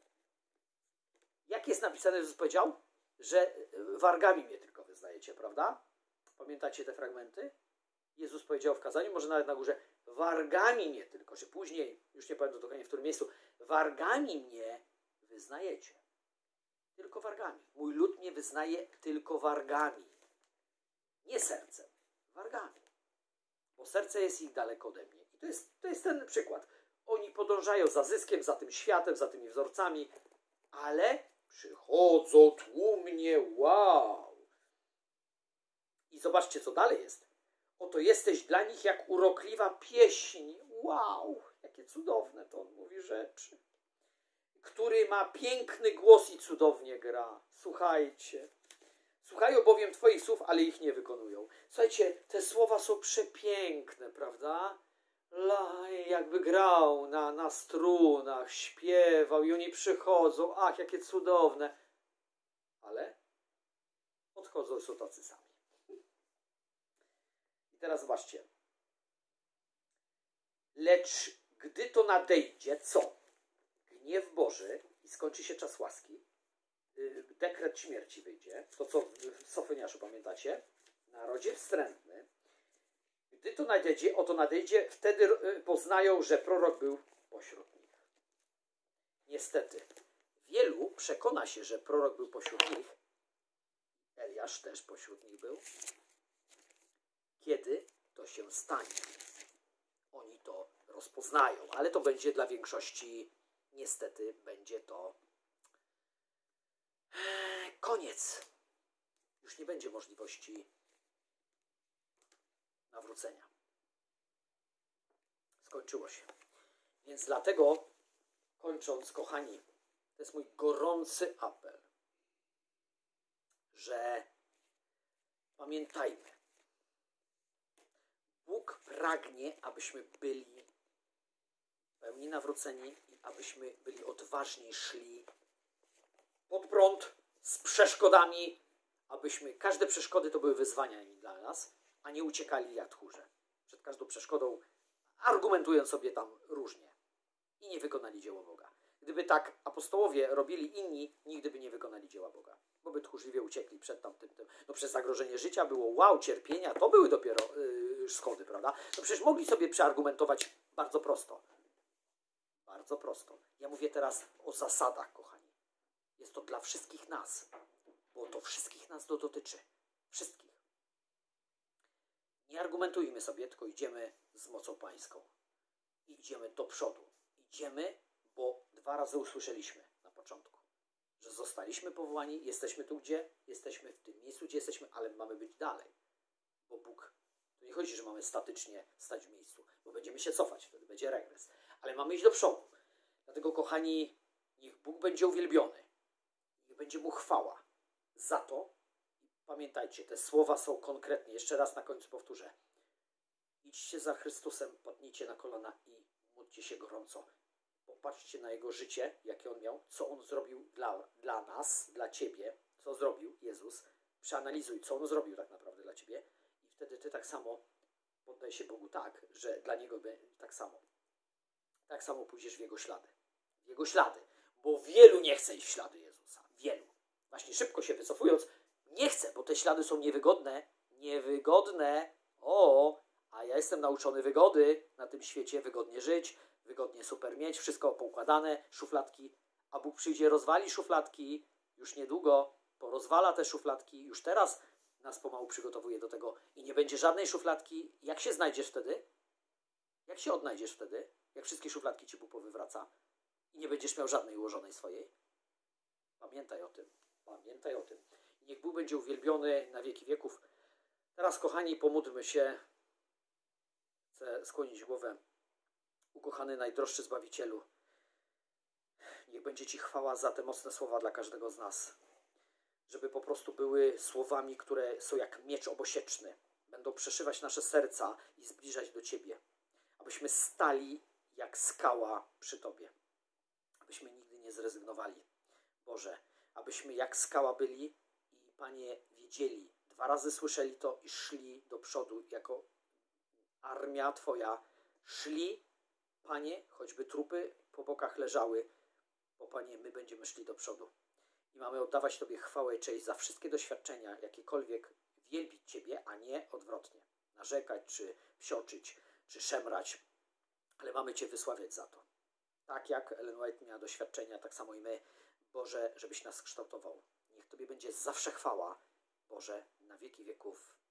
Jak jest napisane, Jezus powiedział? Że wargami mnie tylko wyznajecie, prawda? Pamiętacie te fragmenty? Jezus powiedział w kazaniu, może nawet na górze, wargami mnie tylko, że później, już nie pamiętam dokładnie w którym miejscu, wargami mnie wyznajecie. Tylko wargami. Mój lud mnie wyznaje tylko wargami. Nie sercem, wargami. Bo serce jest ich daleko ode mnie. I to jest ten przykład. Oni podążają za zyskiem, za tym światem, za tymi wzorcami, ale przychodzą tłumnie, wow. I zobaczcie, co dalej jest. Oto jesteś dla nich jak urokliwa pieśń. Wow, jakie cudowne to on mówi rzeczy. który ma piękny głos i cudownie gra. Słuchajcie. Słuchają bowiem Twoich słów, ale ich nie wykonują. Słuchajcie, te słowa są przepiękne, prawda? Jakby grał na strunach, śpiewał i oni przychodzą. Ach, jakie cudowne. Ale odchodzą, są tacy sami. I teraz zobaczcie. Lecz gdy to nadejdzie, co? Gniew Boży i skończy się czas łaski, dekret śmierci wyjdzie, to co w Sofoniaszu pamiętacie? Narodzie wstrętny. Gdy to nadejdzie, oto nadejdzie, wtedy poznają, że prorok był pośród nich. Niestety, wielu przekona się, że prorok był pośród nich. Eliasz też pośród nich był. Kiedy to się stanie? Oni to rozpoznają, ale to będzie dla większości, niestety, będzie to koniec. Już nie będzie możliwości nawrócenia. Skończyło się. Więc dlatego, kończąc, kochani, to jest mój gorący apel, że pamiętajmy, Bóg pragnie, abyśmy byli w pełni nawróceni i abyśmy byli odważni, szli pod prąd, z przeszkodami, abyśmy, każde przeszkody to były wyzwania dla nas, a nie uciekali jak tchórze. Przed każdą przeszkodą argumentując sobie tam różnie i nie wykonali dzieła Boga. Gdyby tak apostołowie robili inni, nigdy by nie wykonali dzieła Boga, bo by tchórzliwie uciekli przed tamtym. No przez zagrożenie życia było wow, cierpienia, to były dopiero schody, prawda? No przecież mogli sobie przeargumentować bardzo prosto. Bardzo prosto. Ja mówię teraz o zasadach, kochani. Jest to dla wszystkich nas, bo to wszystkich nas to dotyczy. Wszystkich. Nie argumentujmy sobie, tylko idziemy z mocą pańską. Idziemy do przodu. Idziemy, bo 2 razy usłyszeliśmy na początku, że zostaliśmy powołani, jesteśmy tu, gdzie jesteśmy, w tym miejscu, gdzie jesteśmy, ale mamy być dalej. Bo Bóg, to nie chodzi, że mamy statycznie stać w miejscu, bo będziemy się cofać, wtedy będzie regres. Ale mamy iść do przodu. Dlatego, kochani, niech Bóg będzie uwielbiony. Niech będzie Mu chwała za to. Pamiętajcie, te słowa są konkretne. Jeszcze raz na końcu powtórzę. Idźcie za Chrystusem, padnijcie na kolana i módlcie się gorąco. Popatrzcie na Jego życie, jakie On miał, co On zrobił dla nas, dla Ciebie, co zrobił Jezus. Przeanalizuj, co On zrobił tak naprawdę dla Ciebie i wtedy Ty tak samo poddaj się Bogu tak, że dla Niego tak samo pójdziesz w Jego ślady. W Jego ślady, bo wielu nie chce iść w ślady Jezusa. Wielu. Właśnie szybko się wycofując, nie chcę, bo te ślady są niewygodne. Niewygodne. A ja jestem nauczony wygody na tym świecie, wygodnie żyć, wygodnie super mieć, wszystko poukładane, szufladki, a Bóg przyjdzie, rozwali szufladki, już niedługo porozwala te szufladki, już teraz nas pomału przygotowuje do tego i nie będzie żadnej szufladki. Jak się znajdziesz wtedy? Jak się odnajdziesz wtedy? Jak wszystkie szufladki Ci Bóg powywraca i nie będziesz miał żadnej ułożonej swojej? Pamiętaj o tym. Pamiętaj o tym. Niech Bóg będzie uwielbiony na wieki wieków. Teraz, kochani, pomódlmy się. Chcę skłonić głowę. Ukochany najdroższy Zbawicielu, niech będzie Ci chwała za te mocne słowa dla każdego z nas. Żeby po prostu były słowami, które są jak miecz obosieczny. Będą przeszywać nasze serca i zbliżać do Ciebie. Abyśmy stali jak skała przy Tobie. Abyśmy nigdy nie zrezygnowali. Boże, abyśmy jak skała byli i, Panie, wiedzieli, 2 razy słyszeli to i szli do przodu jako armia Twoja. Szli, Panie, choćby trupy po bokach leżały, bo, Panie, my będziemy szli do przodu. I mamy oddawać Tobie chwałę i cześć za wszystkie doświadczenia, jakiekolwiek, wielbić Ciebie, a nie odwrotnie. Narzekać, czy psioczyć, czy szemrać, ale mamy Cię wysławiać za to. Tak jak Ellen White miała doświadczenia, tak samo i my. Boże, żebyś nas kształtował. Niech Tobie będzie zawsze chwała, Boże, na wieki wieków.